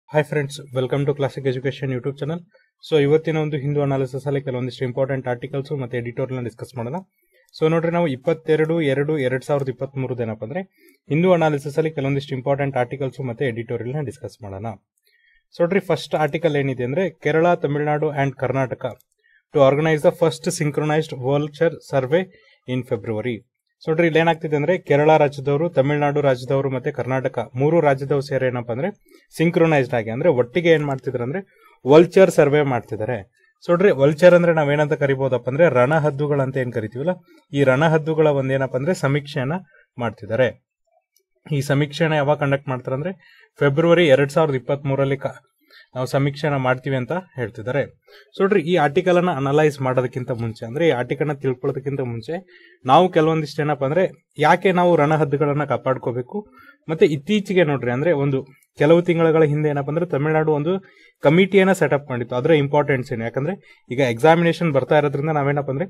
Hi friends, welcome to Classic Education YouTube channel. So ಇವತ್ತಿನ ಒಂದು Hindu analysis ಅಲ್ಲಿ ಕೆಲವೊಂದಿಷ್ಟು ಇಂಪಾರ್ಟೆಂಟ್ ಆರ್ಟಿಕಲ್ಸ್ ಮತ್ತೆ ಎಡಿಟೋರಿಯಲ್ ಡಿಸ್ಕಸ್ ಮಾಡೋಣ. ಸೊ ನೋಡ್ರಿ, ನಾವು 22/2/2023 ಏನಪ್ಪ ಅಂದ್ರೆ ಹಿಂದೂ ಅನಾಲಿಸಿಸ್ ಅಲ್ಲಿ ಕೆಲವೊಂದಿಷ್ಟು ಇಂಪಾರ್ಟೆಂಟ್ ಆರ್ಟಿಕಲ್ಸ್ ಮತ್ತೆ ಎಡಿಟೋರಿಯಲ್ ನ ಡಿಸ್ಕಸ್ ಮಾಡೋಣ. ಸೊ ನೋಡ್ರಿ, ಫಸ್ಟ್ ಆರ್ಟಿಕಲ್ ಏನಿದೆ ಅಂದ್ರೆ Kerala, Tamil Nadu and Karnataka to organise the first synchronised vulture survey in February. So ನೋಡ್ರಿ, ಇಲ್ಲಿ ಏನಾಗ್ತಿದೆ ಅಂದ್ರೆ ಕೇರಳ ರಾಜ್ಯದವರು, ತಮಿಳುನಾಡು ರಾಜ್ಯದವರು ಮತ್ತೆ ಕರ್ನಾಟಕ ಮೂರು ರಾಜ್ಯದವರು ಸೇರಿ ಏನಪ್ಪಾ ಅಂದ್ರೆ ಸಿಂಕ್ರೊನೈಸ್ಡ್ ಆಗಿ ಅಂದ್ರೆ ಒಟ್ಟಿಗೆ ಏನ್ ಮಾಡ್ತಿದಾರೆ ಅಂದ್ರೆ ವಲ್ಚರ್ ಸರ್ವೆ ಮಾಡ್ತಿದ್ದಾರೆ. ಸೊ ನೋಡ್ರಿ, ವಲ್ಚರ್ ಅಂದ್ರೆ ನಾವೇನಂತ ಕರಿಬಹುದಪ್ಪ ಅಂದ್ರೆ ರಣಹದ್ದುಗಳಂತ ಏನ್ ಕರಿತೀವಲ್ಲ, ಈ ರಣಹದ್ದುಗಳ ಒಂದೇನಪ್ಪ ಅಂದ್ರೆ ಸಮೀಕ್ಷೆಯನ್ನ ಮಾಡ್ತಿದ್ದಾರೆ. ಈ ಸಮೀಕ್ಷೆನ ಯಾವಾಗ ಕಂಡಕ್ಟ್ ಮಾಡ್ತಾರೆ ಅಂದ್ರೆ ಫೆಬ್ರವರಿ 2023 ನಾವು ಸಮೀಕ್ಷೆನ ಮಾಡ್ತೀವಿ ಅಂತ ಹೇಳ್ತಿದ್ದಾರೆ. ಸೊ ನೋಡ್ರಿ, ಈ ಆರ್ಟಿಕಲ್ ಅನ್ನ ಅನಲೈಸ್ ಮಾಡೋದಕ್ಕಿಂತ ಮುಂಚೆ ಅಂದ್ರೆ ಈ ಆರ್ಟಿಕಲ್ ನ ತಿಳ್ಕೊಳ್ಳೋದಕ್ಕಿಂತ ಮುಂಚೆ ನಾವು ಕೆಲವೊಂದಿಷ್ಟು ಏನಪ್ಪಾ ಅಂದ್ರೆ ಯಾಕೆ ನಾವು ರಣಹದ್ದುಗಳನ್ನ ಕಾಪಾಡ್ಕೋಬೇಕು, ಮತ್ತೆ ಇತ್ತೀಚೆಗೆ ನೋಡ್ರಿ ಅಂದ್ರೆ ಒಂದು ಕೆಲವು ತಿಂಗಳ ಹಿಂದೆ ಏನಪ್ಪಾ ಅಂದ್ರೆ ತಮಿಳುನಾಡು ಒಂದು ಕಮಿಟಿಯನ್ನ ಸೆಟಪ್ ಮಾಡಿತ್ತು. ಅದರ ಇಂಪಾರ್ಟೆನ್ಸ್ ಏನು, ಯಾಕಂದ್ರೆ ಈಗ ಎಕ್ಸಾಮಿನೇಷನ್ ಬರ್ತಾ ಇರೋದ್ರಿಂದ ನಾವೇನಪ್ಪ ಅಂದ್ರೆ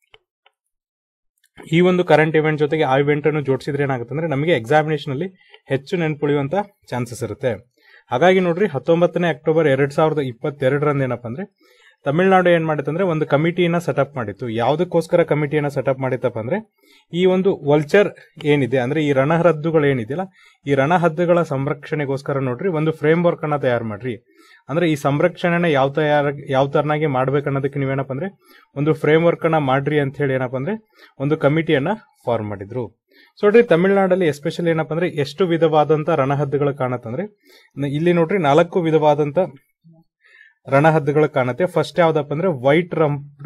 ಈ ಒಂದು ಕರೆಂಟ್ ಇವೆಂಟ್ ಜೊತೆಗೆ ಆ ಇವೆಂಟ್ ಅನ್ನು ಜೋಡಿಸಿದ್ರೆ ಏನಾಗುತ್ತೆ ಅಂದ್ರೆ ನಮಗೆ ಎಕ್ಸಾಮಿನೇಷನ್ ಅಲ್ಲಿ ಹೆಚ್ಚು ನೆನಪುಳಿಯುವಂತ ಚಾನ್ಸಸ್ ಇರುತ್ತೆ. ಹಾಗಾಗಿ ನೋಡ್ರಿ, 19 ಅಕ್ಟೋಬರ್ 2022 ಏನಪ್ಪಾ ಅಂದ್ರೆ ತಮಿಳುನಾಡು ಏನ್ ಮಾಡಿತ್ತಂದ್ರೆ ಒಂದು ಕಮಿಟಿಯನ್ನ ಸೆಟಪ್ ಮಾಡಿತ್ತು. ಯಾವುದಕ್ಕೋಸ್ಕರ ಕಮಿಟಿಯನ್ನ ಸೆಟಪ್ ಮಾಡಿತ್ತಪ್ಪ ಅಂದ್ರೆ ಈ ಒಂದು ವಲ್ಚರ್ ಏನಿದೆ ಅಂದ್ರೆ ಈ ರಣಹದ್ದುಗಳು ಏನಿದೆಯಲ್ಲ, ಈ ರಣಹದ್ದುಗಳ ಸಂರಕ್ಷಣೆಗೋಸ್ಕರ ನೋಡ್ರಿ ಒಂದು ಫ್ರೇಮ್ ವರ್ಕ್ ಅನ್ನ ತಯಾರು ಮಾಡ್ರಿ. ಅಂದ್ರೆ ಈ ಸಂರಕ್ಷಣೆನ ಯಾವ ತರನಾಗಿ ಮಾಡ್ಬೇಕನ್ನೋದಕ್ಕೆ ನೀವೇನಪ್ಪ ಅಂದ್ರೆ ಒಂದು ಫ್ರೇಮ್ ವರ್ಕ್ ಅನ್ನ ಮಾಡ್ರಿ ಅಂತ ಹೇಳಿ ಏನಪ್ಪಾ ಅಂದ್ರೆ ಒಂದು ಕಮಿಟಿಯನ್ನ ಫಾರ್ಮ್ ಮಾಡಿದ್ರು. ಸೊ ನೋಡ್ರಿ, ತಮಿಳುನಾಡಲ್ಲಿ ಎಸ್ಪೆಷಲಿ ಏನಪ್ಪಾ ಅಂದ್ರೆ ಎಷ್ಟು ವಿಧವಾದಂತ ರಣಹದ್ದುಗಳು ಕಾಣತ್ತಂದ್ರೆ ಇಲ್ಲಿ ನೋಡ್ರಿ 4 ವಿಧವಾದಂತ ರಣಹದ್ದುಗಳು ಕಾಣುತ್ತೆ. ಫಸ್ಟ್ ಯಾವ್ದಪ್ಪ ಅಂದ್ರೆ ವೈಟ್ ರಂಪ್ಡ್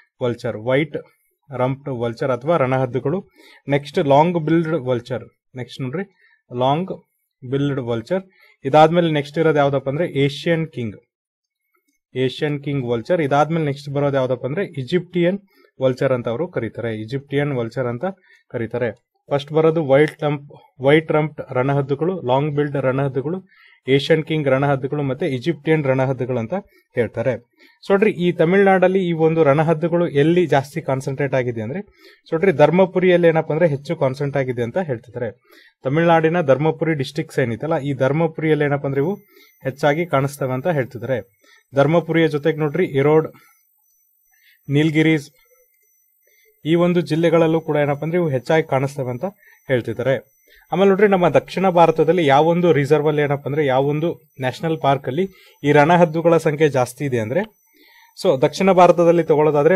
ವಲ್ಚರ್ ಅಥವಾ ರಣಹದ್ದುಗಳು. Next long billed vulture. Next ನೋಡ್ರಿ ಲಾಂಗ್ ಬಿಲ್ಡ್ ವಲ್ಚರ್. ಇದಾದ್ಮೇಲೆ ನೆಕ್ಸ್ಟ್ ಇರೋದು ಯಾವ್ದಪ್ಪ ಅಂದ್ರೆ ಏಷ್ಯನ್ ಕಿಂಗ್ ವಲ್ಚರ್. ಇದಾದ್ಮೇಲೆ ನೆಕ್ಸ್ಟ್ ಬರೋದು ಯಾವ್ದಪ್ಪ ಅಂದ್ರೆ ಈಜಿಪ್ಟಿಯನ್ ವಲ್ಚರ್ ಅಂತ ಅವರು ಕರೀತಾರೆ. ಫಸ್ಟ್ ಬರೋದು ವೈಟ್ ರಂಪ್ಡ್ ರಣಹದ್ದುಗಳು, ಲಾಂಗ್ ಬಿಲ್ಡ್ ರಣಹದ್ದುಗಳು, ಏಷ್ಯನ್ ಕಿಂಗ್ ರಣಹದ್ದುಗಳು ಮತ್ತೆ ಈಜಿಪ್ಟಿಯನ್ ರಣಹದ್ದುಗಳು ಅಂತ ಹೇಳ್ತಾರೆ. ಸೊ ನೋಡ್ರಿ, ಈ ತಮಿಳುನಾಡಲ್ಲಿ ಈ ಒಂದು ರಣಹದ್ದುಗಳು ಎಲ್ಲಿ ಜಾಸ್ತಿ ಕಾನ್ಸಂಟ್ರೇಟ್ ಆಗಿದೆ ಅಂದ್ರೆ ನೋಡ್ರಿ ಧರ್ಮಪುರಿಯಲ್ಲಿ ಏನಪ್ಪಾ ಅಂದ್ರೆ ಹೆಚ್ಚು ಕಾನ್ಸಂಟ್ರೇಟ್ ಆಗಿದೆ ಅಂತ ಹೇಳ್ತಿದ್ದಾರೆ. ತಮಿಳುನಾಡಿನ ಧರ್ಮಪುರಿ ಡಿಸ್ಟ್ರಿಕ್ಟ್ಸ್ ಏನಿತ್ತಲ್ಲ, ಈ ಧರ್ಮಪುರಿಯಲ್ಲಿ ಏನಪ್ಪಾ ಅಂದ್ರೆ ಇವು ಹೆಚ್ಚಾಗಿ ಕಾಣಿಸ್ತವೆ ಅಂತ ಹೇಳ್ತಿದ್ದಾರೆ. ಧರ್ಮಪುರಿಯ ಜೊತೆಗೆ ನೋಡ್ರಿ ಇರೋಡ್, ನೀಲ್ಗಿರೀಸ್ ಈ ಒಂದು ಜಿಲ್ಲೆಗಳಲ್ಲೂ ಕೂಡ ಏನಪ್ಪಾ ಅಂದ್ರೆ ಇವು ಹೆಚ್ಚಾಗಿ ಕಾಣಿಸ್ತವೆ ಅಂತ ಹೇಳ್ತಿದ್ದಾರೆ. ಆಮೇಲೆ ನೋಡ್ರಿ, ನಮ್ಮ ದಕ್ಷಿಣ ಭಾರತದಲ್ಲಿ ಯಾವೊಂದು ರಿಸರ್ವ್ ಅಲ್ಲಿ ಏನಪ್ಪಾ ಅಂದ್ರೆ ಯಾವೊಂದು ನ್ಯಾಷನಲ್ ಪಾರ್ಕ್ ಅಲ್ಲಿ ಈ ರಣಹದ್ದುಗಳ ಸಂಖ್ಯೆ ಜಾಸ್ತಿ ಇದೆ ಅಂದ್ರೆ ಸೊ ದಕ್ಷಿಣ ಭಾರತದಲ್ಲಿ ತಗೊಳ್ಳೋದಾದ್ರೆ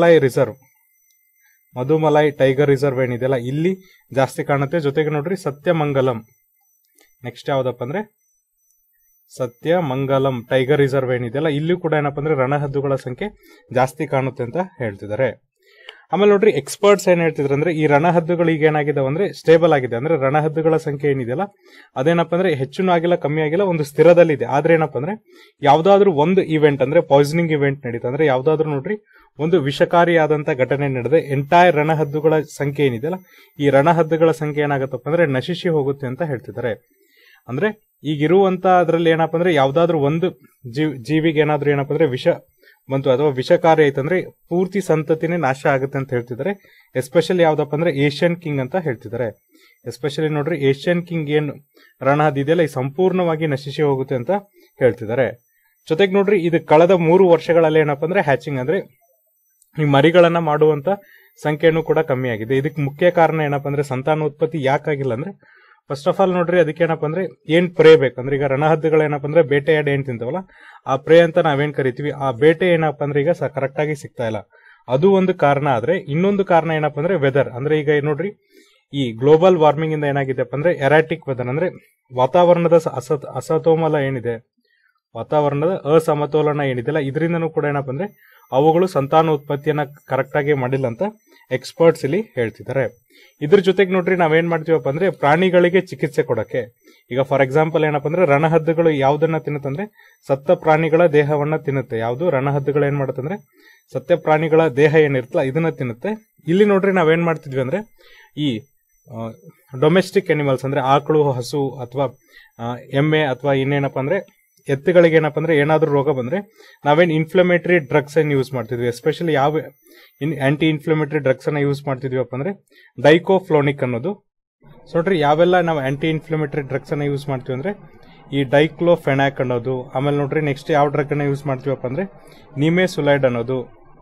ಮಧುಮಲೈ ಟೈಗರ್ ರಿಸರ್ವ್ ಏನಿದೆಯಲ್ಲ ಇಲ್ಲಿ ಜಾಸ್ತಿ ಕಾಣುತ್ತೆ. ಜೊತೆಗೆ ನೋಡ್ರಿ ಸತ್ಯಮಂಗಲಂ, ನೆಕ್ಸ್ಟ್ ಯಾವ್ದಪ್ಪ ಅಂದ್ರೆ ಸತ್ಯಮಂಗಲಂ ಟೈಗರ್ ರಿಸರ್ವ್ ಏನಿದೆಯಲ್ಲ ಇಲ್ಲಿ ಕೂಡ ಏನಪ್ಪಾ ಅಂದ್ರೆ ರಣಹದ್ದುಗಳ ಸಂಖ್ಯೆ ಜಾಸ್ತಿ ಕಾಣುತ್ತೆ ಅಂತ ಹೇಳ್ತಿದ್ದಾರೆ. ಆಮೇಲೆ ನೋಡ್ರಿ, ಎಕ್ಸ್ಪರ್ಟ್ಸ್ ಏನ್ ಹೇಳ್ತಿದ್ರು ಅಂದ್ರೆ ಈ ರಣಹದ್ದುಗಳು ಈಗ ಏನಾಗಿದಾವೆ ಅಂದ್ರೆ ಸ್ಟೇಬಲ್ ಆಗಿದೆ. ಅಂದ್ರೆ ರಣಹದ್ದುಗಳ ಸಂಖ್ಯೆ ಏನಿದೆಯಲ್ಲ ಅದೇನಪ್ಪ ಅಂದ್ರೆ ಹೆಚ್ಚು ಆಗಿಲ್ಲ ಕಮ್ಮಿ ಆಗಿಲ್ಲ, ಒಂದು ಸ್ಥಿರದಲ್ಲಿದೆ. ಆದ್ರೆ ಏನಪ್ಪಾ ಅಂದ್ರೆ ಯಾವ್ದಾದ್ರು ಒಂದು ಇವೆಂಟ್ ಅಂದ್ರೆ ಪಾಯ್ಸನಿಂಗ್ ಇವೆಂಟ್ ನಡೀತು ಅಂದ್ರೆ ಯಾವ್ದಾದ್ರು ನೋಡ್ರಿ ಒಂದು ವಿಷಕಾರಿಯಾದಂತ ಘಟನೆ ನಡೆದ ಎಂಟೈರ್ ರಣಹದ್ದುಗಳ ಸಂಖ್ಯೆ ಏನಿದೆಯಲ್ಲ ಈ ರಣಹದ್ದುಗಳ ಸಂಖ್ಯೆ ಏನಾಗತ್ತಪ್ಪ ಅಂದ್ರೆ ನಶಿಸಿ ಹೋಗುತ್ತೆ ಅಂತ ಹೇಳ್ತಿದ್ದಾರೆ. ಅಂದ್ರೆ ಈಗಿರುವಂತ ಅದ್ರಲ್ಲಿ ಏನಪ್ಪಾ ಅಂದ್ರೆ ಯಾವ್ದಾದ್ರು ಒಂದು ಜೀವಿಗೆ ಏನಾದ್ರು ಏನಪ್ಪಾ ಅಂದ್ರೆ ವಿಷ ಬಂತು ಅಥವಾ ವಿಷಕಾರಿ ಆಯ್ತಂದ್ರೆ ಪೂರ್ತಿ ಸಂತತಿನೇ ನಾಶ ಆಗುತ್ತೆ ಅಂತ ಹೇಳ್ತಿದ್ದಾರೆ. ಎಸ್ಪೆಷಲಿ ಯಾವ್ದಪ್ಪ ಅಂದ್ರೆ ಏಷ್ಯನ್ ಕಿಂಗ್ ಅಂತ ಹೇಳ್ತಿದ್ದಾರೆ. ಎಸ್ಪೆಷಲಿ ನೋಡ್ರಿ ಏಷ್ಯನ್ ಕಿಂಗ್ ಏನು ರಣಹದ್ದು ಇದೆಯಲ್ಲ ಈ ಸಂಪೂರ್ಣವಾಗಿ ನಶಿಸಿ ಹೋಗುತ್ತೆ ಅಂತ ಹೇಳ್ತಿದ್ದಾರೆ. ಜೊತೆಗೆ ನೋಡ್ರಿ, ಇದು ಕಳೆದ 3 ವರ್ಷಗಳಲ್ಲಿ ಏನಪ್ಪಾ ಅಂದ್ರೆ ಹ್ಯಾಚಿಂಗ್ ಅಂದ್ರೆ ಈ ಮರಿಗಳನ್ನ ಮಾಡುವಂತ ಸಂಖ್ಯೆನೂ ಕೂಡ ಕಮ್ಮಿ ಆಗಿದೆ. ಇದಕ್ಕೆ ಮುಖ್ಯ ಕಾರಣ ಏನಪ್ಪಾ ಅಂದ್ರೆ ಸಂತಾನೋತ್ಪತ್ತಿ ಯಾಕಾಗಿಲ್ಲ ಅಂದ್ರೆ ಫಸ್ಟ್ ಆಫ್ ಆಲ್ ನೋಡ್ರಿ ಅದಕ್ಕೆ ಏನಪ್ಪಾ ಅಂದ್ರೆ ಏನ್ ಪ್ರೇ ಬೇಕಂದ್ರೆ ಈಗ ರಣಹದ್ದುಗಳು ಏನಪ್ಪಾ ಅಂದ್ರೆ ಬೇಟೆಯಾಡಿ ಏನ್ ತಿಂತಾವಲ್ಲ ಆ ಪ್ರೇ ಅಂತ ನಾವೇನ್ ಕರಿತೀವಿ, ಆ ಬೇಟೆ ಏನಪ್ಪಾ ಅಂದ್ರೆ ಈಗ ಕರೆಕ್ಟ್ ಆಗಿ ಸಿಗ್ತಾ ಇಲ್ಲ. ಅದು ಒಂದು ಕಾರಣ. ಆದ್ರೆ ಇನ್ನೊಂದು ಕಾರಣ ಏನಪ್ಪಾ ಅಂದ್ರೆ ವೆದರ್. ಅಂದ್ರೆ ಈಗ ನೋಡ್ರಿ ಈ ಗ್ಲೋಬಲ್ ವಾರ್ಮಿಂಗ್ ಇಂದ ಏನಾಗಿದೆಪ್ಪ ಅಂದ್ರೆ ಎರಾಟಿಕ್ ವೆದರ್ ಅಂದ್ರೆ ವಾತಾವರಣದ ಅಸಮತೋಲನ ಏನಿದೆಯಲ್ಲ ಇದರಿಂದನೂ ಕೂಡ ಏನಪ್ಪಾ ಅಂದ್ರೆ ಅವುಗಳು ಸಂತಾನೋತ್ಪತ್ತಿಯನ್ನ ಕರೆಕ್ಟ್ ಆಗಿ ಮಾಡಿಲ್ಲ ಅಂತ ಎಕ್ಸ್ಪರ್ಟ್ಸ್ ಇಲ್ಲಿ ಹೇಳ್ತಿದ್ದಾರೆ. ಇದ್ರ ಜೊತೆಗೆ ನೋಡ್ರಿ ನಾವೇನ್ ಮಾಡ್ತೀವಪ್ಪ ಅಂದ್ರೆ ಪ್ರಾಣಿಗಳಿಗೆ ಚಿಕಿತ್ಸೆ ಕೊಡಕ್ಕೆ ಈಗ ಫಾರ್ ಎಕ್ಸಾಂಪಲ್ ಏನಪ್ಪಾ ಅಂದ್ರೆ ರಣಹದ್ದುಗಳು ಯಾವ್ದನ್ನ ತಿನ್ನುತ್ತಂದ್ರೆ ಸತ್ತ ಪ್ರಾಣಿಗಳ ದೇಹವನ್ನ ತಿನ್ನುತ್ತೆ. ಯಾವ್ದು ರಣಹದ್ದುಗಳು ಏನ್ ಮಾಡುತ್ತಂದ್ರೆ ಸತ್ಯ ಪ್ರಾಣಿಗಳ ದೇಹ ಏನಿರುತ್ತಲ್ಲ ಇದನ್ನ ತಿನ್ನುತ್ತೆ. ಇಲ್ಲಿ ನೋಡ್ರಿ ನಾವೇನ್ ಮಾಡ್ತಿದ್ವಿ ಅಂದ್ರೆ ಈ ಡೊಮೆಸ್ಟಿಕ್ ಅನಿಮಲ್ಸ್ ಅಂದ್ರೆ ಆಕಳು, ಹಸು ಅಥವಾ ಎಮ್ಮೆ ಅಥವಾ ಇನ್ನೇನಪ್ಪ ಅಂದ್ರೆ ಎತ್ತುಗಳಿಗೆ ಏನಪ್ಪಾ ಅಂದ್ರೆ ಏನಾದ್ರೂ ರೋಗ ಬಂದ್ರೆ ನಾವೇನ್ ಇನ್ಫ್ಲಮೇಟರಿ ಡ್ರಗ್ಸ್ ಅನ್ನು ಯೂಸ್ ಮಾಡ್ತಿದ್ವಿ. ಎಸ್ಪೆಷಲಿ ಯಾವ ಆಂಟಿ ಇನ್ಫ್ಲಮೇಟರಿ ಡ್ರಗ್ಸ್ ಅನ್ನ ಯೂಸ್ ಮಾಡ್ತಿದ್ವಿಪ್ಪ ಅಂದ್ರೆ ಡೈಕೋಫ್ಲೋನಿಕ್ ಅನ್ನೋದು. ಸೊ ನೋಡ್ರಿ, ಯಾವೆಲ್ಲ ನಾವು ಆಂಟಿ ಇನ್ಫ್ಲಮೇಟರಿ ಡ್ರಗ್ಸ್ ಅನ್ನ ಯೂಸ್ ಮಾಡ್ತೀವಿ ಅಂದ್ರೆ ಈ ಡೈಕ್ಲೋಫೆನಾಕ್ ಅನ್ನೋದು, ಆಮೇಲೆ ನೋಡ್ರಿ ನೆಕ್ಸ್ಟ್ ಯಾವ ಡ್ರಗ್ ಅನ್ನ ಯೂಸ್ ಮಾಡ್ತೀವಪ್ಪ ಅಂದ್ರೆ ನಿಮೆಸುಲೈಡ್ ಅನ್ನೋದು.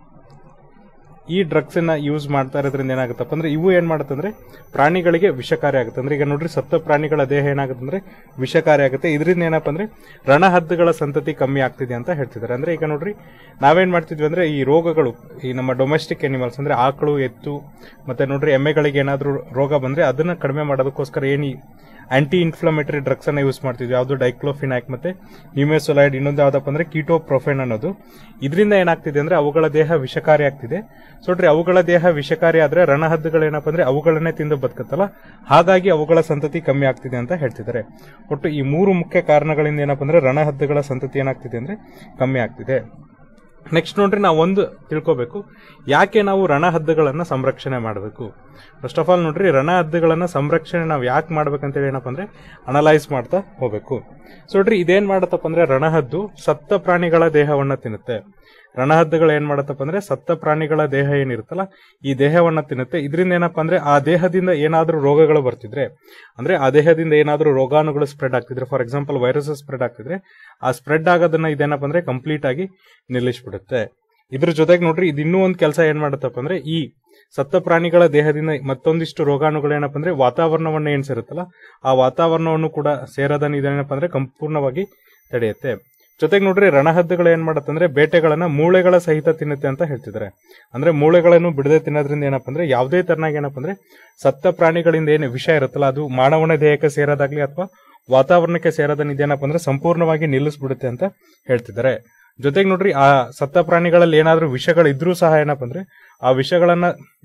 ಈ ಡ್ರಗ್ಸ್ ಅನ್ನ ಯೂಸ್ ಮಾಡ್ತಾ ಇರೋದ್ರಿಂದ ಏನಾಗುತ್ತಪ್ಪ ಅಂದ್ರೆ ಇವು ಏನ್ ಮಾಡುತ್ತಂದ್ರೆ ಪ್ರಾಣಿಗಳಿಗೆ ವಿಷಕಾರಿ ಆಗುತ್ತೆ. ಅಂದ್ರೆ ಈಗ ನೋಡ್ರಿ ಸತ್ತ ಪ್ರಾಣಿಗಳ ದೇಹ ಏನಾಗುತ್ತೆ ಅಂದ್ರೆ ವಿಷಕಾರಿ ಆಗುತ್ತೆ. ಇದರಿಂದ ಏನಪ್ಪ ಅಂದ್ರೆ ರಣಹದ್ದುಗಳ ಸಂತತಿ ಕಮ್ಮಿ ಆಗ್ತಿದೆ ಅಂತ ಹೇಳ್ತಿದ್ದಾರೆ. ಅಂದ್ರೆ ಈಗ ನೋಡ್ರಿ ನಾವೇನ್ ಮಾಡ್ತಿದ್ವಿ ಅಂದ್ರೆ ಈ ರೋಗಗಳು, ಈ ನಮ್ಮ ಡೊಮೆಸ್ಟಿಕ್ ಅನಿಮಲ್ಸ್ ಅಂದ್ರೆ ಆಕಳು, ಎತ್ತು ಮತ್ತೆ ನೋಡ್ರಿ ಎಮ್ಮೆಗಳಿಗೆ ಏನಾದ್ರೂ ರೋಗ ಬಂದ್ರೆ ಅದನ್ನ ಕಡಿಮೆ ಮಾಡೋದಕ್ಕೋಸ್ಕರ ಏನಿ ಆಂಟಿ ಇನ್ಫ್ಲಮೇಟರಿ ಡ್ರಗ್ಸ್ ಅನ್ನ ಯೂಸ್ ಮಾಡ್ತಿದ್ವಿ. ಯಾವ್ದು ಡೈಕ್ಲೋಫಿನಾಕ್ ಮತ್ತೆ ನಿಮೆಸುಲೈಡ್, ಇನ್ನೊಂದು ಯಾವ್ದಪ್ಪ ಅಂದ್ರೆ ಕೀಟೋಪ್ರೊಫೆನ್ ಅನ್ನೋದು. ಇದರಿಂದ ಏನಾಗ್ತಿದೆ ಅಂದ್ರೆ ಅವುಗಳ ದೇಹ ವಿಷಕಾರಿ ಆಗ್ತಿದೆ. ಸೊ ನೋಡ್ರಿ ಅವುಗಳ ದೇಹ ವಿಷಕಾರಿ ಆದ್ರೆ ರಣಹದ್ದುಗಳು ಏನಪ್ಪ ಅಂದ್ರೆ ಅವುಗಳನ್ನೇ ತಿಂದು ಬದುಕತ್ತಲ್ಲ, ಹಾಗಾಗಿ ಅವುಗಳ ಸಂತತಿ ಕಮ್ಮಿ ಆಗ್ತಿದೆ ಅಂತ ಹೇಳ್ತಿದ್ದಾರೆ. ಒಟ್ಟು ಈ 3 ಮುಖ್ಯ ಕಾರಣಗಳಿಂದ ಏನಪ್ಪ ಅಂದ್ರೆ ರಣಹದ್ದುಗಳ ಸಂತತಿ ಏನಾಗ್ತಿದೆ ಅಂದ್ರೆ ಕಮ್ಮಿ ಆಗ್ತಿದೆ. ನೆಕ್ಸ್ಟ್ ನೋಡ್ರಿ ನಾವು ಒಂದು ತಿಳ್ಕೋಬೇಕು, ಯಾಕೆ ನಾವು ರಣಹದ್ದುಗಳನ್ನ ಸಂರಕ್ಷಣೆ ಮಾಡಬೇಕು. ಫಸ್ಟ್ ಆಫ್ ಆಲ್ ನೋಡ್ರಿ ರಣಹದ್ದುಗಳನ್ನ ಸಂರಕ್ಷಣೆ ನಾವು ಯಾಕೆ ಮಾಡ್ಬೇಕಂತೇಳಿ ಏನಪ್ಪ ಅಂದ್ರೆ ಅನಲೈಸ್ ಮಾಡ್ತಾ ಹೋಗ್ಬೇಕು. ಸೊ ನೋಡ್ರಿ ಇದೇನ್ ಮಾಡತ್ತಪ್ಪ ಅಂದ್ರೆ ರಣಹದ್ದು ಸತ್ತ ಪ್ರಾಣಿಗಳ ದೇಹವನ್ನ ತಿನ್ನುತ್ತೆ. ರಣಹದ್ದುಗಳು ಏನ್ ಮಾಡತ್ತಪ್ಪ ಅಂದ್ರೆ ಸತ್ತ ಪ್ರಾಣಿಗಳ ದೇಹ ಏನಿರುತ್ತಲ್ಲ ಈ ದೇಹವನ್ನ ತಿನ್ನುತ್ತೆ. ಇದರಿಂದ ಏನಪ್ಪಾ ಅಂದ್ರೆ ಆ ದೇಹದಿಂದ ಏನಾದ್ರೂ ರೋಗಗಳು ಬರ್ತಿದ್ರೆ, ಅಂದ್ರೆ ಆ ದೇಹದಿಂದ ಏನಾದ್ರೂ ರೋಗಾಣುಗಳು ಸ್ಪ್ರೆಡ್ ಆಗ್ತಿದ್ರೆ, ಫಾರ್ ಎಕ್ಸಾಂಪಲ್ ವೈರಸ್ ಸ್ಪ್ರೆಡ್ ಆಗ್ತಿದ್ರೆ, ಆ ಸ್ಪ್ರೆಡ್ ಆಗೋದನ್ನ ಇದೇನಪ್ಪ ಅಂದ್ರೆ ಕಂಪ್ಲೀಟ್ ಆಗಿ ನಿಲ್ಲಿಸ್ಬಿಡುತ್ತೆ. ಇದ್ರ ಜೊತೆಗೆ ನೋಡ್ರಿ ಇದು ಇನ್ನೂ ಒಂದು ಕೆಲಸ ಏನ್ ಮಾಡತ್ತಪ್ಪ ಅಂದ್ರೆ ಈ ಸತ್ತ ಪ್ರಾಣಿಗಳ ದೇಹದಿಂದ ಮತ್ತೊಂದಿಷ್ಟು ರೋಗಾಣುಗಳು ಏನಪ್ಪ ಅಂದ್ರೆ ವಾತಾವರಣವನ್ನ ಏನ್ ಸೇರುತ್ತಲ್ಲ ಆ ವಾತಾವರಣವನ್ನು ಕೂಡ ಸೇರೋದನ್ನ ಇದೇನಪ್ಪ ಅಂದ್ರೆ ಸಂಪೂರ್ಣವಾಗಿ ತಡೆಯುತ್ತೆ. ಜೊತೆಗೆ ನೋಡ್ರಿ ರಣಹದ್ದುಗಳು ಏನ್ ಮಾಡತ್ತಂದ್ರೆ ಬೇಟೆಗಳನ್ನ ಮೂಳೆಗಳ ಸಹಿತ ತಿನ್ನುತ್ತೆ ಅಂತ ಹೇಳ್ತಿದ್ದಾರೆ. ಅಂದ್ರೆ ಮೂಳೆಗಳನ್ನು ಬಿಡದೆ ತಿನ್ನೋದ್ರಿಂದ ಏನಪ್ಪ ಅಂದ್ರೆ ಯಾವುದೇ ತರನಾಗಿ ಏನಪ್ಪ ಅಂದ್ರೆ ಸತ್ತ ಪ್ರಾಣಿಗಳಿಂದ ಏನು ವಿಷ ಇರುತ್ತಲ್ಲ ಅದು ಮಾನವನ ದೇಹಕ್ಕೆ ಸೇರೋದಾಗ್ಲಿ ಅಥವಾ ವಾತಾವರಣಕ್ಕೆ ಸೇರೋದನ್ನ ಇದೇನಪ್ಪ ಅಂದ್ರೆ ಸಂಪೂರ್ಣವಾಗಿ ನಿಲ್ಲಿಸ್ಬಿಡುತ್ತೆ ಅಂತ ಹೇಳ್ತಿದ್ದಾರೆ. ಜೊತೆಗೆ ನೋಡ್ರಿ ಆ ಸತ್ತ ಪ್ರಾಣಿಗಳಲ್ಲಿ ಏನಾದ್ರೂ ವಿಷಗಳಿದ್ರೂ ಸಹ ಏನಪ್ಪ ಅಂದ್ರೆ ಆ ವಿಷಗಳನ್ನ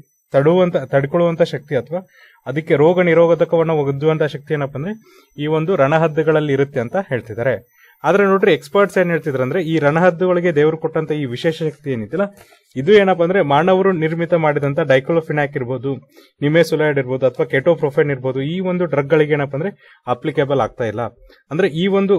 ತಡ್ಕೊಳ್ಳುವಂತ ಶಕ್ತಿ ಅಥವಾ ಅದಕ್ಕೆ ರೋಗ ನಿರೋಧಕವನ್ನ ಒಗ್ದುವಂತ ಶಕ್ತಿ ಏನಪ್ಪ ಅಂದ್ರೆ ಈ ಒಂದು ರಣಹದ್ದುಗಳಲ್ಲಿ ಇರುತ್ತೆ ಅಂತ ಹೇಳ್ತಿದ್ದಾರೆ. ಆದ್ರೆ ನೋಡ್ರಿ ಎಕ್ಸ್ಪರ್ಟ್ಸ್ ಏನ್ ಹೇಳ್ತಿದ್ರು ಅಂದ್ರೆ ಈ ರಣಹದ್ದುಗಳಿಗೆ ದೇವರು ಕೊಟ್ಟಂತ ಈ ವಿಶೇಷ ಶಕ್ತಿ ಏನಿದೆಯಲ್ಲ ಇದು ಏನಪ್ಪಾ ಅಂದ್ರೆ ಮಾನವರು ನಿರ್ಮಿತ ಮಾಡಿದಂತ ಡೈಕ್ಲೋಫಿನಾಕ್ ಇರ್ಬೋದು, ನಿಮೆಸುಲೈಡ್ ಇರ್ಬೋದು ಅಥವಾ ಕೆಟೋಪ್ರೊಫೆನ್ ಇರ್ಬೋದು, ಈ ಒಂದು ಡ್ರಗ್ ಗಳಿಗೆ ಏನಪ್ಪಾ ಅಂದ್ರೆ ಅಪ್ಲಿಕೇಬಲ್ ಆಗ್ತಾ ಇಲ್ಲ. ಅಂದ್ರೆ ಈ ಒಂದು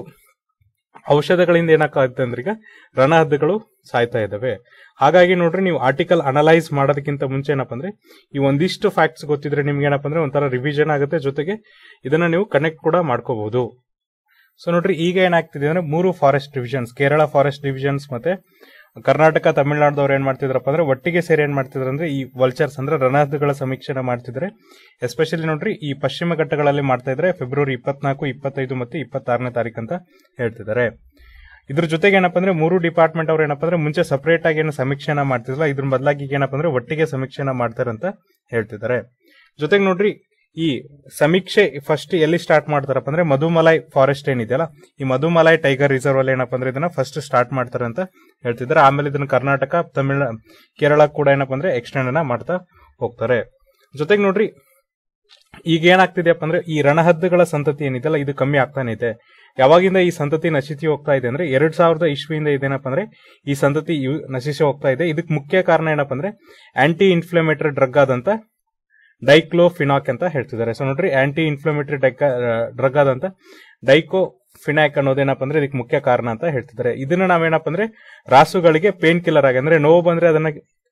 ಔಷಧಗಳಿಂದ ಏನಾಗುತ್ತೆ ಅಂದ್ರೆ ಈಗ ರಣಹದ್ದುಗಳು ಸಾಯ್ತಾ ಇದಾವೆ. ಹಾಗಾಗಿ ನೋಡ್ರಿ ನೀವು ಆರ್ಟಿಕಲ್ ಅನಲೈಸ್ ಮಾಡೋದಕ್ಕಿಂತ ಮುಂಚೆ ಏನಪ್ಪ ಅಂದ್ರೆ ಈ ಒಂದಿಷ್ಟು ಫ್ಯಾಕ್ಟ್ಸ್ ಗೊತ್ತಿದ್ರೆ ನಿಮ್ಗೆ ಏನಪ್ಪ ಅಂದ್ರೆ ಒಂಥರ ರಿವಿಷನ್ ಆಗುತ್ತೆ, ಜೊತೆಗೆ ಇದನ್ನ ನೀವು ಕನೆಕ್ಟ್ ಕೂಡ ಮಾಡ್ಕೋಬಹುದು. ಸೊ ನೋಡ್ರಿ ಈಗ ಏನಾಗ್ತಿದೆ ಅಂದ್ರೆ 3 forest divisions, Kerala forest divisions ಮತ್ತೆ ಕರ್ನಾಟಕ, ತಮಿಳುನಾಡದವ್ರು ಏನ್ ಮಾಡ್ತಿದ್ರಪ್ಪ ಅಂದ್ರೆ ಒಟ್ಟಿಗೆ ಸೇರಿ ಏನ್ ಮಾಡ್ತಿದ್ರು ಅಂದ್ರೆ ಈ ವಲ್ಚರ್ಸ್ ಅಂದ್ರೆ ರಣಹದ್ದುಗಳ ಸಮೀಕ್ಷೆನ ಮಾಡ್ತಿದ್ರೆ. ಎಸ್ಪೆಷಲಿ ನೋಡ್ರಿ ಈ ಪಶ್ಚಿಮ ಘಟ್ಟಗಳಲ್ಲಿ ಮಾಡ್ತಾ ಇದ್ರೆ ಫೆಬ್ರವರಿ 24, 25 ಮತ್ತೆ 26ನೇ ತಾರೀಕು ಅಂತ ಹೇಳ್ತಿದ್ದಾರೆ. ಇದ್ರ ಜೊತೆಗೆ ಏನಪ್ಪ ಅಂದ್ರೆ 3 ಡಿಪಾರ್ಟ್ಮೆಂಟ್ ಅವ್ರು ಏನಪ್ಪ ಅಂದ್ರೆ ಮುಂಚೆ ಸಪರೇಟ್ ಆಗಿ ಏನು ಸಮೀಕ್ಷೆನ ಮಾಡ್ತಿದ್ರಲ್ಲ ಇದ್ರ ಬದಲಾಗಿ ಏನಪ್ಪ ಅಂದ್ರೆ ಒಟ್ಟಿಗೆ ಸಮೀಕ್ಷೆನ ಮಾಡ್ತಾರೆ ಅಂತ ಹೇಳ್ತಿದ್ದಾರೆ. ಜೊತೆಗೆ ನೋಡ್ರಿ ಈ ಸಮೀಕ್ಷೆ ಫಸ್ಟ್ ಎಲ್ಲಿ ಸ್ಟಾರ್ಟ್ ಮಾಡ್ತಾರಪ್ಪ ಅಂದ್ರೆ ಮಧುಮಲೈ ಫಾರೆಸ್ಟ್ ಏನಿದೆಯಲ್ಲ ಈ ಮಧುಮಲೈ ಟೈಗರ್ ರಿಸರ್ವ್ ಅಲ್ಲಿ ಏನಪ್ಪ ಅಂದ್ರೆ ಇದನ್ನ ಫಸ್ಟ್ ಸ್ಟಾರ್ಟ್ ಮಾಡ್ತಾರೆ ಅಂತ ಹೇಳ್ತಿದ್ದಾರೆ. ಆಮೇಲೆ ಇದನ್ನ ಕರ್ನಾಟಕ, ಕೇರಳ ಕೂಡ ಏನಪ್ಪ ಅಂದ್ರೆ ಎಕ್ಸ್ಟೆಂಡ್ ಅನ್ನ ಮಾಡ್ತಾ ಹೋಗ್ತಾರೆ. ಜೊತೆಗೆ ನೋಡ್ರಿ ಈಗ ಏನಾಗ್ತಿದೆಯಪ್ಪ ಅಂದ್ರೆ ಈ ರಣಹದ್ದುಗಳ ಸಂತತಿ ಏನಿದೆಯಲ್ಲ ಇದು ಕಮ್ಮಿ ಆಗ್ತಾನೆ ಇದೆ. ಯಾವಾಗಿಂದ ಈ ಸಂತತಿ ನಶಿಸಿ ಹೋಗ್ತಾ ಇದೆ ಅಂದ್ರೆ 2000 ಇಸ್ವಿಯಿಂದ ಇದೇನಪ್ಪ ಅಂದ್ರೆ ಈ ಸಂತತಿ ನಶಿಸಿ ಹೋಗ್ತಾ ಇದೆ. ಇದಕ್ಕೆ ಮುಖ್ಯ ಕಾರಣ ಏನಪ್ಪ ಅಂದ್ರೆ ಆಂಟಿ ಇನ್ಫ್ಲಮೇಟರಿ ಡ್ರಗ್ ಆದಂತ ಡೈಕ್ಲೋಫಿನಾಕ್ ಅಂತ ಹೇಳ್ತಿದ್ದಾರೆ. ಸೊ ನೋಡ್ರಿ ಆಂಟಿ ಇನ್ಫ್ಲಮೇಟರಿ ಡ್ರಗ್ ಆದಂತ ಡೈಕೋಫಿನಾಕ್ ಅನ್ನೋದೇನಪ್ಪ ಅಂದ್ರೆ ಇದಕ್ಕೆ ಮುಖ್ಯ ಕಾರಣ ಅಂತ ಹೇಳ್ತಿದ್ದಾರೆ. ಇದನ್ನ ನಾವೇನಪ್ಪ ಅಂದ್ರೆ ರಾಸುಗಳಿಗೆ ಪೇನ್ ಕಿಲ್ಲರ್ ಆಗಿ ಅಂದ್ರೆ ನೋವು ಬಂದ್ರೆ ಅದನ್ನ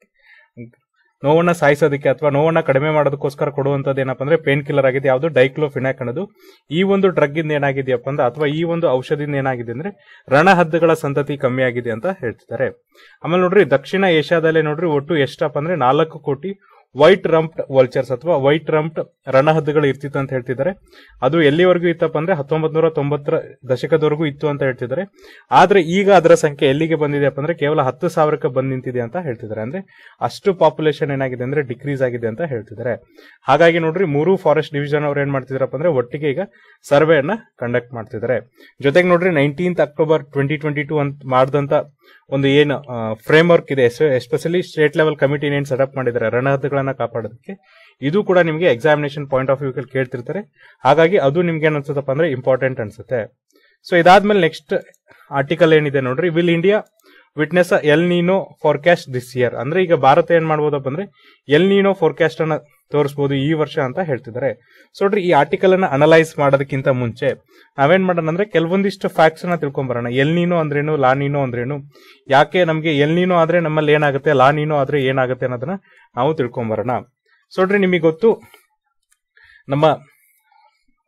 ನೋವನ್ನ ಸಾಯಿಸೋದಕ್ಕೆ ಅಥವಾ ನೋವನ್ನ ಕಡಿಮೆ ಮಾಡೋದಕ್ಕೋಸ್ಕರ ಕೊಡುವಂತದ್ದು ಏನಪ್ಪ ಅಂದ್ರೆ ಪೇನ್ ಕಿಲ್ಲರ್ ಆಗಿದೆ ಯಾವುದು ಡೈಕ್ಲೋಫಿನಾಕ್ ಅನ್ನೋದು. ಈ ಒಂದು ಡ್ರಗ್ ಇಂದ ಏನಾಗಿದೆಯಪ್ಪ ಅಂದ್ರೆ ಅಥವಾ ಈ ಒಂದು ಔಷಧಿಯಿಂದ ಏನಾಗಿದೆ ಅಂದ್ರೆ ರಣಹದ್ದುಗಳ ಸಂತತಿ ಕಮ್ಮಿ ಆಗಿದೆ ಅಂತ ಹೇಳ್ತಿದ್ದಾರೆ. ಆಮೇಲೆ ನೋಡ್ರಿ ದಕ್ಷಿಣ ಏಷ್ಯಾದಲ್ಲೇ ನೋಡ್ರಿ ಒಟ್ಟು ಎಷ್ಟಪ್ಪ ಅಂದ್ರೆ 4 ಕೋಟಿ ವೈಟ್ ರಂಪ್ಡ್ ವಲ್ಚರ್ಸ್ ಅಥವಾ ವೈಟ್ ರಂಪ್ಡ್ ರಣಹದ್ದುಗಳು ಇರ್ತಿತ್ತು ಅಂತ ಹೇಳ್ತಿದ್ದಾರೆ. ಅದು ಎಲ್ಲಿವರೆಗೂ ಇತ್ತಪ್ಪ ಅಂದ್ರೆ 1990ರ ದಶಕದವರೆಗೂ ಇತ್ತು ಅಂತ ಹೇಳ್ತಿದ್ದಾರೆ. ಆದ್ರೆ ಈಗ ಅದರ ಸಂಖ್ಯೆ ಎಲ್ಲಿಗೆ ಬಂದಿದೆಯಪ್ಪ ಅಂದ್ರೆ ಕೇವಲ 10,000ಕ್ಕೆ ಬಂದ್ ನಿಂತಿದೆ ಅಂತ ಹೇಳ್ತಿದ್ದಾರೆ. ಅಂದ್ರೆ ಅಷ್ಟು ಪಾಪ್ಯುಲೇಷನ್ ಏನಾಗಿದೆ ಅಂದ್ರೆ ಡಿಕ್ರೀಸ್ ಆಗಿದೆ ಅಂತ ಹೇಳ್ತಿದ್ದಾರೆ. ಹಾಗಾಗಿ ನೋಡ್ರಿ 3 ಫಾರೆಸ್ಟ್ ಡಿವಿಷನ್ ಅವ್ರು ಏನ್ ಮಾಡ್ತಿದಾರಪ್ಪ ಅಂದ್ರೆ ಒಟ್ಟಿಗೆ ಈಗ ಸರ್ವೆಯನ್ನ ಕಂಡಕ್ಟ್ ಮಾಡ್ತಿದ್ದಾರೆ. ಜೊತೆಗೆ ನೋಡ್ರಿ 19th ಅಕ್ಟೋಬರ್ 2022 ಅಂತ ಮಾಡಿದಂತ ಒಂದು ಏನು ಫ್ರೇಮ್ ವರ್ಕ್ ಇದೆ, ಎಸ್ಪೆಷಲಿ ಸ್ಟೇಟ್ ಲೆವೆಲ್ ಕಮಿಟಿ ಏನ್ ಸೆಟಪ್ ಮಾಡಿದ್ದಾರೆ ರಣಹದ್ದುಗಳನ್ನ ಕಾಪಾಡೋದಕ್ಕೆ, ಇದು ಕೂಡ ನಿಮಗೆ ಎಕ್ಸಾಮಿನೇಷನ್ ಪಾಯಿಂಟ್ ಆಫ್ ವ್ಯೂ ಕೇಳ್ತಿರ್ತಾರೆ. ಹಾಗಾಗಿ ಅದು ನಿಮ್ಗೆ ಏನ್ ಅನ್ಸುತ್ತಪ್ಪ ಅಂದ್ರೆ ಇಂಪಾರ್ಟೆಂಟ್ ಅನ್ಸುತ್ತೆ. ಸೊ ಇದಾದ್ಮೇಲೆ ನೆಕ್ಸ್ಟ್ ಆರ್ಟಿಕಲ್ ಏನಿದೆ ನೋಡ್ರಿ, will India witness El Nino forecast this year. ಅಂದ್ರೆ ಈಗ ಭಾರತ ಏನ್ ಮಾಡ್ಬೋದಪ್ಪ ಅಂದ್ರೆ ಎಲ್ ನೀನೋ ಫಾರ್ಕಾಸ್ಟ್ ಅನ್ನ ತೋರಿಸಬಹುದು ಈ ವರ್ಷ ಅಂತ ಹೇಳ್ತಿದ್ದಾರೆ. ಸೊ ನೋಡ್ರಿ ಈ ಆರ್ಟಿಕಲ್ ಅನ್ನ ಅನಲೈಸ್ ಮಾಡೋದಕ್ಕಿಂತ ಮುಂಚೆ ನಾವೇನ್ ಮಾಡೋಣ ಅಂದ್ರೆ ಕೆಲವೊಂದಿಷ್ಟು ಫ್ಯಾಕ್ಟ್ಸ್ ಅನ್ನ ತಿಳ್ಕೊಂಬರೋಣ. ಎಲ್ ನೀನೋ ಅಂದ್ರೇನು, ಲಾ ನೀನೋ ಅಂದ್ರೇನು, ಯಾಕೆ ನಮ್ಗೆ ಎಲ್ ನೀನೋ ಆದ್ರೆ ನಮ್ಮಲ್ಲಿ ಏನಾಗುತ್ತೆ, ಲಾ ನೀನೋ ಆದ್ರೆ ಏನಾಗುತ್ತೆ ಅನ್ನೋದನ್ನ ನಾವು ತಿಳ್ಕೊಂಬರೋಣ. ಸೊ ನೋಡ್ರಿ ನಿಮಗೆ ಗೊತ್ತು ನಮ್ಮ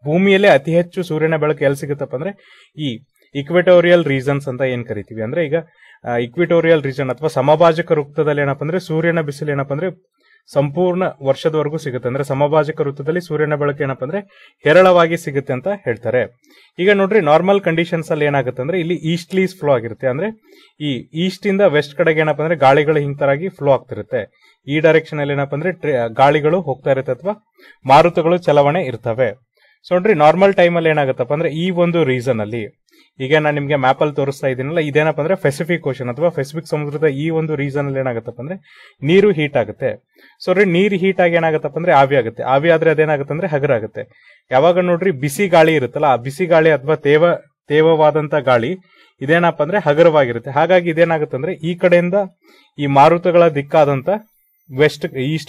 ಭೂಮಿಯಲ್ಲೇ ಅತಿ ಹೆಚ್ಚು ಸೂರ್ಯನ ಬೆಳಕು ಎಲ್ಲಿ ಸಿಗುತ್ತಪ್ಪ ಅಂದ್ರೆ ಈ ಇಕ್ವೆಟೋರಿಯಲ್ ರೀಜನ್ಸ್ ಅಂತ ಏನ್ ಕರಿತೀವಿ. ಅಂದ್ರೆ ಈಗ ಇಕ್ವಿಟೋರಿಯಲ್ ರೀಜನ್ ಅಥವಾ ಸಮಭಾಜಕ ವೃತ್ತದಲ್ಲಿ ಏನಪ್ಪ ಅಂದ್ರೆ ಸೂರ್ಯನ ಬಿಸಿಲು ಏನಪ್ಪ ಅಂದ್ರೆ ಸಂಪೂರ್ಣ ವರ್ಷದವರೆಗೂ ಸಿಗುತ್ತೆ. ಅಂದ್ರೆ ಸಮಭಾಜಕ ವೃತ್ತದಲ್ಲಿ ಸೂರ್ಯನ ಬೆಳಕು ಏನಪ್ಪ ಅಂದ್ರೆ ಹೇರಳವಾಗಿ ಸಿಗುತ್ತೆ ಅಂತ ಹೇಳ್ತಾರೆ. ಈಗ ನೋಡ್ರಿ, ನಾರ್ಮಲ್ ಕಂಡೀಷನ್ಸ್ ಅಲ್ಲಿ ಏನಾಗುತ್ತೆ ಅಂದ್ರೆ ಇಲ್ಲಿ ಈಸ್ಟ್ಲೀಸ್ ಫ್ಲೋ ಆಗಿರುತ್ತೆ. ಅಂದ್ರೆ ಈ ಈಸ್ಟ್ ಇಂದ ವೆಸ್ಟ್ ಕಡೆಗೆ ಏನಪ್ಪ ಅಂದ್ರೆ ಗಾಳಿಗಳು ಹಿಂತರಾಗಿ ಫ್ಲೋ ಆಗ್ತಿರುತ್ತೆ. ಈ ಡೈರೆಕ್ಷನ್ ಅಲ್ಲಿ ಏನಪ್ಪ ಅಂದ್ರೆ ಗಾಳಿಗಳು ಹೋಗ್ತಾ ಇರುತ್ತೆ ಅಥವಾ ಮಾರುತಗಳು ಚಲಾವಣೆ ಇರ್ತವೆ. ಸೊ ನೋಡ್ರಿ, ನಾರ್ಮಲ್ ಟೈಮ್ ಅಲ್ಲಿ ಏನಾಗುತ್ತಪ್ಪ ಅಂದ್ರೆ ಈ ಒಂದು ರೀಸನ್ ಅಲ್ಲಿ ಈಗ ನಾನು ನಿಮ್ಗೆ ಮ್ಯಾಪ್ ಅಲ್ಲಿ ತೋರಿಸ್ತಾ ಇದ್ದೀನಲ್ಲ, ಇದೇನಪ್ಪ ಅಂದ್ರೆ ಪೆಸಿಫಿಕ್ ಓಷನ್ ಅಥವಾ ಪೆಸಿಫಿಕ್ ಸಮುದ್ರದ ಈ ಒಂದು ರೀಸನ್ ಅಲ್ಲಿ ಏನಾಗುತ್ತಪ್ಪ ಅಂದ್ರೆ ನೀರು ಹೀಟ್ ಆಗುತ್ತೆ. ಸೊ ನೀರು ಹೀಟ್ ಆಗಿ ಏನಾಗುತ್ತಪ್ಪ ಅಂದ್ರೆ ಆವಿ ಆಗುತ್ತೆ. ಆವಿ ಆದ್ರೆ ಅದೇನಾಗುತ್ತೆ ಅಂದ್ರೆ ಹಗರಾಗುತ್ತೆ. ಯಾವಾಗ ನೋಡ್ರಿ ಬಿಸಿ ಗಾಳಿ ಇರುತ್ತಲ್ಲ, ಆ ಬಿಸಿ ಗಾಳಿ ಅಥವಾ ತೇವವಾದಂತ ಗಾಳಿ ಇದೇನಪ್ಪ ಅಂದ್ರೆ ಹಗರವಾಗಿರುತ್ತೆ. ಹಾಗಾಗಿ ಇದೇನಾಗುತ್ತೆ ಅಂದ್ರೆ ಈ ಕಡೆಯಿಂದ ಈ ಮಾರುತಗಳ ದಿಕ್ಕಾದಂತ ವೆಸ್ಟ್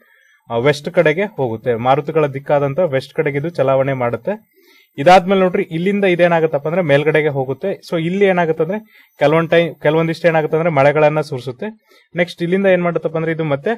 ಕಡೆಗೆ ಹೋಗುತ್ತೆ. ಮಾರುತಗಳ ದಿಕ್ಕಾದಂತ ವೆಸ್ಟ್ ಕಡೆಗೆ ಇದು ಚಲಾವಣೆ ಮಾಡುತ್ತೆ. ಇದಾದ್ಮೇಲೆ ನೋಡ್ರಿ, ಇಲ್ಲಿಂದ ಇದೇನಾಗುತ್ತಪ್ಪ ಅಂದ್ರೆ ಮೇಲ್ಗಡೆಗೆ ಹೋಗುತ್ತೆ. ಸೊ ಇಲ್ಲಿ ಏನಾಗುತ್ತೆ ಅಂದ್ರೆ ಕೆಲವೊಂದಿಷ್ಟು ಏನಾಗುತ್ತೆ ಅಂದ್ರೆ ಮಳೆಗಳನ್ನ ಸುರಿಸುತ್ತೆ. ನೆಕ್ಸ್ಟ್ ಇಲ್ಲಿಂದ ಏನ್ ಮಾಡುತ್ತಪ್ಪ ಅಂದ್ರೆ ಇದು ಮತ್ತೆ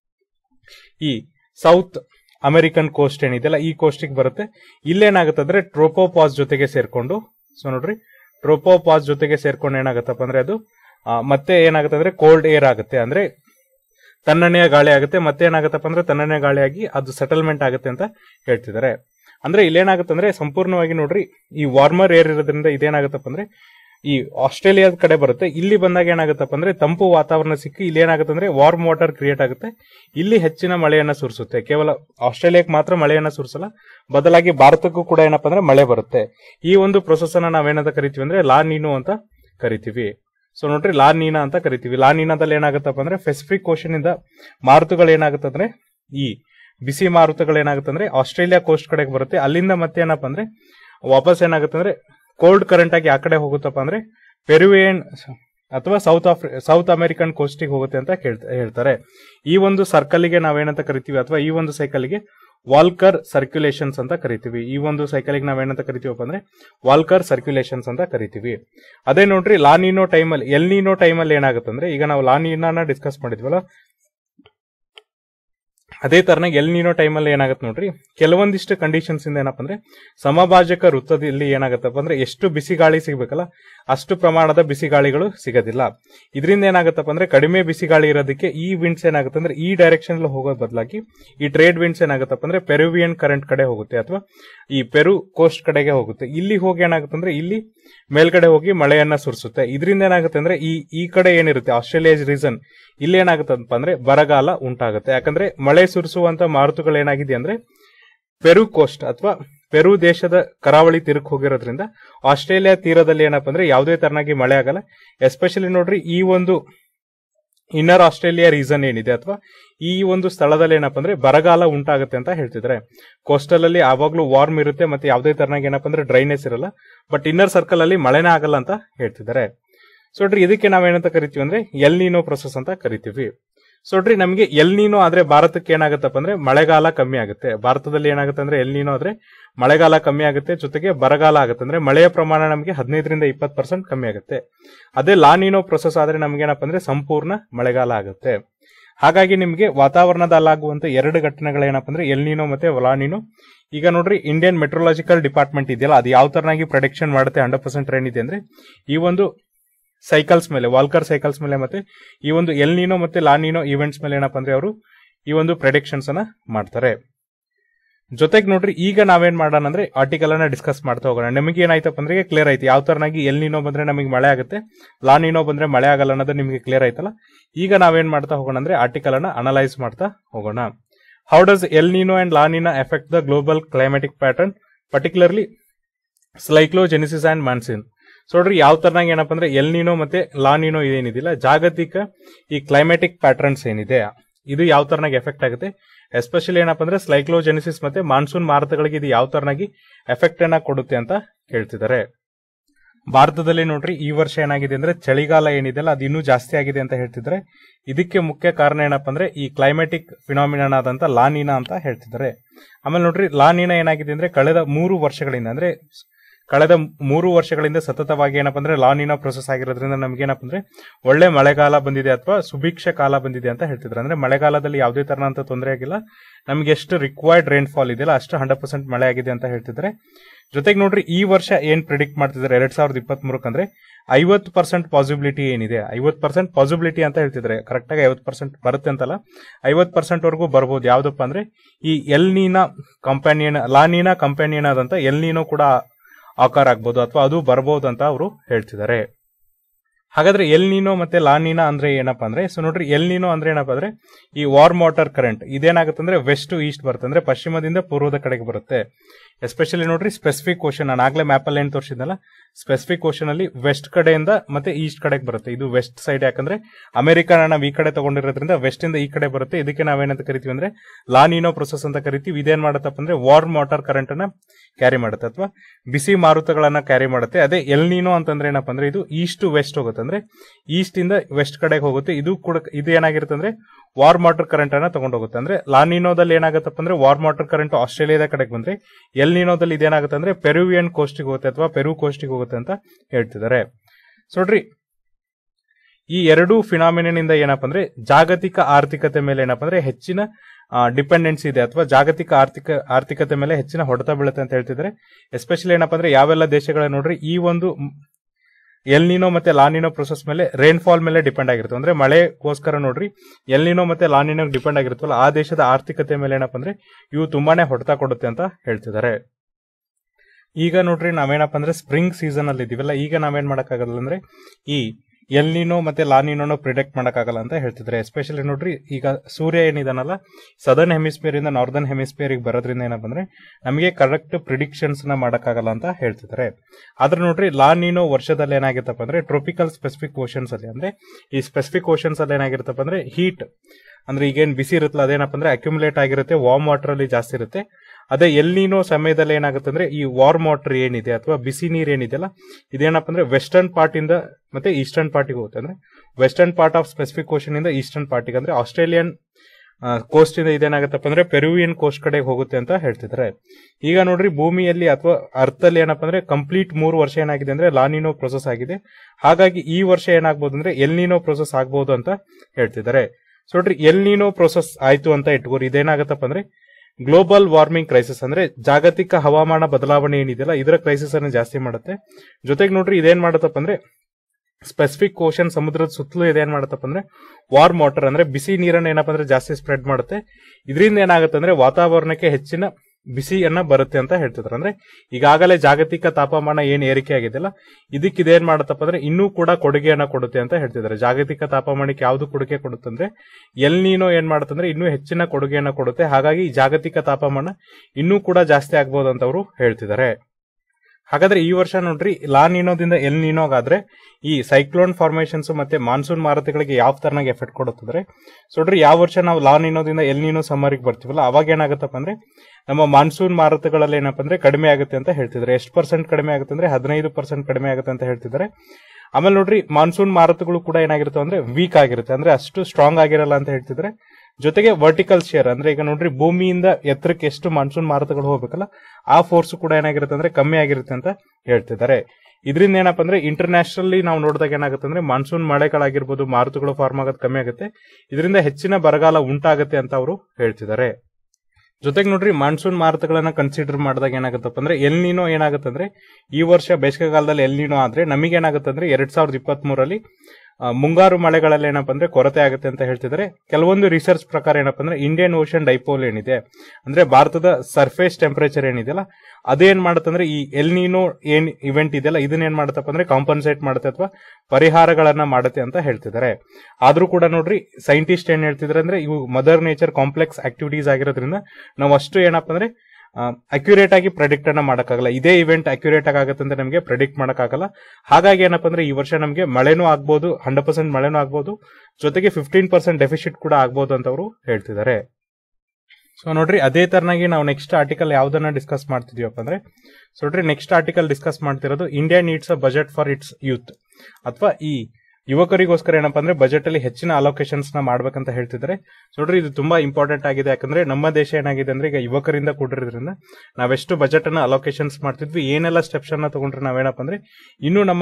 ಈ ಸೌತ್ ಅಮೆರಿಕನ್ ಕೋಸ್ಟ್ ಏನಿದೆಯಲ್ಲ, ಈ ಕೋಸ್ಟಿಗೆ ಬರುತ್ತೆ. ಇಲ್ಲೇನಾಗುತ್ತೆ ಅಂದ್ರೆ ಟ್ರೋಪೋಪಾಸ್ ಜೊತೆಗೆ ಸೇರ್ಕೊಂಡು, ಸೊ ನೋಡ್ರಿ, ಟ್ರೋಪೋಪಾಸ್ ಜೊತೆಗೆ ಸೇರ್ಕೊಂಡು ಏನಾಗುತ್ತಪ್ಪ ಅಂದ್ರೆ ಅದು ಮತ್ತೆ ಏನಾಗುತ್ತೆ ಅಂದ್ರೆ ಕೋಲ್ಡ್ ಏರ್ ಆಗುತ್ತೆ. ಅಂದ್ರೆ ತಣ್ಣನೆಯ ಗಾಳಿ ಆಗುತ್ತೆ. ಮತ್ತೆ ಏನಾಗುತ್ತಪ್ಪ ಅಂದ್ರೆ ತಣ್ಣನೆಯ ಗಾಳಿಯಾಗಿ ಅದು ಸೆಟಲ್ಮೆಂಟ್ ಆಗುತ್ತೆ ಅಂತ ಹೇಳ್ತಿದ್ದಾರೆ. ಅಂದ್ರೆ ಇಲ್ಲೇನಾಗುತ್ತೆ ಅಂದ್ರೆ ಸಂಪೂರ್ಣವಾಗಿ ನೋಡ್ರಿ, ಈ ವಾರ್ಮರ್ ಏರ್ ಇರೋದ್ರಿಂದ ಇದೇನಾಗುತ್ತಪ್ಪ ಅಂದ್ರೆ ಈ ಆಸ್ಟ್ರೇಲಿಯಾದ ಕಡೆ ಬರುತ್ತೆ. ಇಲ್ಲಿ ಬಂದಾಗ ಏನಾಗುತ್ತಪ್ಪ ಅಂದ್ರೆ ತಂಪು ವಾತಾವರಣ ಸಿಕ್ಕಿ ಇಲ್ಲಿ ಏನಾಗುತ್ತೆ ಅಂದ್ರೆ ವಾರ್ಮ್ ವಾಟರ್ ಕ್ರಿಯೇಟ್ ಆಗುತ್ತೆ. ಇಲ್ಲಿ ಹೆಚ್ಚಿನ ಮಳೆಯನ್ನ ಸುರಿಸುತ್ತೆ. ಕೇವಲ ಆಸ್ಟ್ರೇಲಿಯಾಕ್ಕೆ ಮಾತ್ರ ಮಳೆಯನ್ನ ಸುರಿಸಲ್ಲ, ಬದಲಾಗಿ ಭಾರತಕ್ಕೂ ಕೂಡ ಏನಪ್ಪಾ ಅಂದ್ರೆ ಮಳೆ ಬರುತ್ತೆ. ಈ ಒಂದು ಪ್ರೊಸೆಸ್ ಅನ್ನ ನಾವೇನಂತ ಕರಿತೀವಿ ಅಂದ್ರೆ ಲಾ ನೀನೋ ಅಂತ ಕರಿತೀವಿ. ಸೊ ನೋಡ್ರಿ, ಲಾ ನೀನಾ ಅಂತ ಕರಿತೀವಿ. ಲಾ ನೀನಾದಲ್ಲಿ ಏನಾಗುತ್ತಪ್ಪ ಅಂದ್ರೆ ಪೆಸಿಫಿಕ್ ಓಷನ್ ಇಂದ ಮಾರುತಗಳು ಏನಾಗುತ್ತೆ ಅಂದ್ರೆ ಈ ಬಿಸಿ ಮಾರುತಗಳು ಏನಾಗುತ್ತೆ ಅಂದ್ರೆ ಆಸ್ಟ್ರೇಲಿಯಾ ಕೋಸ್ಟ್ ಕಡೆಗೆ ಬರುತ್ತೆ. ಅಲ್ಲಿಂದ ಮತ್ತೆ ಏನಪ್ಪಾ ಅಂದ್ರೆ ವಾಪಸ್ ಏನಾಗುತ್ತೆ ಅಂದ್ರೆ ಕೋಲ್ಡ್ ಕರೆಂಟ್ ಆಗಿ ಆ ಕಡೆ ಹೋಗುತ್ತಪ್ಪ ಅಂದ್ರೆ ಪೆರುವಿಯನ್ ಅಥವಾ ಸೌತ್ ಅಮೆರಿಕನ್ ಕೋಸ್ಟಿಗೆ ಹೋಗುತ್ತೆ ಅಂತ ಹೇಳ್ತಾರೆ. ಈ ಒಂದು ಸರ್ಕಲ್ಗೆ ನಾವೇನಂತ ಕರಿತೀವಿ ಅಥವಾ ಈ ಒಂದು ಸೈಕಲ್ಗೆ ವಾಲ್ಕರ್ ಸರ್ಕ್ಯುಲೇಷನ್ಸ್ ಅಂತ ಕರಿತೀವಿ. ಈ ಒಂದು ಸೈಕಲ್ಗೆ ನಾವೇನಂತ ಕರಿತೀವಪ್ಪ ಅಂದ್ರೆ ವಾಲ್ಕರ್ ಸರ್ಕ್ಯುಲೇಷನ್ಸ್ ಅಂತ ಕರಿತೀವಿ. ಅದೇ ನೋಡ್ರಿ, ಲಾ ನೀನೋ ಟೈಮಲ್ಲಿ ಎಲ್ ನೀನೋ ಟೈಮಲ್ಲಿ ಏನಾಗುತ್ತೆ ಅಂದ್ರೆ ಈಗ ನಾವು ಲಾ ನೀನಾನ ಡಿಸ್ಕಸ್ ಮಾಡಿದ್ವಲ್ಲ, ಅದೇ ತರನಾಗಿ ಎಲ್ ನೀನೋ ಟೈಮಲ್ಲಿ ಏನಾಗುತ್ತೆ ನೋಡ್ರಿ, ಕೆಲವೊಂದಿಷ್ಟು ಕಂಡೀಷನ್ಸ್ ಇಂದ ಏನಪ್ಪ ಅಂದ್ರೆ ಸಮಭಾಜಕ ವೃತ್ತದಲ್ಲಿ ಏನಾಗುತ್ತಪ್ಪ ಅಂದ್ರೆ ಎಷ್ಟು ಬಿಸಿ ಗಾಳಿ ಸಿಗ್ಬೇಕಲ್ಲ ಅಷ್ಟು ಪ್ರಮಾಣದ ಬಿಸಿ ಗಾಳಿಗಳು ಸಿಗೋದಿಲ್ಲ. ಇದರಿಂದ ಏನಾಗುತ್ತಪ್ಪ ಅಂದ್ರೆ ಕಡಿಮೆ ಬಿಸಿ ಗಾಳಿ ಇರೋದಕ್ಕೆ ಈ ವಿಂಡ್ಸ್ ಏನಾಗುತ್ತೆ ಅಂದ್ರೆ ಈ ಡೈರೆಕ್ಷನ್ ಹೋಗೋದ್ ಬದಲಾಗಿ ಈ ಟ್ರೇಡ್ ವಿಂಡ್ಸ್ ಏನಾಗುತ್ತಪ್ಪ ಅಂದ್ರೆ ಪೆರುವಿಯನ್ ಕರೆಂಟ್ ಕಡೆ ಹೋಗುತ್ತೆ ಅಥವಾ ಈ ಪೆರು ಕೋಸ್ಟ್ ಕಡೆಗೆ ಹೋಗುತ್ತೆ. ಇಲ್ಲಿ ಹೋಗಿ ಏನಾಗುತ್ತೆ ಅಂದ್ರೆ ಇಲ್ಲಿ ಮೇಲ್ಗಡೆ ಹೋಗಿ ಮಳೆಯನ್ನ ಸುರಿಸುತ್ತೆ. ಇದರಿಂದ ಏನಾಗುತ್ತೆ ಅಂದ್ರೆ ಈ ಕಡೆ ಏನಿರುತ್ತೆ ಆಸ್ಟ್ರೇಲಿಯಾ ರೀಸನ್, ಇಲ್ಲಿ ಏನಾಗುತ್ತಪ್ಪ ಅಂದ್ರೆ ಬರಗಾಲ ಉಂಟಾಗುತ್ತೆ. ಯಾಕಂದ್ರೆ ಮಳೆ ಸುರಿಸುವಂತ ಮಾರುತಗಳು ಏನಾಗಿದೆ ಅಂದ್ರೆ ಪೆರು ಕೋಸ್ಟ್ ಅಥವಾ ಪೆರು ದೇಶದ ಕರಾವಳಿ ತೀರಕ್ಕೆ ಹೋಗಿರೋದ್ರಿಂದ ಆಸ್ಟ್ರೇಲಿಯಾ ತೀರದಲ್ಲಿ ಏನಪ್ಪ ಅಂದ್ರೆ ಯಾವುದೇ ತರನಾಗಿ ಮಳೆ ಆಗಲ್ಲ. ಎಸ್ಪೆಷಲಿ ನೋಡ್ರಿ, ಈ ಒಂದು ಇನ್ನರ್ ಆಸ್ಟ್ರೇಲಿಯಾ ರೀಸನ್ ಏನಿದೆ ಅಥವಾ ಈ ಒಂದು ಸ್ಥಳದಲ್ಲಿ ಏನಪ್ಪ ಅಂದ್ರೆ ಬರಗಾಲ ಉಂಟಾಗುತ್ತೆ ಅಂತ ಹೇಳ್ತಿದ್ದಾರೆ. ಕೋಸ್ಟಲ್ ಅಲ್ಲಿ ಯಾವಾಗ್ಲೂ ವಾರ್ಮ್ ಇರುತ್ತೆ ಮತ್ತೆ ಯಾವುದೇ ತರನಾಗಿ ಏನಪ್ಪ ಅಂದ್ರೆ ಡ್ರೈನೆಸ್ ಇರಲ್ಲ. ಬಟ್ ಇನ್ನರ್ ಸರ್ಕಲ್ ಅಲ್ಲಿ ಮಳೆನೇ ಆಗಲ್ಲ ಅಂತ ಹೇಳ್ತಿದ್ದಾರೆ. ಸೊ ನೋಡ್ರಿ, ಇದಕ್ಕೆ ನಾವೇನಂತ ಕರಿತೀವಿ ಅಂದ್ರೆ ಎಲ್ ನೀನೋ ಪ್ರೊಸೆಸ್ ಅಂತ ಕರಿತೀವಿ. ಸೊ ನೋಡ್ರಿ, ನಮಗೆ ಎಲ್ ನೀನೋ ಆದ್ರೆ ಭಾರತಕ್ಕೆ ಏನಾಗುತ್ತಪ್ಪ ಅಂದ್ರೆ ಮಳೆಗಾಲ ಕಮ್ಮಿ ಆಗುತ್ತೆ. ಭಾರತದಲ್ಲಿ ಏನಾಗುತ್ತೆ ಅಂದ್ರೆ ಎಲ್ ನೀನೋ ಆದ್ರೆ ಮಳೆಗಾಲ ಕಮ್ಮಿ ಆಗುತ್ತೆ, ಜೊತೆಗೆ ಬರಗಾಲ ಆಗುತ್ತೆ. ಅಂದ್ರೆ ಮಳೆಯ ಪ್ರಮಾಣ ನಮಗೆ 15% 20% ಕಮ್ಮಿ ಆಗುತ್ತೆ. ಅದೇ ಲಾ ನೀನೋ ಪ್ರೊಸೆಸ್ ಆದ್ರೆ ನಮ್ಗೆ ಏನಪ್ಪ ಅಂದ್ರೆ ಸಂಪೂರ್ಣ ಮಳೆಗಾಲ ಆಗುತ್ತೆ. ಹಾಗಾಗಿ ನಿಮ್ಗೆ ವಾತಾವರಣದಲ್ಲಾಗುವಂತ ಎರಡು ಘಟನೆಗಳೇನಪ್ಪ ಅಂದ್ರೆ ಎಲ್ ನೀನೋ ಮತ್ತೆ ಲಾ ನೀನೋ. ಈಗ ನೋಡ್ರಿ, ಇಂಡಿಯನ್ ಮೆಟ್ರೋಲಾಜಿಕಲ್ ಡಿಪಾರ್ಟ್ಮೆಂಟ್ ಇದೆಯಲ್ಲ, ಅದು ಯಾವ ತರನಾಗಿ ಪ್ರೆಡಿಕ್ಷನ್ ಮಾಡುತ್ತೆ 100% ಏನಿದೆ ಅಂದ್ರೆ ಈ ಒಂದು ಸೈಕಲ್ಸ್ ಮೇಲೆ, ವಾಲ್ಕರ್ ಸೈಕಲ್ಸ್ ಮೇಲೆ ಮತ್ತೆ ಈ ಒಂದು ಎಲ್ ನೀನೋ ಮತ್ತೆ ಲಾ ನೀನೋ ಇವೆಂಟ್ಸ್ ಮೇಲೆ ಏನಪ್ಪ ಅಂದ್ರೆ ಅವರು ಈ ಒಂದು ಪ್ರೆಡಿಕ್ಷನ್ಸ್ ಅನ್ನ ಮಾಡ್ತಾರೆ. ಜೊತೆಗೆ ನೋಡ್ರಿ, ಈಗ ನಾವೇನ್ ಮಾಡೋಣ ಅಂದ್ರೆ ಆರ್ಟಿಕಲ್ ಅನ್ನ ಡಿಸ್ಕಸ್ ಮಾಡ್ತಾ ಹೋಗೋಣ. ನಿಮಗೆ ಏನಾಯ್ತಪ್ಪ ಅಂದ್ರೆ ಕ್ಲಿಯರ್ ಆಯ್ತು ಯಾವ ತರನಾಗಿ ಎಲ್ ನೀನೋ ಬಂದ್ರೆ ನಮಗೆ ಮಳೆ ಆಗುತ್ತೆ, ಲಾ ನೀನೋ ಬಂದ್ರೆ ಮಳೆ ಆಗಲ್ಲ ಅನ್ನೋದು ನಿಮಗೆ ಕ್ಲಿಯರ್ ಆಯ್ತಲ್ಲ. ಈಗ ನಾವೇನ್ ಮಾಡ್ತಾ ಹೋಗೋಣ ಅಂದ್ರೆ ಆರ್ಟಿಕಲ್ ಅನ್ನ ಅನಲೈಸ್ ಮಾಡ್ತಾ ಹೋಗೋಣ. How does El Nino and La Nina effect the global climatic pattern, particularly cyclogenesis and monsoon. So ನೋಡ್ರಿ, ಯಾವ ತರನಾಗಿ ಏನಪ್ಪ ಅಂದ್ರೆ ಎಲ್ ನೀನೋ ಮತ್ತೆ ಲಾ ನೀನೋ ಏನಿದಿಲ್ಲ, ಜಾಗತಿಕ ಈ ಕ್ಲೈಮ್ಯಾಟಿಕ್ ಪ್ಯಾಟರ್ನ್ಸ್ ಏನಿದೆ ಇದು ಯಾವ ತರನಾಗಿ ಎಫೆಕ್ಟ್ ಆಗುತ್ತೆ, ಎಸ್ಪೆಷಲಿ ಏನಪ್ಪ ಅಂದ್ರೆ ಸೈಕ್ಲೋಜೆನಿಸಿಸ್ ಮತ್ತೆ ಮಾನ್ಸೂನ್ ಮಾರುತಗಳಿಗೆ ಇದು ಯಾವ ತರನಾಗಿ ಎಫೆಕ್ಟ್ ಅನ್ನ ಕೊಡುತ್ತೆ ಅಂತ ಹೇಳ್ತಿದ್ದಾರೆ. ಭಾರತದಲ್ಲಿ ನೋಡ್ರಿ, ಈ ವರ್ಷ ಏನಾಗಿದೆ ಅಂದ್ರೆ ಚಳಿಗಾಲ ಏನಿದೆಲ್ಲ ಅದು ಇನ್ನೂ ಜಾಸ್ತಿ ಆಗಿದೆ ಅಂತ ಹೇಳ್ತಿದ್ದಾರೆ. ಇದಕ್ಕೆ ಮುಖ್ಯ ಕಾರಣ ಏನಪ್ಪ ಅಂದ್ರೆ ಈ ಕ್ಲೈಮ್ಯಾಟಿಕ್ ಫಿನಾಮಿನಾ ಆದಂತ ಲಾ ನೀನಾ ಅಂತ ಹೇಳ್ತಿದ್ದಾರೆ. ಆಮೇಲೆ ನೋಡ್ರಿ, ಲಾ ನೀನಾ ಏನಾಗಿದೆ ಅಂದ್ರೆ ಕಳೆದ 3 ವರ್ಷಗಳಿಂದ ಅಂದ್ರೆ ಕಳೆದ 3 ವರ್ಷಗಳಿಂದ ಸತತವಾಗಿ ಏನಪ್ಪ ಅಂದ್ರೆ ಲಾನಿನೋ ಪ್ರೊಸೆಸ್ ಆಗಿರೋದ್ರಿಂದ ನಮ್ಗೆ ಏನಪ್ಪ ಅಂದ್ರೆ ಒಳ್ಳೆ ಮಳೆಗಾಲ ಬಂದಿದೆ ಅಥವಾ ಸುಭಿಕ್ಷ ಕಾಲ ಬಂದಿದೆ ಅಂತ ಹೇಳ್ತಿದ್ರು. ಅಂದ್ರೆ ಮಳೆಗಾಲದಲ್ಲಿ ಯಾವುದೇ ತರನಂತ ತೊಂದರೆ ಆಗಿಲ್ಲ, ನಮ್ಗೆ ಎಷ್ಟು ರಿಕ್ವೈರ್ಡ್ ರೈನ್ ಫಾಲ್ ಇದೆಯಲ್ಲ ಅಷ್ಟು 100% ಮಳೆ ಆಗಿದೆ ಅಂತ ಹೇಳ್ತಿದ್ರೆ. ಜೊತೆಗೆ ನೋಡ್ರಿ ಈ ವರ್ಷ ಏನ್ ಪ್ರಿಡಿಕ್ಟ್ ಮಾಡ್ತಿದ್ದಾರೆ 2023 ಅಂದ್ರೆ 50% ಪಾಸಿಬಿಲಿಟಿ ಏನಿದೆ, 50% ಪಾಸಿಬಿಲಿಟಿ ಅಂತ ಹೇಳ್ತಿದ್ರೆ, ಕರೆಕ್ಟ್ ಆಗಿ 50% ಬರುತ್ತೆ ಅಂತಲ್ಲ, 50% ವರೆಗೂ ಬರ್ಬೋದು. ಯಾವ್ದಪ್ಪ ಅಂದ್ರೆ ಈ ಲಾನಿನಾ ಕಂಪ್ಯಾನಿಯನ್ ಆದಂತ ಎಲ್ನಿನೋ ಕೂಡ ಆಕಾರ ಆಗ್ಬೋದು ಅಥವಾ ಅದು ಬರ್ಬೋದು ಅಂತ ಅವರು ಹೇಳ್ತಿದ್ದಾರೆ. ಹಾಗಾದ್ರೆ ಎಲ್ನಿನೋ ಮತ್ತೆ ಲಾನಿನಾ ಅಂದ್ರೆ ಏನಪ್ಪಾ ಅಂದ್ರೆ, ಸೊ ನೋಡ್ರಿ ಎಲ್ನಿನೋ ಅಂದ್ರೆ ಏನಪ್ಪಾ ಅಂದ್ರೆ ಈ ವಾರ್ಮ್ ವಾಟರ್ ಕರೆಂಟ್ ಇದೇನಾಗುತ್ತೆ ಅಂದ್ರೆ ವೆಸ್ಟ್ ಟು ಈಸ್ಟ್ ಬರುತ್ತೆ, ಅಂದ್ರೆ ಪಶ್ಚಿಮದಿಂದ ಪೂರ್ವದ ಕಡೆಗೆ ಬರುತ್ತೆ. ಎಸ್ಪೆಷಲಿ ನೋಡ್ರಿ ಸ್ಪೆಸಿಫಿಕ್ ಓಷನ್, ನಾನು ಆಗ್ಲೇ ಮ್ಯಾಪ್ ಅಲ್ಲಿ ಏನ್ ತೋರಿಸಿದ್ನಲ್ಲ, ಸ್ಪೆಸಿಫಿಕ್ ಓಷನ್ ಅಲ್ಲಿ ವೆಸ್ಟ್ ಕಡೆಯಿಂದ ಮತ್ತೆ ಈಸ್ಟ್ ಕಡೆಗೆ ಬರುತ್ತೆ. ಇದು ವೆಸ್ಟ್ ಸೈಡ್, ಯಾಕಂದ್ರೆ ಅಮೆರಿಕ ನಾವು ಈ ಕಡೆ ತಗೊಂಡಿರೋದ್ರಿಂದ ವೆಸ್ಟ್ ಇಂದ ಈ ಕಡೆ ಬರುತ್ತೆ. ಇದಕ್ಕೆ ನಾವೇನಂತ ಕರಿತೀವಿ ಅಂದ್ರೆ ಲಾನಿನೋ ಪ್ರೊಸೆಸ್ ಅಂತ ಕರಿತೀವಿ. ಇದೇನ್ ಮಾಡತ್ತಪ್ಪ ಅಂದ್ರೆ ವಾರ್ಮ್ ವಾಟರ್ ಕರೆಂಟ್ ಅನ್ನ ಕ್ಯಾರಿ ಮಾಡುತ್ತೆ ಅಥವಾ ಬಿಸಿ ಮಾರುತಗಳನ್ನ ಕ್ಯಾರಿ ಮಾಡುತ್ತೆ. ಅದೇ ಎಲ್ನಿನೋ ಅಂತಂದ್ರೆ ಏನಪ್ಪಾ ಅಂದ್ರೆ ಇದು ಈಸ್ಟ್ ಟು ವೆಸ್ಟ್ ಹೋಗುತ್ತೆ, ಅಂದ್ರೆ ಈಸ್ಟ್ ಇಂದ ವೆಸ್ಟ್ ಕಡೆಗೆ ಹೋಗುತ್ತೆ. ಇದು ಏನಾಗಿರುತ್ತೆ ಅಂದ್ರೆ ವಾರ್ಮ್ ವಾಟರ್ ಕರೆಂಟ್ ಅನ್ನ ತಗೊಂಡು ಹೋಗುತ್ತೆ. ಅಂದ್ರೆ ಲಾನಿನೋದಲ್ಲಿ ಏನಾಗುತ್ತಪ್ಪ ಅಂದ್ರೆ ವಾರ್ಮ್ ವಾಟರ್ ಕರೆಂಟ್ ಆಸ್ಟ್ರೇಲಿಯಾದ ಕಡೆಗೆ ಬಂದ್ರೆ, ಎಲ್ನಿನೋದಲ್ಲಿ ಇದೇನಾಗುತ್ತೆ ಅಂದ್ರೆ ಪೆರುವಿಯನ್ ಕೋಸ್ಟಿಗೆ ಹೋಗುತ್ತೆ ಅಥವಾ ಪೆರು ಕೋಸ್ಟಿಗೆ ಹೋಗುತ್ತೆ ಅಂತ ಹೇಳ್ತಿದ್ದಾರೆ. ಸೊ ನೋಡ್ರಿ ಈ ಎರಡೂ ಫಿನಾಮಿನನ್ ಇಂದ ಏನಪ್ಪಾ ಅಂದ್ರೆ ಜಾಗತಿಕ ಆರ್ಥಿಕತೆ ಮೇಲೆ ಏನಪ್ಪಾ ಅಂದ್ರೆ ಹೆಚ್ಚಿನ ಡಿಪೆಂಡೆನ್ಸಿ ಇದೆ ಅಥವಾ ಜಾಗತಿಕ ಆರ್ಥಿಕತೆ ಮೇಲೆ ಹೆಚ್ಚಿನ ಹೊಡೆತ ಬೀಳುತ್ತೆ ಅಂತ ಹೇಳ್ತಿದ್ದಾರೆ. ಎಸ್ಪೆಷಲಿ ಏನಪ್ಪಾ ಅಂದ್ರೆ ಯಾವೆಲ್ಲ ದೇಶಗಳ ನೋಡ್ರಿ ಈ ಒಂದು ಎಲ್ನಿನೋ ಮತ್ತೆ ಲಾನಿನೋ ಪ್ರೊಸೆಸ್ ಮೇಲೆ ರೈನ್ಫಾಲ್ ಮೇಲೆ ಡಿಪೆಂಡ್ ಆಗಿರುತ್ತೆ, ಅಂದ್ರೆ ಮಳೆಗೋಸ್ಕರ ನೋಡ್ರಿ ಎಲ್ನಿನೋ ಮತ್ತೆ ಲಾನಿನೋ ಡಿಪೆಂಡ್ ಆಗಿರುತ್ತಲ್ಲ ಆ ದೇಶದ ಆರ್ಥಿಕತೆ ಮೇಲೆ ಏನಪ್ಪಾ ಅಂದ್ರೆ ಇವು ತುಂಬಾನೇ ಹೊಡೆತ ಕೊಡುತ್ತೆ ಅಂತ ಹೇಳ್ತಿದ್ದಾರೆ. ಈಗ ನೋಡ್ರಿ ನಾವೇನಪ್ಪ ಅಂದ್ರೆ ಸ್ಪ್ರಿಂಗ್ ಸೀಸನ್ ಅಲ್ಲಿ ಇದೀವಲ್ಲ, ಈಗ ನಾವೇನ್ ಮಾಡಕ್ಕಾಗಲ್ಲ ಅಂದ್ರೆ ಈ ಎಲ್ನಿನೋ ಮತ್ತೆ ಲಾನಿನೋನು ಪ್ರಿಡಿಕ್ಟ್ ಮಾಡಕ್ಕಾಗಲ್ಲ ಅಂತ ಹೇಳ್ತಿದ್ರೆ. ಎಸ್ಪೆಷಲಿ ನೋಡ್ರಿ ಈಗ ಸೂರ್ಯ ಏನಿದಾನಲ್ಲ ಸದರ್ನ್ ಹೆಮಿಸ್ಫಿಯರ್ ಇಂದ ನಾರ್ದರ್ನ್ ಹೆಮಿಸ್ಫಿಯರ್ ಬರೋದ್ರಿಂದ ಏನಪ್ಪ ಅಂದ್ರೆ ನಮಗೆ ಕರೆಕ್ಟ್ ಪ್ರಿಡಿಕ್ಷನ್ಸ್ ನ ಮಾಡಕ್ಕಾಗಲ್ಲ ಅಂತ ಹೇಳ್ತಿದ್ದಾರೆ. ಆದ್ರೆ ನೋಡ್ರಿ ಲಾನಿನೋ ವರ್ಷದಲ್ಲಿ ಏನಾಗಿತ್ತಪ್ಪ ಅಂದ್ರೆ ಟ್ರೋಪಿಕಲ್ ಸ್ಪೆಸಿಫಿಕ್ ಓಷನ್ಸ್ ಅಲ್ಲಿ, ಅಂದ್ರೆ ಈ ಸ್ಪೆಸಿಫಿಕ್ ಓಷನ್ಸ್ ಅಲ್ಲಿ ಏನಾಗಿರುತ್ತಪ್ಪ ಅಂದ್ರೆ ಹೀಟ್ ಅಂದ್ರೆ ಈಗೇನ್ ಬಿಸಿ ಇರುತ್ತಲ್ಲ ಅದೇನಪ್ಪ ಅಂದ್ರೆ ಅಕ್ಯುಮುಲೇಟ್ ಆಗಿರುತ್ತೆ, ವಾರ್ಮ್ ವಾಟರ್ ಅಲ್ಲಿ ಜಾಸ್ತಿ ಇರುತ್ತೆ. ಅದೇ ಎಲ್ನಿನೋ ಸಮಯದಲ್ಲಿ ಏನಾಗುತ್ತೆ ಅಂದ್ರೆ ಈ ವಾರ್ಮ್ ವಾಟರ್ ಏನಿದೆ ಅಥವಾ ಬಿಸಿ ನೀರ್ ಏನಿದೆಯಲ್ಲ ಇದೇನಪ್ಪ ಅಂದ್ರೆ ವೆಸ್ಟರ್ನ್ ಪಾರ್ಟ್ ಇಂದ ಮತ್ತೆ ಈಸ್ಟರ್ನ್ ಪಾರ್ಟಿಗೆ ಹೋಗುತ್ತೆ. ಅಂದ್ರೆ western part of Pacific Ocean ಇಂದ ಈಸ್ಟರ್ನ್ ಪಾರ್ಟಿಗೆ ಅಂದ್ರೆ ಆಸ್ಟ್ರೇಲಿಯನ್ ಕೋಸ್ಟ್ ಇಂದ ಇದೇನಾಗತ್ತಪ್ಪ ಅಂದ್ರೆ ಪೆರುವಿಯನ್ ಕೋಸ್ಟ್ ಕಡೆಗೆ ಹೋಗುತ್ತೆ ಅಂತ ಹೇಳ್ತಿದ್ದಾರೆ. ಈಗ ನೋಡ್ರಿ ಭೂಮಿಯಲ್ಲಿ ಅಥವಾ ಅರ್ತ್ ಅಲ್ಲಿ ಏನಪ್ಪ ಅಂದ್ರೆ ಕಂಪ್ಲೀಟ್ 3 ವರ್ಷ ಏನಾಗಿದೆ ಅಂದ್ರೆ ಲಾನಿನೋ ಪ್ರೊಸೆಸ್ ಆಗಿದೆ. ಹಾಗಾಗಿ ಈ ವರ್ಷ ಏನಾಗಬಹುದು ಅಂದ್ರೆ ಎಲ್ನಿನೋ ಪ್ರೊಸೆಸ್ ಆಗಬಹುದು ಅಂತ ಹೇಳ್ತಿದ್ದಾರೆ. ಸೊ ನೋಡ್ರಿ ಎಲ್ನಿನೋ ಪ್ರೊಸೆಸ್ ಆಯ್ತು ಅಂತ ಇಟ್ಕೋರಿ, ಇದೇನಾಗತ್ತಪ್ಪ ಅಂದ್ರೆ ಗ್ಲೋಬಲ್ ವಾರ್ಮಿಂಗ್ ಕ್ರೈಸಿಸ್ ಅಂದ್ರೆ ಜಾಗತಿಕ ಹವಾಮಾನ ಬದಲಾವಣೆ ಏನಿದೆಯಲ್ಲ ಇದರ ಕ್ರೈಸಿಸ್ ಅನ್ನು ಜಾಸ್ತಿ ಮಾಡುತ್ತೆ. ಜೊತೆಗೆ ನೋಡ್ರಿ ಇದೇನ್ ಮಾಡತ್ತಪ್ಪ ಅಂದ್ರೆ ಸ್ಪೆಸಿಫಿಕ್ ಓಷನ್ ಸಮುದ್ರದ ಸುತ್ತಲೂ ಇದೇನ್ ಮಾಡತ್ತಪ್ಪ ಅಂದ್ರೆ ವಾರ್ಮ್ ವಾಟರ್ ಅಂದ್ರೆ ಬಿಸಿ ನೀರನ್ನ ಏನಪ್ಪ ಅಂದ್ರೆ ಜಾಸ್ತಿ ಸ್ಪ್ರೆಡ್ ಮಾಡುತ್ತೆ. ಇದರಿಂದ ಏನಾಗುತ್ತೆ ಅಂದ್ರೆ ವಾತಾವರಣಕ್ಕೆ ಹೆಚ್ಚಿನ ಬಿಸಿಯನ್ನ ಬರುತ್ತೆ ಅಂತ ಹೇಳ್ತಿದ್ರು. ಅಂದ್ರೆ ಈಗಾಗಲೇ ಜಾಗತಿಕ ತಾಪಮಾನ ಏನ್ ಏರಿಕೆ ಆಗಿದೆಯಲ್ಲ ಇದಕ್ಕೆ ಇದೇನ್ ಮಾಡತ್ತಪ್ಪ ಅಂದ್ರೆ ಇನ್ನೂ ಕೂಡ ಕೊಡುಗೆಯನ್ನ ಕೊಡುತ್ತೆ ಅಂತ ಹೇಳ್ತಿದ್ದಾರೆ. ಜಾಗತಿಕ ತಾಪಮಾನಕ್ಕೆ ಯಾವ್ದು ಕೊಡುಗೆ ಕೊಡುತ್ತೆ ಅಂದ್ರೆ ಎಲ್ನಿನೋ ಏನ್ ಮಾಡುತ್ತಂದ್ರೆ ಇನ್ನೂ ಹೆಚ್ಚಿನ ಕೊಡುಗೆಯನ್ನ ಕೊಡುತ್ತೆ. ಹಾಗಾಗಿ ಜಾಗತಿಕ ತಾಪಮಾನ ಇನ್ನೂ ಕೂಡ ಜಾಸ್ತಿ ಆಗ್ಬಹುದು ಅಂತ ಅವರು ಹೇಳ್ತಿದ್ದಾರೆ. ಹಾಗಾದ್ರೆ ಈ ವರ್ಷ ನೋಡ್ರಿ ಲಾನಿನೋದಿಂದ ಎಲ್ನಿನೋಗಾದ್ರೆ ಈ ಸೈಕ್ಲೋನ್ ಫಾರ್ಮೇಶನ್ಸ್ ಮತ್ತೆ ಮಾನ್ಸೂನ್ ಮಾರುತಗಳಿಗೆ ಯಾವ ತರನಾಗಿ ಎಫೆಕ್ಟ್ ಕೊಡುತ್ತದೆ. ಸೊ ನೋಡ್ರಿ ಯಾವ ವರ್ಷ ನಾವು ಲಾನಿನೋದಿಂದ ಎಲ್ನಿನೋ ಸಮ್ಮರಿಗೆ ಬರ್ತೀವಲ್ಲ ಅವಾಗ ಏನಾಗುತ್ತಪ್ಪ ಅಂದ್ರೆ ನಮ್ಮ ಮಾನ್ಸೂನ್ ಮಾರುತಗಳಲ್ಲಿ ಏನಪ್ಪ ಅಂದ್ರೆ ಕಡಿಮೆ ಆಗುತ್ತೆ ಅಂತ ಹೇಳ್ತಿದ್ದಾರೆ. ಎಷ್ಟು % ಕಡಿಮೆ ಆಗುತ್ತೆ ಅಂದ್ರೆ 15% ಕಡಿಮೆ ಆಗುತ್ತೆ ಅಂತ ಹೇಳ್ತಿದ್ದಾರೆ. ಆಮೇಲೆ ನೋಡ್ರಿ ಮಾನ್ಸೂನ್ ಮಾರುತಗಳು ಕೂಡ ಏನಾಗಿರುತ್ತೆ ಅಂದ್ರೆ ವೀಕ್ ಆಗಿರುತ್ತೆ, ಅಂದ್ರೆ ಅಷ್ಟು ಸ್ಟ್ರಾಂಗ್ ಆಗಿರಲ್ಲ ಅಂತ ಹೇಳ್ತಿದ್ರೆ. ಜೊತೆಗೆ ವರ್ಟಿಕಲ್ ಶೇರ್ ಅಂದ್ರೆ ಈಗ ನೋಡ್ರಿ ಭೂಮಿಯಿಂದ ಎತ್ತರಕ್ಕೆ ಎಷ್ಟು ಮಾನ್ಸೂನ್ ಮಾರುತಗಳು ಹೋಗ್ಬೇಕಲ್ಲ ಆ ಫೋರ್ಸ್ ಕೂಡ ಏನಾಗಿರುತ್ತೆ ಅಂದ್ರೆ ಕಮ್ಮಿ ಆಗಿರುತ್ತೆ ಅಂತ ಹೇಳ್ತಿದ್ದಾರೆ. ಇದರಿಂದ ಏನಪ್ಪ ಅಂದ್ರೆ ಇಂಟರ್ನ್ಯಾಷನಲಿ ನಾವು ನೋಡಿದಾಗ ಏನಾಗುತ್ತೆ ಅಂದ್ರೆ ಮಾನ್ಸೂನ್ ಮಳೆಗಳಾಗಿರ್ಬೋದು ಮಾರುತಗಳು ಫಾರ್ಮ್ ಆಗೋದು ಕಮ್ಮಿ ಆಗುತ್ತೆ, ಇದರಿಂದ ಹೆಚ್ಚಿನ ಬರಗಾಲ ಉಂಟಾಗುತ್ತೆ ಅಂತ ಅವರು ಹೇಳ್ತಿದ್ದಾರೆ. ಜೊತೆಗೆ ನೋಡ್ರಿ ಮಾನ್ಸೂನ್ ಮಾರುತಗಳನ್ನ ಕನ್ಸಿಡರ್ ಮಾಡಿದಾಗ ಏನಾಗುತ್ತಪ್ಪ ಅಂದ್ರೆ ಎಲ್ನಿನೋ ಏನಾಗುತ್ತೆ ಅಂದ್ರೆ ಈ ವರ್ಷ ಬೇಸಿಗೆಗಾಲದಲ್ಲಿ ಎಲ್ನಿನೋ ಆದ್ರೆ ನಮಗೆ ಏನಾಗುತ್ತೆ ಅಂದ್ರೆ 2023 ಮುಂಗಾರು ಮಳೆಗಳಲ್ಲಿ ಏನಪ್ಪ ಅಂದ್ರೆ ಕೊರತೆ ಆಗುತ್ತೆ ಅಂತ ಹೇಳ್ತಿದ್ದಾರೆ. ಕೆಲವೊಂದು ರಿಸರ್ಚ್ ಪ್ರಕಾರ ಏನಪ್ಪ ಅಂದ್ರೆ ಇಂಡಿಯನ್ ಓಷನ್ ಡೈಪೋಲ್ ಏನಿದೆ ಅಂದ್ರೆ ಭಾರತದ ಸರ್ಫೇಸ್ ಟೆಂಪರೇಚರ್ ಏನಿದೆಯಲ್ಲ ಅದೇನ್ ಮಾಡುತ್ತೆ ಅಂದ್ರೆ ಈ ಎಲ್ನಿನೋ ಏನ್ ಇವೆಂಟ್ ಇದೆಯಲ್ಲ ಇದನ್ನ ಏನ್ ಮಾಡುತ್ತಪ್ಪ ಅಂದ್ರೆ ಕಾಂಪನ್ಸೇಟ್ ಮಾಡುತ್ತೆ ಅಥವಾ ಪರಿಹಾರಗಳನ್ನ ಮಾಡುತ್ತೆ ಅಂತ ಹೇಳ್ತಿದ್ದಾರೆ. ಆದ್ರೂ ಕೂಡ ನೋಡ್ರಿ ಸೈಂಟಿಸ್ಟ್ ಏನ್ ಹೇಳ್ತಿದ್ರೆ ಅಂದ್ರೆ ಇವು ಮದರ್ ನೇಚರ್ ಕಾಂಪ್ಲೆಕ್ಸ್ ಆಕ್ಟಿವಿಟೀಸ್ ಆಗಿರೋದ್ರಿಂದ ನಾವು ಅಷ್ಟು ಏನಪ್ಪ ಅಂದ್ರೆ ಅಕ್ಯುರೇಟ್ ಆಗಿ ಪ್ರೆಡಿಕ್ಟ್ ಅನ್ನ ಮಾಡಕ್ಕಾಗಲ್ಲ. ಇದೇ ಇವೆಂಟ್ ಅಕ್ಯುರೇಟ್ ಆಗುತ್ತೆ ಅಂತ ನಮಗೆ ಪ್ರೆಡಿಕ್ಟ್ ಮಾಡಕ್ಕಾಗಲ್ಲ. ಹಾಗಾಗಿ ಏನಪ್ಪ ಅಂದ್ರೆ ಈ ವರ್ಷ ನಮಗೆ ಮಳೆನೂ ಆಗ್ಬಹುದು, 100% ಮಳೆನೂ ಆಗ್ಬಹುದು, ಜೊತೆಗೆ 15% ಡೆಫಿಸಿಟ್ ಕೂಡ ಆಗ್ಬಹುದು ಅಂತ ಅವರು ಹೇಳ್ತಿದ್ದಾರೆ. ಸೊ ನೋಡ್ರಿ ಅದೇ ತರನಾಗಿ ನಾವು ನೆಕ್ಸ್ಟ್ ಆರ್ಟಿಕಲ್ ಯಾವ್ದನ್ನ ಡಿಸ್ಕಸ್ ಮಾಡ್ತಿದೀವಪ್ಪ ಅಂದ್ರೆ ಸೊ ನೋಡ್ರಿ ನೆಕ್ಸ್ಟ್ ಆರ್ಟಿಕಲ್ ಡಿಸ್ಕಸ್ ಮಾಡ್ತಿರೋದು India needs a budget for its youth ಅಥವಾ ಈ ಯುವಕರಿಗೋಸ್ಕರ ಏನಪ್ಪಾ ಅಂದ್ರೆ ಬಜೆಟ್ ಅಲ್ಲಿ ಹೆಚ್ಚಿನ ಅಲೋಕೇಶನ್ಸ್ ನ ಮಾಡ್ಬೇಕಂತ ಹೇಳ್ತಿದ್ದಾರೆ. ನೋಡ್ರಿ ಇದು ತುಂಬಾ ಇಂಪಾರ್ಟೆಂಟ್ ಆಗಿದೆ. ಯಾಕಂದ್ರೆ ನಮ್ಮ ದೇಶ ಏನಾಗಿದೆ ಅಂದ್ರೆ ಈಗ ಯುವಕರಿಂದ ಕೂಡಿರೋದ್ರಿಂದ ನಾವೆಷ್ಟು ಬಜೆಟ್ ಅನ್ನ ಅಲೋಕೇಶನ್ಸ್ ಮಾಡ್ತಿದ್ವಿ, ಏನೆಲ್ಲ ಸ್ಟೆಪ್ಸ್ ಅನ್ನ ತಗೊಂಡ್ರೆ ನಾವೇನಪ್ಪ ಅಂದ್ರೆ ಇನ್ನು ನಮ್ಮ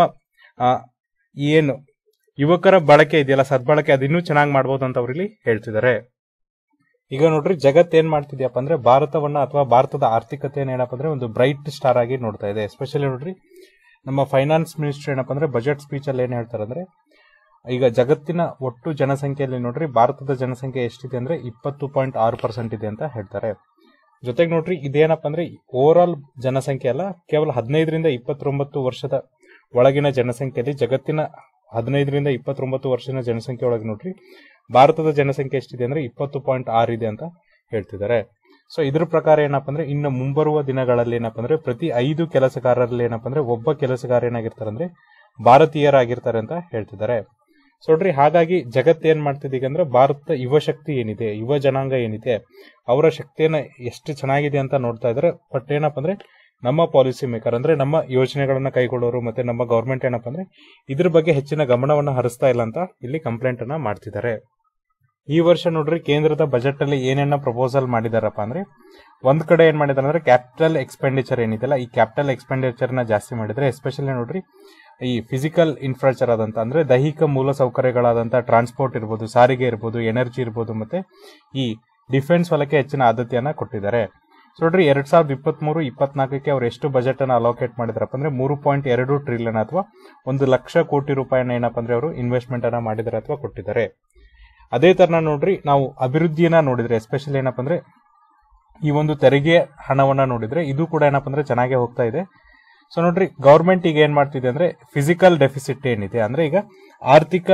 ಏನು ಯುವಕರ ಬಳಕೆ ಇದೆಯಲ್ಲ, ಸದ್ಬಳಕೆ ಅದಿನ್ನೂ ಚೆನ್ನಾಗಿ ಮಾಡ್ಬೋದು ಅಂತ ಅವ್ರಲ್ಲಿ ಹೇಳ್ತಿದ್ದಾರೆ. ಈಗ ನೋಡ್ರಿ ಜಗತ್ ಏನ್ ಮಾಡ್ತಿದ್ಯಪ್ಪ ಅಂದ್ರೆ ಭಾರತವನ್ನ ಅಥವಾ ಭಾರತದ ಆರ್ಥಿಕತೆಯನ್ನ ಏನಪ್ಪ ಅಂದ್ರೆ ಒಂದು ಬ್ರೈಟ್ ಸ್ಟಾರ್ ಆಗಿ ನೋಡ್ತಾ ಇದೆ. ಎಸ್ಪೆಷಲಿ ನೋಡ್ರಿ ನಮ್ಮ ಫೈನಾನ್ಸ್ ಮಿನಿಸ್ಟರ್ ಏನಪ್ಪ ಅಂದ್ರೆ ಬಜೆಟ್ ಸ್ಪೀಚ್ ಅಲ್ಲಿ ಏನ್ ಹೇಳ್ತಾರೆ ಅಂದ್ರೆ, ಈಗ ಜಗತ್ತಿನ ಒಟ್ಟು ಜನಸಂಖ್ಯೆಯಲ್ಲಿ ನೋಡ್ರಿ ಭಾರತದ ಜನಸಂಖ್ಯೆ ಎಷ್ಟಿದೆ ಅಂದ್ರೆ 20.6% ಇದೆ ಅಂತ ಹೇಳ್ತಾರೆ. ಜೊತೆಗೆ ನೋಡ್ರಿ ಇದೇನಪ್ಪ ಅಂದ್ರೆ ಓವರ್ ಆಲ್ ಜನಸಂಖ್ಯೆ ಅಲ್ಲ, ಕೇವಲ 15ರಿಂದ 29 ವರ್ಷದ ಒಳಗಿನ ಜನಸಂಖ್ಯೆಯಲ್ಲಿ ಜಗತ್ತಿನ 15ರಿಂದ 29 ವರ್ಷದ ಜನಸಂಖ್ಯೆ ಒಳಗೆ ನೋಡ್ರಿ ಭಾರತದ ಜನಸಂಖ್ಯೆ ಎಷ್ಟಿದೆ ಅಂದ್ರೆ 20.6 ಇದೆ ಅಂತ ಹೇಳ್ತಿದ್ದಾರೆ. ಸೊ ಇದ್ರ ಪ್ರಕಾರ ಏನಪ್ಪ ಅಂದ್ರೆ ಇನ್ನು ಮುಂಬರುವ ದಿನಗಳಲ್ಲಿ ಏನಪ್ಪ ಅಂದ್ರೆ ಪ್ರತಿ 5 ಕೆಲಸಗಾರರಲ್ಲಿ ಏನಪ್ಪ ಅಂದ್ರೆ ಒಬ್ಬ ಕೆಲಸಗಾರ ಏನಾಗಿರ್ತಾರೆ ಅಂದ್ರೆ ಭಾರತೀಯರಾಗಿರ್ತಾರೆ ಅಂತ ಹೇಳ್ತಿದ್ದಾರೆ. ಸೊ ನೋಡ್ರಿ ಹಾಗಾಗಿ ಜಗತ್ತು ಏನ್ ಮಾಡ್ತಿದ್ದೀಗ ಅಂದ್ರೆ ಭಾರತದ ಯುವ ಶಕ್ತಿ ಏನಿದೆ, ಯುವ ಜನಾಂಗ ಏನಿದೆ, ಅವರ ಶಕ್ತಿಯನ್ನ ಎಷ್ಟು ಚೆನ್ನಾಗಿದೆ ಅಂತ ನೋಡ್ತಾ ಇದ್ದಾರೆ. ಬಟ್ ಏನಪ್ಪ ಅಂದ್ರೆ ನಮ್ಮ ಪಾಲಿಸಿ ಮೇಕರ್ ಅಂದ್ರೆ ನಮ್ಮ ಯೋಜನೆಗಳನ್ನ ಕೈಗೊಳ್ಳೋರು ಮತ್ತೆ ನಮ್ಮ ಗವರ್ಮೆಂಟ್ ಏನಪ್ಪ ಅಂದ್ರೆ ಇದ್ರ ಬಗ್ಗೆ ಹೆಚ್ಚಿನ ಗಮನವನ್ನ ಹರಿಸ್ತಾ ಇಲ್ಲ ಅಂತ ಇಲ್ಲಿ ಕಂಪ್ಲೇಂಟ್ ಅನ್ನ ಮಾಡ್ತಿದ್ದಾರೆ. ಈ ವರ್ಷ ನೋಡ್ರಿ ಕೇಂದ್ರದ ಬಜೆಟ್ ಅಲ್ಲಿ ಏನೇನ ಪ್ರಪೋಸಲ್ ಮಾಡಿದಾರಪ್ಪ ಅಂದ್ರೆ, ಒಂದ್ ಕಡೆ ಏನ್ ಮಾಡಿದಾರೆ ಅಂದ್ರೆ ಕ್ಯಾಪಿಟಲ್ ಎಕ್ಸ್ಪೆಂಡಿಚರ್ ಏನಿದೆಲ್ಲ ಈ ಕ್ಯಾಪಿಟಲ್ ಎಕ್ಸ್ಪೆಂಡಿಚರ್ ನ ಜಾಸ್ತಿ ಮಾಡಿದ್ರೆ. ಎಸ್ಪೆಷಲಿ ನೋಡ್ರಿ ಈ ಫಿಸಿಕಲ್ ಇನ್ಫ್ರಾಸ್ಟ್ರಕ್ಚರ್ ಆದಂತ ಅಂದ್ರೆ ದೈಹಿಕ ಮೂಲ ಸೌಕರ್ಯಗಳಾದಂತ ಟ್ರಾನ್ಸ್ಪೋರ್ಟ್ ಇರ್ಬೋದು, ಸಾರಿಗೆ ಇರ್ಬೋದು, ಎನರ್ಜಿ ಇರ್ಬೋದು, ಮತ್ತೆ ಈ ಡಿಫೆನ್ಸ್ ವಲಯಕ್ಕೆ ಹೆಚ್ಚಿನ ಆದ್ಯತೆಯನ್ನ ಕೊಟ್ಟಿದ್ದಾರೆ. ಸೊ ನೋಡ್ರಿ 2023-24ಕ್ಕೆ ಅವ್ರು ಎಷ್ಟು ಬಜೆಟ್ ಅನ್ನ ಅಲೋಕೇಟ್ ಮಾಡಿದ್ರಪ್ಪ ಅಂದ್ರೆ 3.2 ಟ್ರಿಲಿಯನ್ ಅಥವಾ 1 ಲಕ್ಷ ಕೋಟಿ ರೂಪಾಯಿನ ಏನಪ್ಪ ಅಂದ್ರೆ ಅವರು ಇನ್ವೆಸ್ಟ್ಮೆಂಟ್ ಅನ್ನ ಮಾಡಿದ್ದಾರೆ ಅಥವಾ ಕೊಟ್ಟಿದ್ದಾರೆ. ಅದೇ ತರ ನೋಡ್ರಿ ನಾವು ಅಭಿವೃದ್ಧಿಯನ್ನ ನೋಡಿದ್ರೆ, ಎಸ್ಪೆಷಲಿ ಏನಪ್ಪ ಅಂದ್ರೆ ಈ ಒಂದು ತೆರಿಗೆ ಹಣವನ್ನ ನೋಡಿದ್ರೆ ಇದು ಕೂಡ ಏನಪ್ಪ ಅಂದ್ರೆ ಚೆನ್ನಾಗೇ ಹೋಗ್ತಾ ಇದೆ. ಸೊ ನೋಡ್ರಿ ಗವರ್ಮೆಂಟ್ ಈಗ ಏನ್ ಮಾಡ್ತಿದೆ ಅಂದ್ರೆ ಫಿಸಿಕಲ್ ಡೆಫಿಸಿಟ್ ಏನಿದೆ ಅಂದ್ರೆ ಈಗ ಆರ್ಥಿಕ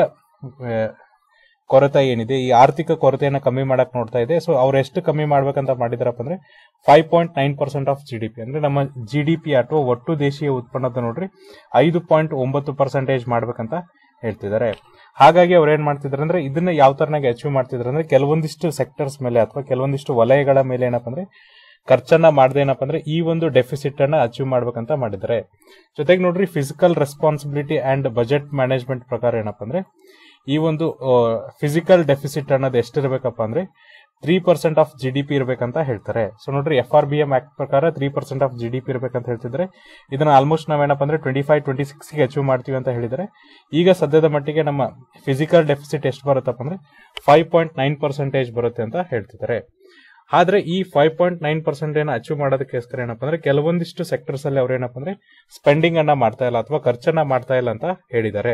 ಕೊರತೆ ಏನಿದೆ, ಈ ಆರ್ಥಿಕ ಕೊರತೆಯನ್ನ ಕಮ್ಮಿ ಮಾಡಕ್ ನೋಡ್ತಾ ಇದೆ. ಸೊ ಅವ್ರು ಎಷ್ಟು ಕಮ್ಮಿ ಮಾಡ್ಬೇಕಂತ ಮಾಡಿದಾರಪ್ಪ ಅಂದ್ರೆ 5.9% ಆಫ್ GDP ಅಂದ್ರೆ ನಮ್ಮ GDP ಅಥವಾ ಒಟ್ಟು ದೇಶೀಯ ಉತ್ಪನ್ನದ ನೋಡ್ರಿ 5.9% ಮಾಡ್ಬೇಕಂತ ಹೇಳ್ತಿದ್ದಾರೆ. ಹಾಗಾಗಿ ಅವ್ರು ಏನ್ ಮಾಡ್ತಿದಾರೆ ಅಂದ್ರೆ ಇದನ್ನ ಯಾವ ತರನಾಗಿ ಅಚೀವ್ ಮಾಡ್ತಿದಾರೆ ಅಂದ್ರೆ ಕೆಲವೊಂದಿಷ್ಟು ಸೆಕ್ಟರ್ಸ್ ಮೇಲೆ ಅಥವಾ ಕೆಲವೊಂದಿಷ್ಟು ವಲಯಗಳ ಮೇಲೆ ಏನಪ್ಪ ಅಂದ್ರೆ ಖರ್ಚನ್ನ ಮಾಡದೆ ಏನಪ್ಪ ಅಂದ್ರೆ ಈ ಒಂದು ಡೆಫಿಸಿಟ್ ಅನ್ನ ಅಚೀವ್ ಮಾಡ್ಬೇಕಂತ ಮಾಡಿದ್ದಾರೆ. ಜೊತೆಗೆ ನೋಡ್ರಿ fiscal responsibility and budget management ಪ್ರಕಾರ ಏನಪ್ಪ ಅಂದ್ರೆ ಈ ಒಂದು ಫಿಸಿಕಲ್ ಡೆಫಿಸಿಟ್ ಅನ್ನೋದು ಎಷ್ಟಿರ್ಬೇಕಪ್ಪ ಅಂದ್ರೆ 3% ಆಫ್ GDP ಇರ್ಬೇಕಂತ ಹೇಳ್ತಾರೆ. ಸೊ ನೋಡ್ರಿ FRBM ಆಕ್ಟ್ ಪ್ರಕಾರ 3% ಆಫ್ GDP ಇರ್ಬೇಕಂತ ಹೇಳ್ತಿದ್ರೆ, ಇದನ್ನ ಆಲ್ಮೋಸ್ಟ್ ನಾವೇನಪ್ಪ ಅಂದ್ರೆ 25-26ಗೆ ಅಚೀವ್ ಮಾಡ್ತೀವಿ ಅಂತ ಹೇಳಿದರೆ. ಈಗ ಸದ್ಯದ ಮಟ್ಟಿಗೆ ನಮ್ಮ ಫಿಸಿಕಲ್ ಡೆಫಿಸಿಟ್ ಎಷ್ಟು ಬರುತ್ತಪ್ಪ ಅಂದ್ರೆ 5.9% ಬರುತ್ತೆ ಅಂತ ಹೇಳ್ತಿದ್ದಾರೆ. ಆದ್ರೆ ಈ 5.9% ಅಚೀವ್ ಮಾಡೋದಕ್ಕೋಸ್ಕರ ಏನಪ್ಪ ಅಂದ್ರೆ ಕೆಲವೊಂದಿಷ್ಟು ಸೆಕ್ಟರ್ಸ್ ಅಲ್ಲಿ ಅವ್ರು ಏನಪ್ಪ ಅಂದ್ರೆ ಸ್ಪೆಂಡಿಂಗ್ ಅನ್ನ ಮಾಡ್ತಾ ಇಲ್ಲ ಅಥವಾ ಖರ್ಚನ್ನ ಮಾಡ್ತಾ ಇಲ್ಲ ಅಂತ ಹೇಳಿದ್ದಾರೆ.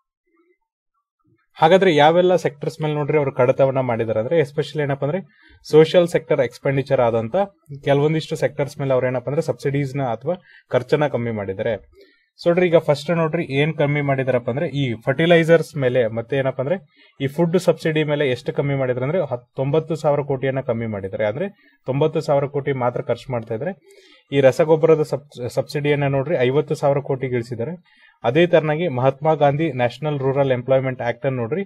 ಹಾಗಾದ್ರೆ ಯಾವೆಲ್ಲ ಸೆಕ್ಟರ್ಸ್ ಮೇಲೆ ನೋಡ್ರಿ ಅವರು ಕಡಿತವನ್ನ ಮಾಡಿದಾರೆ ಅಂದ್ರೆ ಎಸ್ಪೆಷಲಿ ಏನಪ್ಪ ಅಂದ್ರೆ ಸೋಷಿಯಲ್ ಸೆಕ್ಟರ್ ಎಕ್ಸ್ಪೆಂಡಿಚರ್ ಆದಂತ ಕೆಲವೊಂದಿಷ್ಟು ಸೆಕ್ಟರ್ಸ್ ಮೇಲೆ ಅವ್ರು ಏನಪ್ಪ ಅಂದ್ರೆ ಸಬ್ಸಿಡೀಸ್ ನ ಅಥವಾ ಖರ್ಚನ್ನ ಕಮ್ಮಿ ಮಾಡಿದ್ದಾರೆ. ಸೊ ನೋಡ್ರಿ ಈಗ ಫಸ್ಟ್ ನೋಡ್ರಿ ಏನ್ ಕಮ್ಮಿ ಮಾಡಿದಾರಪ್ಪ ಅಂದ್ರೆ ಈ ಫರ್ಟಿಲೈಸರ್ಸ್ ಮೇಲೆ ಮತ್ತೆ ಏನಪ್ಪ ಅಂದ್ರೆ ಈ ಫುಡ್ ಸಬ್ಸಿಡಿ ಮೇಲೆ ಎಷ್ಟು ಕಮ್ಮಿ ಮಾಡಿದ್ರೆ ಅಂದ್ರೆ 90,000 ಕೋಟಿಯನ್ನ ಕಮ್ಮಿ ಮಾಡಿದ್ದಾರೆ. ಅಂದ್ರೆ 90,000 ಕೋಟಿ ಮಾತ್ರ ಖರ್ಚು ಮಾಡ್ತಾ ಇದ್ರೆ. ಈ ರಸಗೊಬ್ಬರದ ಸಬ್ಸಿಡಿಯನ್ನ ನೋಡ್ರಿ 50,000 ಕೋಟಿಗೆ ಇಳಿಸಿದ್ದಾರೆ. ಅದೇ ತರನಾಗಿ Mahatma Gandhi National Rural Employment Act ಅನ್ನು ನೋಡ್ರಿ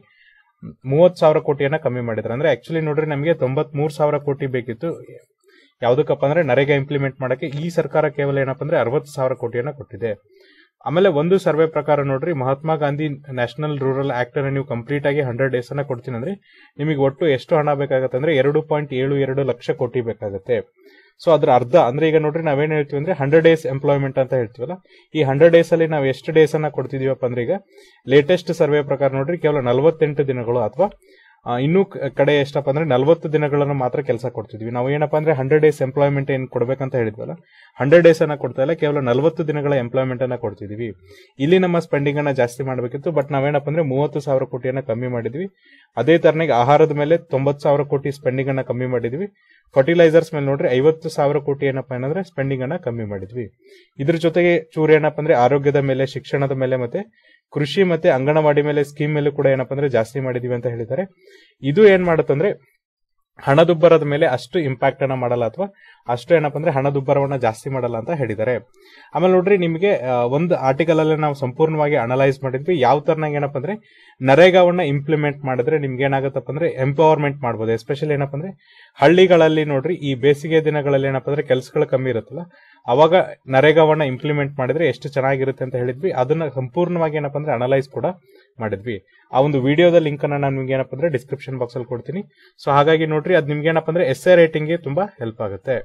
30,000 ಕೋಟಿಯನ್ನ ಕಮ್ಮಿ ಮಾಡಿದ್ದಾರೆ. ಅಂದ್ರೆ ಆಕ್ಚುಲಿ ನೋಡ್ರಿ ನಮಗೆ 93,000 ಕೋಟಿ ಬೇಕಿತ್ತು. ಯಾವ್ದಕ್ಕಪ್ಪ ಅಂದ್ರೆ ನರೇಗಾ ಇಂಪ್ಲಿಮೆಂಟ್ ಮಾಡಕ್ಕೆ. ಈ ಸರ್ಕಾರ ಕೇವಲ ಏನಪ್ಪ ಅಂದ್ರೆ 60,000 ಕೋಟಿಯನ್ನ ಕೊಟ್ಟಿದೆ. ಆಮೇಲೆ ಒಂದು ಸರ್ವೆ ಪ್ರಕಾರ ನೋಡ್ರಿ Mahatma Gandhi National Rural Act ಅನ್ನು ನೀವು ಕಂಪ್ಲೀಟ್ ಆಗಿ 100 ಡೇಸ್ ಅನ್ನ ಕೊಡ್ತೀನಿ ಅಂದ್ರೆ ನಿಮಗೆ ಒಟ್ಟು ಎಷ್ಟು ಹಣ ಬೇಕಾಗುತ್ತೆ ಅಂದ್ರೆ 2.72 ಲಕ್ಷ ಕೋಟಿ ಬೇಕಾಗುತ್ತೆ. ಸೊ ಅದ್ರ ಅರ್ಧ ಅಂದ್ರೆ ಈಗ ನೋಡ್ರಿ ನಾವೇನ್ ಹೇಳ್ತೀವಿ ಅಂದ್ರೆ 100 ಡೇಸ್ ಎಂಪ್ಲಾಯ್ಮೆಂಟ್ ಅಂತ ಹೇಳ್ತೀವಲ್ಲ, ಈ 100 ಡೇಸ್ ಅಲ್ಲಿ ನಾವು ಎಷ್ಟು ಡೇಸ್ ಅನ್ನ ಕೊಡ್ತಿದೀವಪ್ಪ ಅಂದ್ರೆ ಈಗ ಲೇಟೆಸ್ಟ್ ಸರ್ವೆ ಪ್ರಕಾರ ನೋಡ್ರಿ ಕೇವಲ 48 ದಿನಗಳು ಅಥವಾ ಇನ್ನೂ ಕಡೆ ಎಷ್ಟಪ್ಪ ಅಂದ್ರೆ 40 ದಿನಗಳನ್ನು ಮಾತ್ರ ಕೆಲಸ ಕೊಡ್ತಿದ್ವಿ. ನಾವು ಏನಪ್ಪಾ ಅಂದ್ರೆ 100 ಡೇಸ್ ಎಂಪ್ಲಾಯ್ಮೆಂಟ್ ಏನ್ ಕೊಡ್ಬೇಕಂತ ಹೇಳಿದ್ವಲ್ಲ, 100 ಡೇಸ್ ಅನ್ನ ಕೊಡ್ತಾ ಇಲ್ಲ, ಕೇವಲ 40 ದಿನಗಳ ಎಂಪ್ಲಾಯ್ಮೆಂಟ್ ಅನ್ನ ಕೊಡ್ತಿದೀವಿ. ಇಲ್ಲಿ ನಮ್ಮ ಸ್ಪೆಂಡಿಂಗ್ ಅನ್ನ ಜಾಸ್ತಿ ಮಾಡಬೇಕಿತ್ತು. ಬಟ್ ನಾವೇನಪ್ಪ ಅಂದ್ರೆ 30,000 ಕೋಟಿಯನ್ನ ಕಮ್ಮಿ ಮಾಡಿದ್ವಿ. ಅದೇ ತರನಾಗಿ ಆಹಾರದ ಮೇಲೆ 90,000 ಕೋಟಿ ಸ್ಪೆಂಡಿಂಗ್ ಅನ್ನ ಕಮ್ಮಿ ಮಾಡಿದ್ವಿ. ಫರ್ಟಿಲೈಸರ್ಸ್ ಮೇಲೆ ನೋಡ್ರಿ 50,000 ಕೋಟಿ ಏನಪ್ಪಾ ಏನಂದ್ರೆ ಸ್ಪೆಂಡಿಂಗ್ ಅನ್ನ ಕಮ್ಮಿ ಮಾಡಿದ್ವಿ. ಇದ್ರ ಜೊತೆಗೆ ಚೂರು ಏನಪ್ಪಾ ಅಂದ್ರೆ ಆರೋಗ್ಯದ ಮೇಲೆ, ಶಿಕ್ಷಣದ ಮೇಲೆ, ಮತ್ತೆ ಕೃಷಿ ಮತ್ತೆ ಅಂಗನವಾಡಿ ಮೇಲೆ ಸ್ಕೀಮ್ ಮೇಲೆ ಕೂಡ ಏನಪ್ಪಾ ಅಂದ್ರೆ ಜಾಸ್ತಿ ಮಾಡಿದೀವಿ ಅಂತ ಹೇಳಿದ್ದಾರೆ. ಇದು ಏನ್ ಮಾಡುತ್ತಂದ್ರೆ ಹಣದುಬ್ಬರದ ಮೇಲೆ ಅಷ್ಟು ಇಂಪ್ಯಾಕ್ಟ್ ಅನ್ನ ಮಾಡಲ್ಲ ಅಥವಾ ಅಷ್ಟು ಏನಪ್ಪಾ ಅಂದ್ರೆ ಹಣದುಬ್ಬರವನ್ನ ಜಾಸ್ತಿ ಮಾಡಲ್ಲ ಅಂತ ಹೇಳಿದ್ದಾರೆ. ಆಮೇಲೆ ನೋಡ್ರಿ ನಿಮಗೆ ಒಂದು ಆರ್ಟಿಕಲ್ ಅಲ್ಲಿ ನಾವು ಸಂಪೂರ್ಣವಾಗಿ ಅನಲೈಸ್ ಮಾಡಿದ್ವಿ. ಯಾವ ತರನಾಗಿ ಏನಪ್ಪಾ ಅಂದ್ರೆ ನರೇಗಾವನ್ನ ಇಂಪ್ಲಿಮೆಂಟ್ ಮಾಡಿದ್ರೆ ನಿಮ್ಗೆ ಏನಾಗತ್ತಪ್ಪ ಅಂದ್ರೆ ಎಂಪವರ್ಮೆಂಟ್ ಮಾಡಬಹುದು. ಎಸ್ಪೆಷಲಿ ಏನಪ್ಪಾ ಅಂದ್ರೆ ಹಳ್ಳಿಗಳಲ್ಲಿ ನೋಡ್ರಿ ಈ ಬೇಸಿಗೆ ದಿನಗಳಲ್ಲಿ ಏನಪ್ಪಾ ಅಂದ್ರೆ ಕೆಲಸಗಳು ಕಮ್ಮಿ ಇರುತ್ತಲ್ಲ, ಅವಾಗ ನರೇಗಾವನ್ನ ಇಂಪ್ಲಿಮೆಂಟ್ ಮಾಡಿದ್ರೆ ಎಷ್ಟು ಚೆನ್ನಾಗಿರುತ್ತೆ ಅಂತ ಹೇಳಿದ್ವಿ. ಅದನ್ನ ಸಂಪೂರ್ಣವಾಗಿ ಏನಪ್ಪಾ ಅಂದ್ರೆ ಅನಲೈಸ್ ಕೂಡ ಮಾಡಿದ್ವಿ. ಆ ಒಂದು ವಿಡಿಯೋದ ಲಿಂಕ್ ಅನ್ನ ನಾನು ನಿಮ್ಗೆ ಏನಪ್ಪ ಅಂದ್ರೆ ಡಿಸ್ಕ್ರಿಪ್ಷನ್ ಬಾಕ್ಸ್ ಅಲ್ಲಿ ಕೊಡ್ತೀನಿ. ಸೊ ಹಾಗಾಗಿ ನೋಡ್ರಿ, ಅದು ನಿಮ್ಗೆ ಏನಪ್ಪ ಅಂದ್ರೆ ಎಸ್ಸೆ ರೈಟಿಂಗ್ ಗೆ ತುಂಬಾ ಹೆಲ್ಪ್ ಆಗುತ್ತೆ.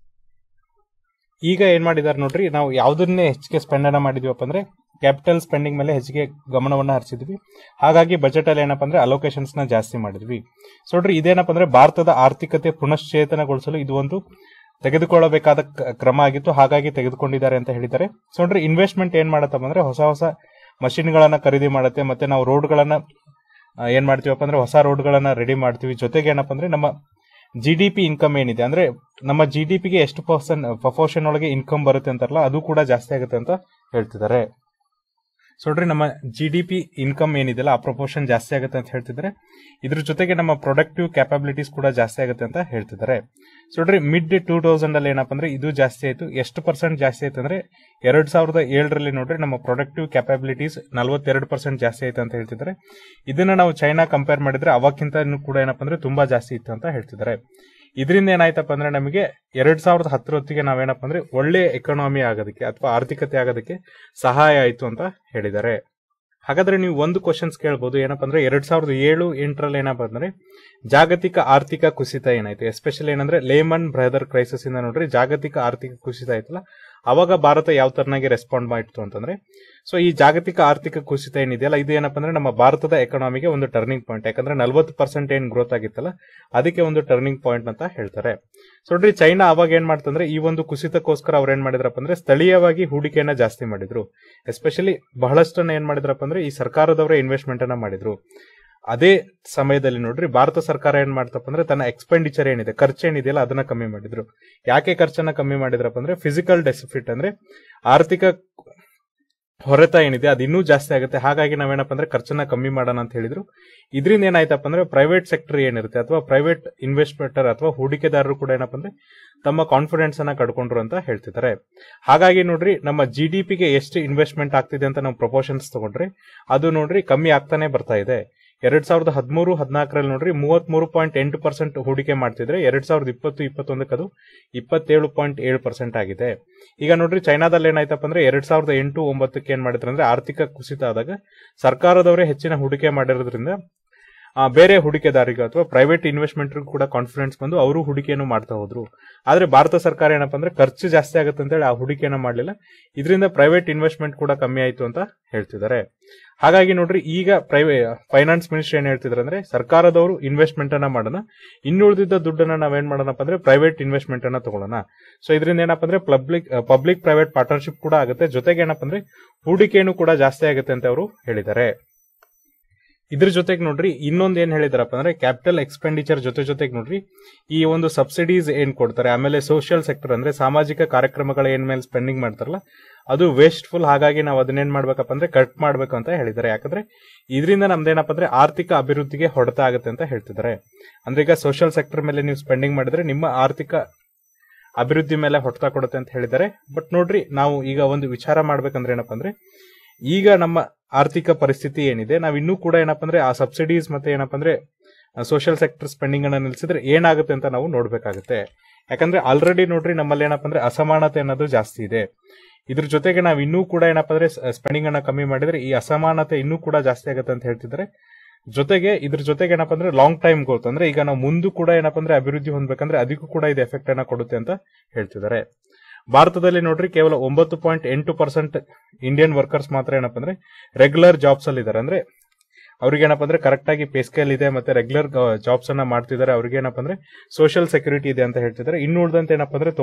ಈಗ ಏನ್ ಮಾಡಿದಾರೆ ನೋಡ್ರಿ, ನಾವು ಯಾವ್ದನ್ನೇ ಹೆಚ್ಚಿಗೆ ಸ್ಪೆಂಡ್ ಅನ್ನ ಮಾಡಿದೀವಪ್ಪ ಅಂದ್ರೆ ಕ್ಯಾಪಿಟಲ್ ಸ್ಪೆಂಡಿಂಗ್ ಮೇಲೆ ಹೆಚ್ಚಿಗೆ ಗಮನವನ್ನ ಹರಿಸಿದ್ವಿ. ಹಾಗಾಗಿ ಬಜೆಟ್ ಅಲ್ಲಿ ಏನಪ್ಪ ಅಂದ್ರೆ ಅಲೋಕೇಶನ್ಸ್ ನ ಜಾಸ್ತಿ ಮಾಡಿದ್ವಿ. ಸೊ ನೋಡ್ರಿ, ಇದೇನಪ್ಪ ಅಂದ್ರೆ ಭಾರತದ ಆರ್ಥಿಕತೆ ಪುನಶ್ಚೇತನಗೊಳಿಸಲು ಇದು ಒಂದು ತೆಗೆದುಕೊಳ್ಳಬೇಕಾದ ಕ್ರಮ ಆಗಿತ್ತು, ಹಾಗಾಗಿ ತೆಗೆದುಕೊಂಡಿದ್ದಾರೆ ಅಂತ ಹೇಳಿದ್ದಾರೆ. ಸೊ ನೋಡ್ರಿ, ಇನ್ವೆಸ್ಟ್ಮೆಂಟ್ ಏನ್ ಮಾಡತ್ತಪ್ಪ ಅಂದ್ರೆ ಹೊಸ ಹೊಸ ಮಷಿನ್ ಗಳನ್ನ ಖರೀದಿ ಮಾಡುತ್ತೆ, ಮತ್ತೆ ನಾವು ರೋಡ್ ಗಳನ್ನ ಏನ್ ಮಾಡ್ತೀವಪ್ಪ ಅಂದ್ರೆ ಹೊಸ ರೋಡ್ ಗಳನ್ನ ರೆಡಿ ಮಾಡ್ತೀವಿ. ಜೊತೆಗೆ ಏನಪ್ಪ ಅಂದ್ರೆ ನಮ್ಮ GDP ಇನ್ಕಮ್ ಏನಿದೆ ಅಂದ್ರೆ ನಮ್ಮ GDPಗೆ ಎಷ್ಟು ಪ್ರಪೋರ್ಷನ್ ಒಳಗೆ ಇನ್ಕಮ್ ಬರುತ್ತೆ ಅಂತಾರಲ್ಲ, ಅದು ಕೂಡ ಜಾಸ್ತಿ ಆಗುತ್ತೆ ಅಂತ ಹೇಳ್ತಿದ್ದಾರೆ. ಸೊ ನೋಡ್ರಿ, ನಮ್ಮ GDP ಇನ್ಕಮ್ ಏನಿದೆಯಲ್ಲ ಆ ಪ್ರಪೋರ್ಷನ್ ಜಾಸ್ತಿ ಆಗುತ್ತೆ ಅಂತ ಹೇಳ್ತಿದ್ದಾರೆ. ಇದ್ರ ಜೊತೆಗೆ ನಮ್ಮ ಪ್ರೊಡಕ್ಟಿವ್ ಕ್ಯಾಪಬಿಲಿಟೀಸ್ ಕೂಡ ಜಾಸ್ತಿ ಆಗುತ್ತೆ ಅಂತ ಹೇಳ್ತಿದ್ದಾರೆ. ಸೊ ನೋಡ್ರಿ, ಮಿಡ್ 2000 ಅಲ್ಲಿ ಏನಪ್ಪ ಅಂದ್ರೆ ಇದು ಜಾಸ್ತಿ ಆಯ್ತು. ಎಷ್ಟು ಪರ್ಸೆಂಟ್ ಜಾಸ್ತಿ ಆಯ್ತು ಅಂದ್ರೆ 2007 ನೋಡ್ರಿ ನಮ್ಮ ಪ್ರೊಡಕ್ಟಿವ್ ಕ್ಯಾಪಬಿಲಿಟೀಸ್ 42% ಜಾಸ್ತಿ ಆಯ್ತು ಅಂತ ಹೇಳ್ತಿದ್ದಾರೆ. ಇದನ್ನ ನಾವು ಚೈನಾ ಕಂಪೇರ್ ಮಾಡಿದ್ರೆ ಅವಕ್ಕಿಂತ ಕೂಡ ಏನಪ್ಪ ಅಂದ್ರೆ ತುಂಬಾ ಜಾಸ್ತಿ ಇತ್ತು ಅಂತ ಹೇಳ್ತಿದ್ದಾರೆ. ಇದರಿಂದ ಏನಾಯ್ತಪ್ಪ ಅಂದ್ರೆ ನಮಗೆ 2010 ಹೊತ್ತಿಗೆ ನಾವೇನಪ್ಪ ಅಂದ್ರೆ ಒಳ್ಳೆ ಎಕಾನಮಿ ಆಗೋದಕ್ಕೆ ಅಥವಾ ಆರ್ಥಿಕತೆ ಆಗೋದಕ್ಕೆ ಸಹಾಯ ಆಯ್ತು ಅಂತ ಹೇಳಿದ್ದಾರೆ. ಹಾಗಾದ್ರೆ ನೀವು ಒಂದು ಕ್ವಶನ್ಸ್ ಕೇಳಬಹುದು, ಏನಪ್ಪ ಅಂದ್ರೆ 2007-8 ಏನಪ್ಪ ಅಂದ್ರೆ ಜಾಗತಿಕ ಆರ್ಥಿಕ ಕುಸಿತ ಏನಾಯ್ತು, ಎಸ್ಪೆಷಲಿ ಏನಂದ್ರೆ ಲೇಮನ್ ಬ್ರದರ್ ಕ್ರೈಸಿಸ್ ಇಂದ ನೋಡ್ರಿ ಜಾಗತಿಕ ಆರ್ಥಿಕ ಕುಸಿತ ಆಯ್ತಲ್ಲ, ಅವಾಗ ಭಾರತ ಯಾವ ತರನಾಗಿ ರೆಸ್ಪಾಂಡ್ ಮಾಡಿತ್ತು ಅಂತಂದ್ರೆ, ಸೊ ಈ ಜಾಗತಿಕ ಆರ್ಥಿಕ ಕುಸಿತ ಏನಿದೆಯಲ್ಲ ಇದು ಏನಪ್ಪ ಅಂದ್ರೆ ನಮ್ಮ ಭಾರತದ ಎಕಾನಮಿಗೆ ಒಂದು ಟರ್ನಿಂಗ್ ಪಾಯಿಂಟ್. ಯಾಕಂದ್ರೆ 40% ಏನ್ ಗ್ರೋತ್ ಆಗಿತ್ತಲ್ಲ ಅದಕ್ಕೆ ಒಂದು ಟರ್ನಿಂಗ್ ಪಾಯಿಂಟ್ ಅಂತ ಹೇಳ್ತಾರೆ. ಸೊ ನೋಡ್ರಿ, ಚೈನಾ ಅವಾಗ ಏನ್ ಮಾಡ್ತಂದ್ರೆ ಈ ಒಂದು ಕುಸಿತಕ್ಕೋಸ್ಕರ ಅವ್ರು ಏನ್ ಮಾಡಿದ್ರಪ್ಪ ಅಂದ್ರೆ ಸ್ಥಳೀಯವಾಗಿ ಹೂಡಿಕೆಯನ್ನ ಜಾಸ್ತಿ ಮಾಡಿದ್ರು. ಎಸ್ಪೆಷಲಿ ಬಹಳಷ್ಟನ್ನ ಏನ್ ಮಾಡಿದ್ರಪ್ಪ ಅಂದ್ರೆ ಈ ಸರ್ಕಾರದವರೇ ಇನ್ವೆಸ್ಟ್ಮೆಂಟ್ ಅನ್ನ ಮಾಡಿದ್ರು. ಅದೇ ಸಮಯದಲ್ಲಿ ನೋಡ್ರಿ ಭಾರತ ಸರ್ಕಾರ ಏನ್ ಮಾಡ್ತಪ್ಪ ಅಂದ್ರೆ ತನ್ನ ಎಕ್ಸ್ಪೆಂಡಿಚರ್ ಏನಿದೆ, ಖರ್ಚೇನಿದೆಯಲ್ಲ ಅದನ್ನ ಕಮ್ಮಿ ಮಾಡಿದ್ರು. ಯಾಕೆ ಖರ್ಚನ್ನ ಕಮ್ಮಿ ಮಾಡಿದ್ರಪ್ಪ ಅಂದ್ರೆ ಫಿಸಿಕಲ್ ಡೆಫಿಸಿಟ್ ಅಂದ್ರೆ ಆರ್ಥಿಕ ಹೊರೆತ ಏನಿದೆ ಅದು ಇನ್ನೂ ಜಾಸ್ತಿ ಆಗುತ್ತೆ, ಹಾಗಾಗಿ ನಾವೇನಪ್ಪ ಅಂದ್ರೆ ಖರ್ಚನ್ನ ಕಮ್ಮಿ ಮಾಡೋಣ ಅಂತ ಹೇಳಿದ್ರು. ಇದರಿಂದ ಏನಾಯ್ತಪ್ಪ ಅಂದ್ರೆ ಪ್ರೈವೇಟ್ ಸೆಕ್ಟರ್ ಏನಿರುತ್ತೆ ಅಥವಾ ಪ್ರೈವೇಟ್ ಇನ್ವೆಸ್ಟ್ಮೆಂಟರ್ ಅಥವಾ ಹೂಡಿಕೆದಾರರು ಕೂಡ ಏನಪ್ಪ ಅಂದ್ರೆ ತಮ್ಮ ಕಾನ್ಫಿಡೆನ್ಸ್ ಅನ್ನ ಕಡ್ಕೊಂಡ್ರು ಅಂತ ಹೇಳ್ತಿದ್ದಾರೆ. ಹಾಗಾಗಿ ನೋಡ್ರಿ, ನಮ್ಮ GDPಗೆ ಎಷ್ಟು ಇನ್ವೆಸ್ಟ್ಮೆಂಟ್ ಆಗ್ತಿದೆ ಅಂತ ನಾವು ಪ್ರಪೋರ್ಷನ್ಸ್ ತಗೊಂಡ್ರಿ ಅದು ನೋಡ್ರಿ ಕಮ್ಮಿ ಆಗ್ತಾನೆ ಬರ್ತಾ ಇದೆ. 2013-14 ನೋಡ್ರಿ 33.8% ಹೂಡಿಕೆ ಮಾಡ್ತಿದ್ರೆ 2020-21 ಅದು 27.7% ಆಗಿದೆ. ಈಗ ನೋಡ್ರಿ ಚೈನಾದಲ್ಲಿ ಏನಾಯ್ತಪ್ಪ ಅಂದ್ರೆ 2008-9 ಏನ್ ಮಾಡಿದ್ರು ಅಂದ್ರೆ ಆರ್ಥಿಕ ಕುಸಿತ ಆದಾಗ ಸರ್ಕಾರದವರೇ ಹೆಚ್ಚಿನ ಹೂಡಿಕೆ ಮಾಡಿರೋದ್ರಿಂದ ಬೇರೆ ಹೂಡಿಕೆದಾರಿಗೂ ಅಥವಾ ಪ್ರೈವೇಟ್ ಇನ್ವೆಸ್ಟ್ಮೆಂಟ್ ಕೂಡ ಕಾನ್ಫಿಡೆನ್ಸ್ ಬಂದು ಅವರು ಹೂಡಿಕೆಯನ್ನು ಮಾಡ್ತಾ ಹೋದ್ರು. ಆದ್ರೆ ಭಾರತ ಸರ್ಕಾರ ಏನಪ್ಪಾ ಅಂದ್ರೆ ಖರ್ಚು ಜಾಸ್ತಿ ಆಗುತ್ತೆ ಅಂತೇಳಿ ಆ ಹೂಡಿಕೆಯನ್ನ ಮಾಡಲಿಲ್ಲ. ಇದರಿಂದ ಪ್ರೈವೇಟ್ ಇನ್ವೆಸ್ಟ್ಮೆಂಟ್ ಕೂಡ ಕಮ್ಮಿ ಆಯ್ತು ಅಂತ ಹೇಳ್ತಿದ್ದಾರೆ. ಹಾಗಾಗಿ ನೋಡ್ರಿ, ಈಗ ಫೈನಾನ್ಸ್ ಮಿನಿಸ್ಟರ್ ಏನ್ ಹೇಳ್ತಿದ್ರೆ ಅಂದ್ರೆ ಸರ್ಕಾರದವರು ಇನ್ವೆಸ್ಟ್ಮೆಂಟ್ ಅನ್ನ ಮಾಡೋಣ, ಇನ್ನುಳಿದಿದ್ದ ದುಡ್ಡನ್ನ ನಾವೇನ್ ಮಾಡೋಣಪ್ಪ ಅಂದ್ರೆ ಪ್ರೈವೇಟ್ ಇನ್ವೆಸ್ಟ್ಮೆಂಟ್ ಅನ್ನ ತಗೊಳ್ಳೋಣ. ಸೊ ಇದರಿಂದ ಏನಪ್ಪ ಅಂದ್ರೆ ಪಬ್ಲಿಕ್ ಪ್ರೈವೇಟ್ ಪಾರ್ಟ್ನರ್ಶಿಪ್ ಕೂಡ ಆಗುತ್ತೆ, ಜೊತೆಗೆ ಏನಪ್ಪ ಅಂದ್ರೆ ಹೂಡಿಕೆಯನ್ನು ಕೂಡ ಜಾಸ್ತಿ ಆಗುತ್ತೆ ಅಂತ ಅವರು ಹೇಳಿದ್ದಾರೆ. ಇದ್ರ ಜೊತೆಗೆ ನೋಡ್ರಿ ಇನ್ನೊಂದು ಏನ್ ಹೇಳಿದಾರಪ್ಪ ಅಂದ್ರೆ ಕ್ಯಾಪಿಟಲ್ ಎಕ್ಸ್ಪೆಂಡಿಚರ್ ಜೊತೆಗೆ ನೋಡ್ರಿ ಈ ಒಂದು ಸಬ್ಸಿಡೀಸ್ ಏನ್ ಕೊಡ್ತಾರೆ, ಆಮೇಲೆ ಸೋಷಿಯಲ್ ಸೆಕ್ಟರ್ ಅಂದ್ರೆ ಸಾಮಾಜಿಕ ಕಾರ್ಯಕ್ರಮಗಳ ಏನ್ ಮೇಲೆ ಸ್ಪೆಂಡಿಂಗ್ ಮಾಡ್ತಾರಲ್ಲ ಅದು ವೇಸ್ಟ್ಫುಲ್, ಹಾಗಾಗಿ ನಾವು ಅದನ್ನೇನ್ ಮಾಡ್ಬೇಕಪ್ಪ ಅಂದ್ರೆ ಕಟ್ ಮಾಡ್ಬೇಕು ಅಂತ ಹೇಳಿದ್ದಾರೆ. ಯಾಕಂದ್ರೆ ಇದರಿಂದ ನಮ್ದೇನಪ್ಪ ಅಂದ್ರೆ ಆರ್ಥಿಕ ಅಭಿವೃದ್ಧಿಗೆ ಹೊಡೆತ ಆಗುತ್ತೆ ಅಂತ ಹೇಳ್ತಿದ್ದಾರೆ. ಅಂದ್ರೆ ಈಗ ಸೋಷಿಯಲ್ ಸೆಕ್ಟರ್ ಮೇಲೆ ನೀವು ಸ್ಪೆಂಡಿಂಗ್ ಮಾಡಿದ್ರೆ ನಿಮ್ಮ ಆರ್ಥಿಕ ಅಭಿವೃದ್ಧಿ ಮೇಲೆ ಹೊಡೆತ ಕೊಡುತ್ತೆ ಅಂತ ಹೇಳಿದ್ದಾರೆ. ಬಟ್ ನೋಡ್ರಿ, ನಾವು ಈಗ ಒಂದು ವಿಚಾರ ಮಾಡ್ಬೇಕಂದ್ರೆ ಏನಪ್ಪ ಅಂದ್ರೆ ಈಗ ನಮ್ಮ ಆರ್ಥಿಕ ಪರಿಸ್ಥಿತಿ ಏನಿದೆ, ನಾವ್ ಇನ್ನೂ ಕೂಡ ಏನಪ್ಪ ಅಂದ್ರೆ ಆ ಸಬ್ಸಿಡೀಸ್ ಮತ್ತೆ ಏನಪ್ಪ ಅಂದ್ರೆ ಸೋಷಿಯಲ್ ಸೆಕ್ಟರ್ ಸ್ಪೆಂಡಿಂಗ್ ಅನ್ನ ನಿಲ್ಸಿದ್ರೆ ಏನಾಗುತ್ತೆ ಅಂತ ನಾವು ನೋಡ್ಬೇಕಾಗುತ್ತೆ. ಯಾಕಂದ್ರೆ ಆಲ್ರೆಡಿ ನೋಡ್ರಿ ನಮ್ಮಲ್ಲಿ ಏನಪ್ಪ ಅಂದ್ರೆ ಅಸಮಾನತೆ ಅನ್ನೋದು ಜಾಸ್ತಿ ಇದೆ. ಇದ್ರ ಜೊತೆಗೆ ನಾವು ಇನ್ನೂ ಕೂಡ ಏನಪ್ಪ ಅಂದ್ರೆ ಸ್ಪೆಂಡಿಂಗ್ ಅನ್ನ ಕಮ್ಮಿ ಮಾಡಿದ್ರೆ ಈ ಅಸಮಾನತೆ ಇನ್ನೂ ಕೂಡ ಜಾಸ್ತಿ ಆಗುತ್ತೆ ಅಂತ ಹೇಳ್ತಿದ್ದಾರೆ. ಜೊತೆಗೆ ಇದ್ರ ಜೊತೆಗೆ ಏನಪ್ಪ ಅಂದ್ರೆ ಲಾಂಗ್ ಟೈಮ್ ಗ್ರೋತ್ ಅಂದ್ರೆ ಈಗ ನಾವು ಮುಂದೂ ಕೂಡ ಏನಪ್ಪ ಅಂದ್ರೆ ಅಭಿವೃದ್ಧಿ ಹೊಂದಬೇಕಂದ್ರೆ ಅದಕ್ಕೂ ಕೂಡ ಇದು ಎಫೆಕ್ಟ್ ಅನ್ನ ಕೊಡುತ್ತೆ ಅಂತ ಹೇಳ್ತಿದ್ದಾರೆ. ಭಾರತದಲ್ಲಿ ನೋಡ್ರಿ ಕೇವಲ 9.8% ಇಂಡಿಯನ್ ವರ್ಕರ್ಸ್ ಮಾತ್ರ ಏನಪ್ಪ ಅಂದ್ರೆ ರೆಗ್ಯುಲರ್ ಜಾಬ್ಸ್ ಅಲ್ಲಿ ಇದಾರೆ. ಅಂದ್ರೆ ಅವ್ರಿಗೆ ಏನಪ್ಪ ಅಂದ್ರೆ ಕರೆಕ್ಟ್ ಆಗಿ ಪೇ ಸ್ಕೇಲ್ ಇದೆ ಮತ್ತೆ ರೆಗ್ಯುಲರ್ ಜಾಬ್ಸ್ ಅನ್ನ ಮಾಡ್ತಿದ್ದಾರೆ, ಅವ್ರಿಗೆ ಏನಪ್ಪ ಅಂದ್ರೆ ಸೋಷಿಯಲ್ ಸೆಕ್ಯೂರಿಟಿ ಇದೆ ಅಂತ ಹೇಳ್ತಿದ್ದಾರೆ. ಇನ್ನು ಉಳಿದಂತೆ ಏನಪ್ಪ ಅಂದ್ರೆ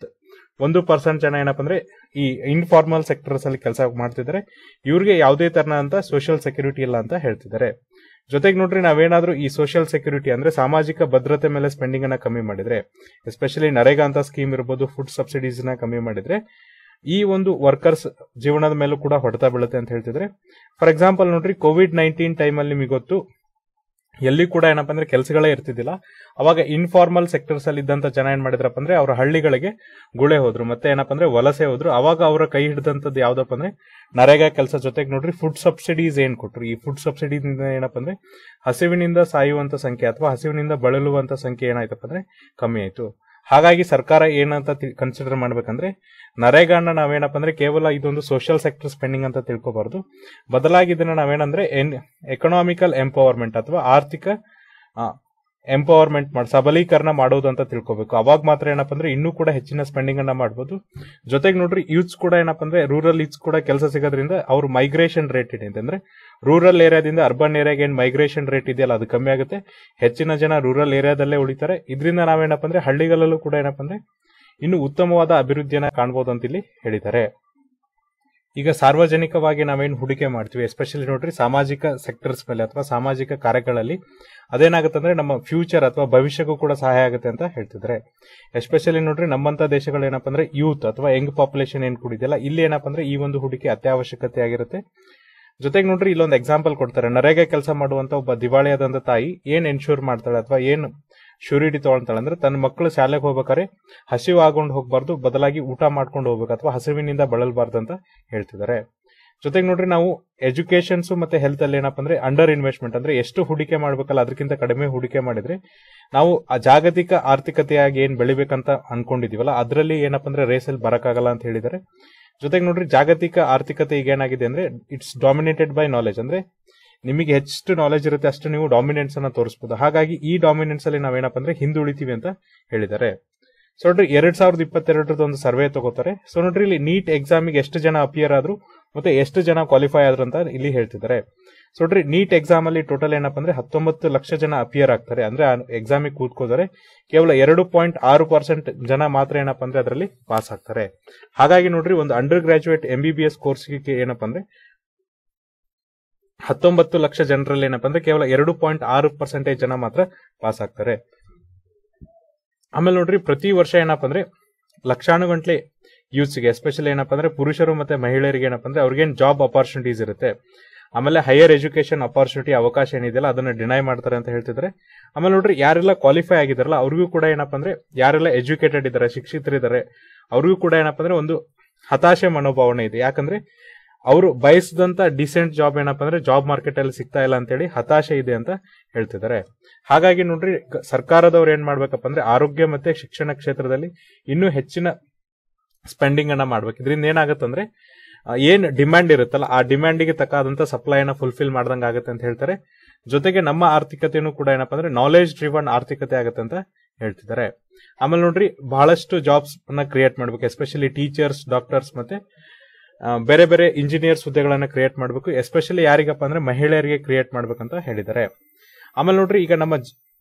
91% ಜನ ಏನಪ್ಪ ಅಂದ್ರೆ ಈ ಇನ್ಫಾರ್ಮಲ್ ಸೆಕ್ಟರ್ಸ್ ಅಲ್ಲಿ ಕೆಲಸ ಮಾಡ್ತಿದ್ದಾರೆ, ಇವ್ರಿಗೆ ಯಾವುದೇ ತರನಾದಂತ ಸೋಷಿಯಲ್ ಸೆಕ್ಯೂರಿಟಿ ಇಲ್ಲ ಅಂತ ಹೇಳ್ತಿದ್ದಾರೆ. ಜೊತೆಗೆ ನೋಡ್ರಿ ನಾವೇನಾದ್ರೂ ಈ ಸೋಷಿಯಲ್ ಸೆಕ್ಯೂರಿಟಿ ಅಂದ್ರೆ ಸಾಮಾಜಿಕ ಭದ್ರತೆ ಮೇಲೆ ಸ್ಪೆಂಡಿಂಗ್ ಅನ್ನ ಕಮ್ಮಿ ಮಾಡಿದ್ರೆ, ಎಸ್ಪೆಷಲಿ ನರೇಗಾ ಅಂತ ಸ್ಕೀಮ್ ಇರಬಹುದು, ಫುಡ್ ಸಬ್ಸಿಡೀಸ್ ನ ಕಮ್ಮಿ ಮಾಡಿದ್ರೆ ಈ ಒಂದು ವರ್ಕರ್ಸ್ ಜೀವನದ ಮೇಲೂ ಕೂಡ ಹೊಡೆತ ಬೀಳುತ್ತೆ ಅಂತ ಹೇಳ್ತಿದ್ರೆ. ಫಾರ್ ಎಕ್ಸಾಂಪಲ್ ನೋಡ್ರಿ COVID-19 ಟೈಮಲ್ಲಿ ನಿಮಗೆ ಗೊತ್ತು ಎಲ್ಲಿ ಕೂಡ ಏನಪ್ಪ ಅಂದ್ರೆ ಕೆಲಸಗಳೇ ಇರ್ತಿದ್ದಿಲ್ಲ. ಅವಾಗ ಇನ್ಫಾರ್ಮಲ್ ಸೆಕ್ಟರ್ಸ್ ಅಲ್ಲಿ ಇದ್ದಂತ ಜನ ಏನ್ ಮಾಡಿದ್ರಪ್ಪ ಅಂದ್ರೆ ಅವ್ರ ಹಳ್ಳಿಗಳಿಗೆ ಗುಳೆ ಹೋದ್ರು, ಮತ್ತೆ ಏನಪ್ಪ ಅಂದ್ರೆ ವಲಸೆ ಹೋದ್ರು. ಅವಾಗ ಅವರ ಕೈ ಹಿಡಿದಂತದ್ದು ಯಾವ್ದಪ್ಪ ಅಂದ್ರೆ ನರೇಗಾ ಕೆಲಸ. ಜೊತೆಗೆ ನೋಡ್ರಿ ಫುಡ್ ಸಬ್ಸಿಡೀಸ್ ಏನ್ ಕೊಟ್ರು, ಈ ಫುಡ್ ಸಬ್ಸಿಡೀಸ್ ಏನಪ್ಪ ಅಂದ್ರೆ ಹಸಿವಿನಿಂದ ಸಾಯುವಂತ ಸಂಖ್ಯೆ ಅಥವಾ ಹಸಿವಿನಿಂದ ಬಳಲುವಂತ ಸಂಖ್ಯೆ ಏನಾಯ್ತಪ್ಪ ಅಂದ್ರೆ ಕಮ್ಮಿ ಆಯ್ತು. ಹಾಗಾಗಿ ಸರ್ಕಾರ ಏನಂತ ಕನ್ಸಿಡರ್ ಮಾಡ್ಬೇಕಂದ್ರೆ ನರೇಗಾನ ನಾವೇನಪ್ಪ ಅಂದ್ರೆ ಕೇವಲ ಇದೊಂದು ಸೋಷಿಯಲ್ ಸೆಕ್ಟರ್ ಸ್ಪೆಂಡಿಂಗ್ ಅಂತ ತಿಳ್ಕೊಬಾರ್ದು, ಬದಲಾಗಿ ಇದನ್ನ ನಾವೇನಂದ್ರೆ ಎಕನಾಮಿಕಲ್ ಎಂಪವರ್ಮೆಂಟ್ ಅಥವಾ ಆರ್ಥಿಕ ಎಂಪವರ್ಮೆಂಟ್ ಸಬಲೀಕರಣ ಮಾಡೋದು ಅಂತ ತಿಳ್ಕೊಬೇಕು. ಅವಾಗ ಮಾತ್ರ ಏನಪ್ಪ ಅಂದ್ರೆ ಇನ್ನೂ ಕೂಡ ಹೆಚ್ಚಿನ ಸ್ಪೆಂಡಿಂಗ್ ಅನ್ನ ಮಾಡಬಹುದು. ಜೊತೆಗೆ ನೋಡ್ರಿ ಯೂತ್ಸ್ ಕೂಡ ಏನಪ್ಪ ಅಂದ್ರೆ ರೂರಲ್ ಯೂತ್ಸ್ ಕೂಡ ಕೆಲಸ ಸಿಗೋದ್ರಿಂದ ಅವ್ರ ಮೈಗ್ರೇಷನ್ ರೇಟ್ ಇದೆ ಅಂದ್ರೆ ರೂರಲ್ ಏರಿಯಾದಿಂದ ಅರ್ಬನ್ ಏರಿಯಾಗೆ ಏನ್ ಮೈಗ್ರೇಷನ್ ರೇಟ್ ಇದೆಯಲ್ಲ ಅದು ಕಮ್ಮಿ ಆಗುತ್ತೆ, ಹೆಚ್ಚಿನ ಜನ ರೂರಲ್ ಏರಿಯಾದಲ್ಲೇ ಉಳಿತಾರೆ. ಇದರಿಂದ ನಾವೇನಪ್ಪ ಅಂದ್ರೆ ಹಳ್ಳಿಗಳಲ್ಲೂ ಕೂಡ ಏನಪ್ಪ ಅಂದ್ರೆ ಇನ್ನು ಉತ್ತಮವಾದ ಅಭಿವೃದ್ಧಿಯನ್ನ ಕಾಣಬಹುದು ಅಂತ ಇಲ್ಲಿ ಹೇಳಿದ್ದಾರೆ. ಈಗ ಸಾರ್ವಜನಿಕವಾಗಿ ನಾವೇನು ಹೂಡಿಕೆ ಮಾಡ್ತೀವಿ, ಎಸ್ಪೆಷಲಿ ನೋಡ್ರಿ ಸಾಮಾಜಿಕ ಸೆಕ್ಟರ್ಸ್ ಮೇಲೆ ಅಥವಾ ಸಾಮಾಜಿಕ ಕಾರ್ಯಗಳಲ್ಲಿ, ಅದೇನಾಗುತ್ತೆ ಅಂದ್ರೆ ನಮ್ಮ ಫ್ಯೂಚರ್ ಅಥವಾ ಭವಿಷ್ಯಕ್ಕೂ ಕೂಡ ಸಹಾಯ ಆಗುತ್ತೆ ಅಂತ ಹೇಳ್ತಿದ್ದಾರೆ. ಎಸ್ಪೆಷಲಿ ನೋಡ್ರಿ ನಮ್ಮಂತ ದೇಶಗಳು ಏನಪ್ಪ ಅಂದ್ರೆ ಯೂತ್ ಅಥವಾ ಯಂಗ್ ಪಾಪ್ಯುಲೇಷನ್ ಏನ್ ಕೂಡಿದೆಯಲ್ಲ, ಇಲ್ಲಿ ಏನಪ್ಪ ಅಂದ್ರೆ ಈ ಒಂದು ಹೂಡಿಕೆ ಅತ್ಯವಶ್ಯಕತೆ ಆಗಿರುತ್ತೆ. ಜೊತೆಗೆ ನೋಡ್ರಿ ಇಲ್ಲೊಂದು ಎಕ್ಸಾಂಪಲ್ ಕೊಡ್ತಾರೆ. ನರೇಗಾ ಕೆಲಸ ಮಾಡುವಂತ ಒಬ್ಬ ದಿವಾಳಿಯಾದಂತ ತಾಯಿ ಏನ್ ಎನ್ಶೂರ್ ಮಾಡ್ತಾಳೆ ಅಥವಾ ಏನ್ ಶ್ಯೂರಿಟಿ ತಗೊಳ್ತಾಳೆ ಅಂದ್ರೆ ತನ್ನ ಮಕ್ಕಳು ಶಾಲೆಗೆ ಹೋಗ್ಬೇಕಾದ್ರೆ ಹಸಿವು ಆಗೊಂಡು ಹೋಗ್ಬಾರ್ದು, ಬದಲಾಗಿ ಊಟ ಮಾಡ್ಕೊಂಡು ಹೋಗ್ಬೇಕು ಅಥವಾ ಹಸಿವಿನಿಂದ ಬಳಲಬಾರ್ದು ಅಂತ ಹೇಳ್ತಿದ್ದಾರೆ. ಜೊತೆಗೆ ನೋಡ್ರಿ ನಾವು ಎಜುಕೇಶನ್ಸ್ ಮತ್ತೆ ಹೆಲ್ತ್ ಅಲ್ಲಿ ಏನಪ್ಪ ಅಂದ್ರೆ ಅಂಡರ್ ಇನ್ವೆಸ್ಟ್ಮೆಂಟ್ ಅಂದ್ರೆ ಎಷ್ಟು ಹೂಡಿಕೆ ಮಾಡ್ಬೇಕಲ್ಲ ಅದಕ್ಕಿಂತ ಕಡಿಮೆ ಹೂಡಿಕೆ ಮಾಡಿದ್ರೆ ನಾವು ಆ ಜಾಗತಿಕ ಆರ್ಥಿಕತೆಯಾಗಿ ಏನ್ ಬೆಳಿಬೇಕಂತ ಅನ್ಕೊಂಡಿದೀವಲ್ಲ ಅದರಲ್ಲಿ ಏನಪ್ಪ ಅಂದ್ರೆ ರೇಸಲ್ಲಿ ಬರಕ್ಕಾಗಲ್ಲ ಅಂತ ಹೇಳಿದ್ದಾರೆ. ಜೊತೆಗೆ ನೋಡ್ರಿ ಜಾಗತಿಕ ಆರ್ಥಿಕತೆ ಈಗ ಏನಾಗಿದೆ ಅಂದ್ರೆ ಇಟ್ಸ್ ಡಾಮಿನೇಟೆಡ್ ಬೈ ನಾಲೆಜ್, ಅಂದ್ರೆ ನಿಮಗೆ ಎಷ್ಟು ನಾಲೆಜ್ ಇರುತ್ತೆ ಅಷ್ಟು ನೀವು ಡಾಮಿನೆನ್ಸ್ ಅನ್ನ ತೋರಿಸಬಹುದು. ಹಾಗಾಗಿ ಈ ಡಾಮಿನೆನ್ಸ್ ಅಲ್ಲಿ ನಾವೇನಪ್ಪ ಅಂದ್ರೆ ಹಿಂದುಳಿತೀವಿ ಅಂತ ಹೇಳಿದ್ದಾರೆ. ಸೊ ನೋಡ್ರಿ 2022 ಒಂದು ಸರ್ವೆ ತಗೋತಾರೆ. ಸೊ ನೋಡ್ರಿ ಇಲ್ಲಿ ನೀಟ್ ಎಕ್ಸಾಮಿಗೆ ಎಷ್ಟು ಜನ ಅಪಿಯರ್ ಆದ್ರು ಮತ್ತೆ ಎಷ್ಟು ಜನ ಕ್ವಾಲಿಫೈ ಆದ್ರು ಅಂತ ಇಲ್ಲಿ ಹೇಳ್ತಿದ್ದಾರೆ. ಸೊ ನೋಡ್ರಿ ನೀಟ್ ಎಕ್ಸಾಮ್ ಅಲ್ಲಿ ಟೋಟಲ್ ಏನಪ್ಪ ಅಂದ್ರೆ 19 ಲಕ್ಷ ಜನ ಅಪಿಯರ್ ಆಗ್ತಾರೆ, ಅಂದ್ರೆ ಎಕ್ಸಾಮಿಗೆ ಕೂತ್ಕೋತಾರೆ. ಕೇವಲ 2.6% ಜನ ಮಾತ್ರ ಏನಪ್ಪ ಅಂದ್ರೆ ಅದರಲ್ಲಿ ಪಾಸ್ ಆಗ್ತಾರೆ. ಹಾಗಾಗಿ ನೋಡ್ರಿ ಒಂದು ಅಂಡರ್ ಗ್ರಾಜುಯೇಟ್ MBBS ಕೋರ್ಸ್ಗೆ ಏನಪ್ಪ ಅಂದ್ರೆ 19 ಲಕ್ಷ ಜನರಲ್ಲಿ ಏನಪ್ಪ ಅಂದ್ರೆ ಕೇವಲ 2.6% ಜನ ಮಾತ್ರ ಪಾಸ್ ಆಗ್ತಾರೆ. ಆಮೇಲೆ ನೋಡ್ರಿ ಪ್ರತಿ ವರ್ಷ ಏನಪ್ಪ ಅಂದ್ರೆ ಲಕ್ಷಾನುಗಂಟ್ಲೆ ಯೂತ್ಸ್ಗೆ ಎಸ್ಪೆಷಲಿ ಏನಪ್ಪ ಅಂದ್ರೆ ಪುರುಷರು ಮತ್ತೆ ಮಹಿಳೆಯರಿಗೆ ಏನಪ್ಪ ಅಂದ್ರೆ ಅವ್ರಿಗೇನು ಜಾಬ್ ಅಪಾರ್ಚುನಿಟೀಸ್ ಇರುತ್ತೆ, ಆಮೇಲೆ ಹೈಯರ್ ಎಜುಕೇಶನ್ ಅಪಾರ್ಚುನಿಟಿ ಅವಕಾಶ ಏನಿದೆಯಲ್ಲ ಅದನ್ನ ಡಿನೈ ಮಾಡ್ತಾರೆ ಅಂತ ಹೇಳ್ತಿದ್ರೆ. ಆಮೇಲೆ ನೋಡ್ರಿ ಯಾರೆಲ್ಲ ಕ್ವಾಲಿಫೈ ಆಗಿದಾರಲ್ಲ ಅವ್ರಿಗೂ ಕೂಡ ಏನಪ್ಪ ಅಂದ್ರೆ ಯಾರೆಲ್ಲ ಎಜುಕೇಟೆಡ್ ಇದಾರೆ, ಶಿಕ್ಷಿತರಿದ್ದಾರೆ, ಅವ್ರಿಗೂ ಕೂಡ ಏನಪ್ಪ ಅಂದ್ರೆ ಒಂದು ಹತಾಶೆ ಮನೋಭಾವನೆ ಇದೆ. ಯಾಕಂದ್ರೆ ಅವರು ಬಯಸಿದಂತ ಡಿಸೆಂಟ್ ಜಾಬ್ ಏನಪ್ಪ ಅಂದ್ರೆ ಜಾಬ್ ಮಾರ್ಕೆಟ್ ಅಲ್ಲಿ ಸಿಗ್ತಾ ಇಲ್ಲ ಅಂತೇಳಿ ಹತಾಶೆ ಇದೆ ಅಂತ ಹೇಳ್ತಿದ್ದಾರೆ. ಹಾಗಾಗಿ ನೋಡ್ರಿ ಸರ್ಕಾರದವ್ರು ಏನ್ ಮಾಡ್ಬೇಕಪ್ಪ ಅಂದ್ರೆ ಆರೋಗ್ಯ ಮತ್ತೆ ಶಿಕ್ಷಣ ಕ್ಷೇತ್ರದಲ್ಲಿ ಇನ್ನೂ ಹೆಚ್ಚಿನ ಸ್ಪೆಂಡಿಂಗ್ ಅನ್ನ ಮಾಡ್ಬೇಕು. ಇದರಿಂದ ಏನಾಗುತ್ತಂದ್ರೆ ಏನ್ ಡಿಮ್ಯಾಂಡ್ ಇರುತ್ತಲ್ಲ ಆ ಡಿಮ್ಯಾಂಡಿಗೆ ತಕ್ಕಾದಂತ ಸಪ್ಲೈನ ಫುಲ್ಫಿಲ್ ಮಾಡ್ದಂಗ ಆಗುತ್ತೆ ಅಂತ ಹೇಳ್ತಾರೆ. ಜೊತೆಗೆ ನಮ್ಮ ಆರ್ಥಿಕತೆನೂ ಕೂಡ ಏನಪ್ಪ ಅಂದ್ರೆ ನಾಲೆಜ್ ಡ್ರಿವನ್ ಆರ್ಥಿಕತೆ ಆಗುತ್ತೆ ಅಂತ ಹೇಳ್ತಿದ್ದಾರೆ. ಆಮೇಲೆ ನೋಡ್ರಿ ಬಹಳಷ್ಟು ಜಾಬ್ಸ್ ಅನ್ನ ಕ್ರಿಯೇಟ್ ಮಾಡ್ಬೇಕು, ಎಸ್ಪೆಷಲಿ ಟೀಚರ್ಸ್, ಡಾಕ್ಟರ್ಸ್ ಮತ್ತೆ ಬೇರೆ ಬೇರೆ ಇಂಜಿನಿಯರ್ಸ್ ಹುದ್ದೆಗಳನ್ನ ಕ್ರಿಯೇಟ್ ಮಾಡಬೇಕು. ಎಸ್ಪೆಷಲಿ ಯಾರಿಗಪ್ಪ ಅಂದ್ರೆ ಮಹಿಳೆಯರಿಗೆ ಕ್ರಿಯೇಟ್ ಮಾಡ್ಬೇಕಂತ ಹೇಳಿದ್ದಾರೆ. ಆಮೇಲೆ ನೋಡ್ರಿ ಈಗ ನಮ್ಮ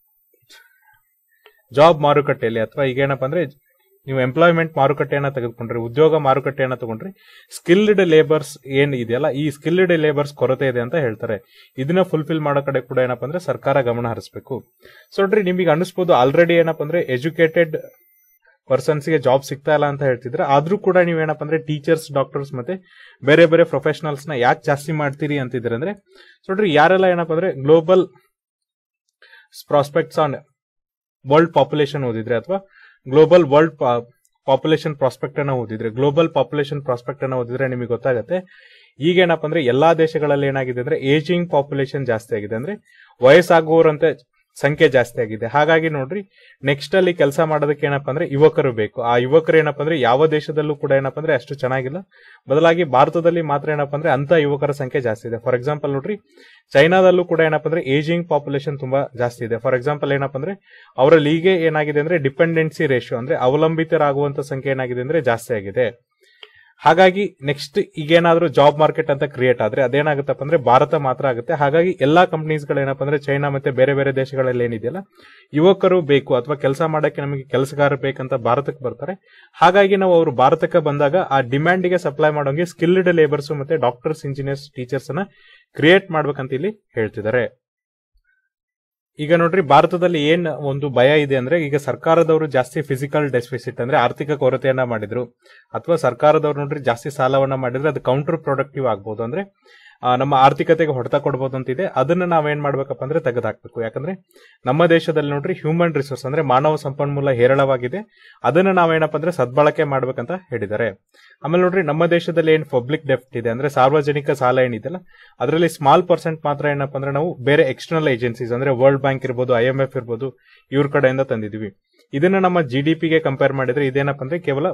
ಜಾಬ್ ಮಾರುಕಟ್ಟೆಯಲ್ಲಿ ಅಥವಾ ಈಗ ಏನಪ್ಪ ಅಂದ್ರೆ ನೀವು ಎಂಪ್ಲಾಯ್ಮೆಂಟ್ ಮಾರುಕಟ್ಟೆಯನ್ನ ತೆಗೆದುಕೊಂಡ್ರಿ, ಉದ್ಯೋಗ ಮಾರುಕಟ್ಟೆಯನ್ನ ತಗೊಂಡ್ರಿ, ಸ್ಕಿಲ್ಡ್ ಲೇಬರ್ಸ್ ಏನ್ ಇದೆಯಲ್ಲ ಈ ಸ್ಕಿಲ್ಡ್ ಲೇಬರ್ಸ್ ಕೊರತೆ ಇದೆ ಅಂತ ಹೇಳ್ತಾರೆ. ಇದನ್ನ ಫುಲ್ಫಿಲ್ ಮಾಡೋ ಕಡೆ ಕೂಡ ಏನಪ್ಪ ಅಂದ್ರೆ ಸರ್ಕಾರ ಗಮನ ಹರಿಸಬೇಕು. ಸೊ ನೋಡ್ರಿ ನಿಮಗೆ ಅನಿಸ್ಬೋದು ಆಲ್ರೆಡಿ ಏನಪ್ಪ ಅಂದ್ರೆ ಎಜುಕೇಟೆಡ್ ಪರ್ಸನ್ಸ್ಗೆ ಜಾಬ್ ಸಿಗ್ತಾ ಇಲ್ಲ ಅಂತ ಹೇಳ್ತಿದ್ರೆ, ಆದ್ರೂ ಕೂಡ ನೀವೇನಪ್ಪ ಅಂದ್ರೆ ಟೀಚರ್ಸ್, ಡಾಕ್ಟರ್ಸ್ ಮತ್ತೆ ಬೇರೆ ಬೇರೆ ಪ್ರೊಫೆಷನಲ್ಸ್ ನ ಯಾಕೆ ಜಾಸ್ತಿ ಮಾಡ್ತೀರಿ ಅಂತಿದ್ರೆ ಅಂದ್ರೆ ನೋಡ್ರಿ ಯಾರೆಲ್ಲ ಏನಪ್ಪ ಅಂದ್ರೆ global prospects on world population ಓದಿದ್ರೆ ಅಥವಾ ಗ್ಲೋಬಲ್ ವರ್ಲ್ಡ್ ಪಾಪ್ಯುಲೇಷನ್ ಪ್ರಾಸ್ಪೆಕ್ಟ್ ಅನ್ನ ಓದಿದ್ರೆ, ಗ್ಲೋಬಲ್ ಪಾಪ್ಯುಲೇಷನ್ ಪ್ರಾಸ್ಪೆಕ್ಟ್ ಅನ್ನ ಓದಿದ್ರೆ ನಿಮಗೆ ಗೊತ್ತಾಗುತ್ತೆ ಈಗೇನಪ್ಪ ಅಂದ್ರೆ ಎಲ್ಲಾ ದೇಶಗಳಲ್ಲಿ ಏನಾಗಿದೆ ಅಂದ್ರೆ ಏಜಿಂಗ್ ಪಾಪ್ಯುಲೇಷನ್ ಜಾಸ್ತಿ ಆಗಿದೆ, ಅಂದ್ರೆ ವಯಸ್ಸಾಗುವವರಂತೆ ಸಂಖ್ಯೆ ಜಾಸ್ತಿ ಆಗಿದೆ. ಹಾಗಾಗಿ ನೋಡ್ರಿ ನೆಕ್ಸ್ಟ್ ಅಲ್ಲಿ ಕೆಲಸ ಮಾಡೋದಕ್ಕೆ ಏನಪ್ಪಾ ಅಂದ್ರೆ ಯುವಕರು ಬೇಕು. ಆ ಯುವಕರು ಏನಪ್ಪಾ ಅಂದ್ರೆ ಯಾವ ದೇಶದಲ್ಲೂ ಕೂಡ ಏನಪ್ಪಾ ಅಂದ್ರೆ ಅಷ್ಟು ಚೆನ್ನಾಗಿಲ್ಲ, ಬದಲಾಗಿ ಭಾರತದಲ್ಲಿ ಮಾತ್ರ ಏನಪ್ಪಾ ಅಂದ್ರೆ ಅಂತ ಯುವಕರ ಸಂಖ್ಯೆ ಜಾಸ್ತಿ ಇದೆ. ಫಾರ್ ಎಕ್ಸಾಂಪಲ್ ನೋಡ್ರಿ ಚೈನಾದಲ್ಲೂ ಕೂಡ ಏನಪ್ಪಾ ಅಂದ್ರೆ ಏಜಿಂಗ್ ಪಾಪ್ಯುಲೇಷನ್ ತುಂಬಾ ಜಾಸ್ತಿ ಇದೆ. ಫಾರ್ ಎಕ್ಸಾಂಪಲ್ ಏನಪ್ಪಾ ಅಂದ್ರೆ ಅವರಲ್ಲಿ ಈಗ ಏನಾಗಿದೆ ಅಂದ್ರೆ ಡಿಪೆಂಡೆನ್ಸಿ ರೇಷಿಯೋ ಅಂದ್ರೆ ಅವಲಂಬಿತರಾಗುವಂತ ಸಂಖ್ಯೆ ಏನಾಗಿದೆ ಅಂದ್ರೆ ಜಾಸ್ತಿ ಆಗಿದೆ. ಹಾಗಾಗಿ ನೆಕ್ಸ್ಟ್ ಈಗೇನಾದ್ರೂ ಜಾಬ್ ಮಾರ್ಕೆಟ್ ಅಂತ ಕ್ರಿಯೇಟ್ ಆದ್ರೆ ಅದೇನಾಗುತ್ತಪ್ಪ ಅಂದ್ರೆ ಭಾರತ ಮಾತ್ರ ಆಗುತ್ತೆ. ಹಾಗಾಗಿ ಎಲ್ಲಾ ಕಂಪನೀಸ್ಗಳು ಏನಪ್ಪಾ ಅಂದ್ರೆ ಚೈನಾ ಮತ್ತೆ ಬೇರೆ ಬೇರೆ ದೇಶಗಳಲ್ಲಿ ಏನಿದೆಯಲ್ಲ ಯುವಕರು ಬೇಕು ಅಥವಾ ಕೆಲಸ ಮಾಡಕ್ಕೆ ನಮಗೆ ಕೆಲಸಗಾರ ಬೇಕಂತ ಭಾರತಕ್ಕೆ ಬರ್ತಾರೆ. ಹಾಗಾಗಿ ನಾವು ಅವರು ಭಾರತಕ್ಕೆ ಬಂದಾಗ ಆ ಡಿಮ್ಯಾಂಡಿಗೆ ಸಪ್ಲೈ ಮಾಡೋಂಗೆ ಸ್ಕಿಲ್ಡ್ ಲೇಬರ್ಸ್ ಮತ್ತೆ ಡಾಕ್ಟರ್ಸ್, ಇಂಜಿನಿಯರ್ಸ್, ಟೀಚರ್ಸ್ ಅನ್ನ ಕ್ರಿಯೇಟ್ ಮಾಡ್ಬೇಕಂತ ಇಲ್ಲಿ ಹೇಳ್ತಿದ್ದಾರೆ. ಈಗ ನೋಡ್ರಿ ಭಾರತದಲ್ಲಿ ಏನ್ ಒಂದು ಭಯ ಇದೆ ಅಂದ್ರೆ ಈಗ ಸರ್ಕಾರದವರು ಜಾಸ್ತಿ ಫಿಸಿಕಲ್ ಡೆಫಿಸಿಟ್ ಅಂದ್ರೆ ಆರ್ಥಿಕ ಕೊರತೆಯನ್ನ ಮಾಡಿದ್ರು ಅಥವಾ ಸರ್ಕಾರದವ್ರು ನೋಡ್ರಿ ಜಾಸ್ತಿ ಸಾಲವನ್ನ ಮಾಡಿದ್ರೆ ಅದು ಕೌಂಟರ್ ಪ್ರೊಡಕ್ಟಿವ್ ಆಗ್ಬಹುದು. ಅಂದ್ರೆ ನಮ್ಮ ಆರ್ಥಿಕತೆಗೆ ಹೊಡೆತ ಕೊಡಬಹುದು ಅಂತಿದೆ. ಅದನ್ನ ನಾವೇನ್ ಮಾಡ್ಬೇಕಪ್ಪ ಅಂದ್ರೆ ತೆಗೆದುಹಾಕ್ಬೇಕು. ಯಾಕಂದ್ರೆ ನಮ್ಮ ದೇಶದಲ್ಲಿ ನೋಡ್ರಿ ಹ್ಯೂಮನ್ ರಿಸೋರ್ಸ್ ಅಂದ್ರೆ ಮಾನವ ಸಂಪನ್ಮೂಲ ಹೇರಳವಾಗಿದೆ. ಅದನ್ನ ನಾವೇನಪ್ಪ ಅಂದ್ರೆ ಸದ್ಬಳಕೆ ಮಾಡ್ಬೇಕಂತ ಹೇಳಿದ್ದಾರೆ. ಆಮೇಲೆ ನೋಡ್ರಿ ನಮ್ಮ ದೇಶದಲ್ಲಿ ಏನ್ ಪಬ್ಲಿಕ್ ಡೆಫ್ಟ್ ಇದೆ ಅಂದ್ರೆ ಸಾರ್ವಜನಿಕ ಸಾಲ ಏನಿದೆಯಲ್ಲ ಅದರಲ್ಲಿ ಸ್ಮಾಲ್ ಪರ್ಸೆಂಟ್ ಮಾತ್ರ ಏನಪ್ಪ ಅಂದ್ರೆ ನಾವು ಬೇರೆ ಎಕ್ಸ್ಟರ್ನಲ್ ಏಜೆನ್ಸೀಸ್ ಅಂದ್ರೆ ವರ್ಲ್ಡ್ ಬ್ಯಾಂಕ್ ಇರ್ಬೋದು, IMF ಇರ್ಬೋದು, ಇವ್ರ ಕಡೆಯಿಂದ ತಂದಿದ್ವಿ. ಇದನ್ನ ನಮ್ಮ GDPಗೆ ಕಂಪೇರ್ ಮಾಡಿದ್ರೆ ಇದೇನಪ್ಪ ಅಂದ್ರೆ ಕೇವಲ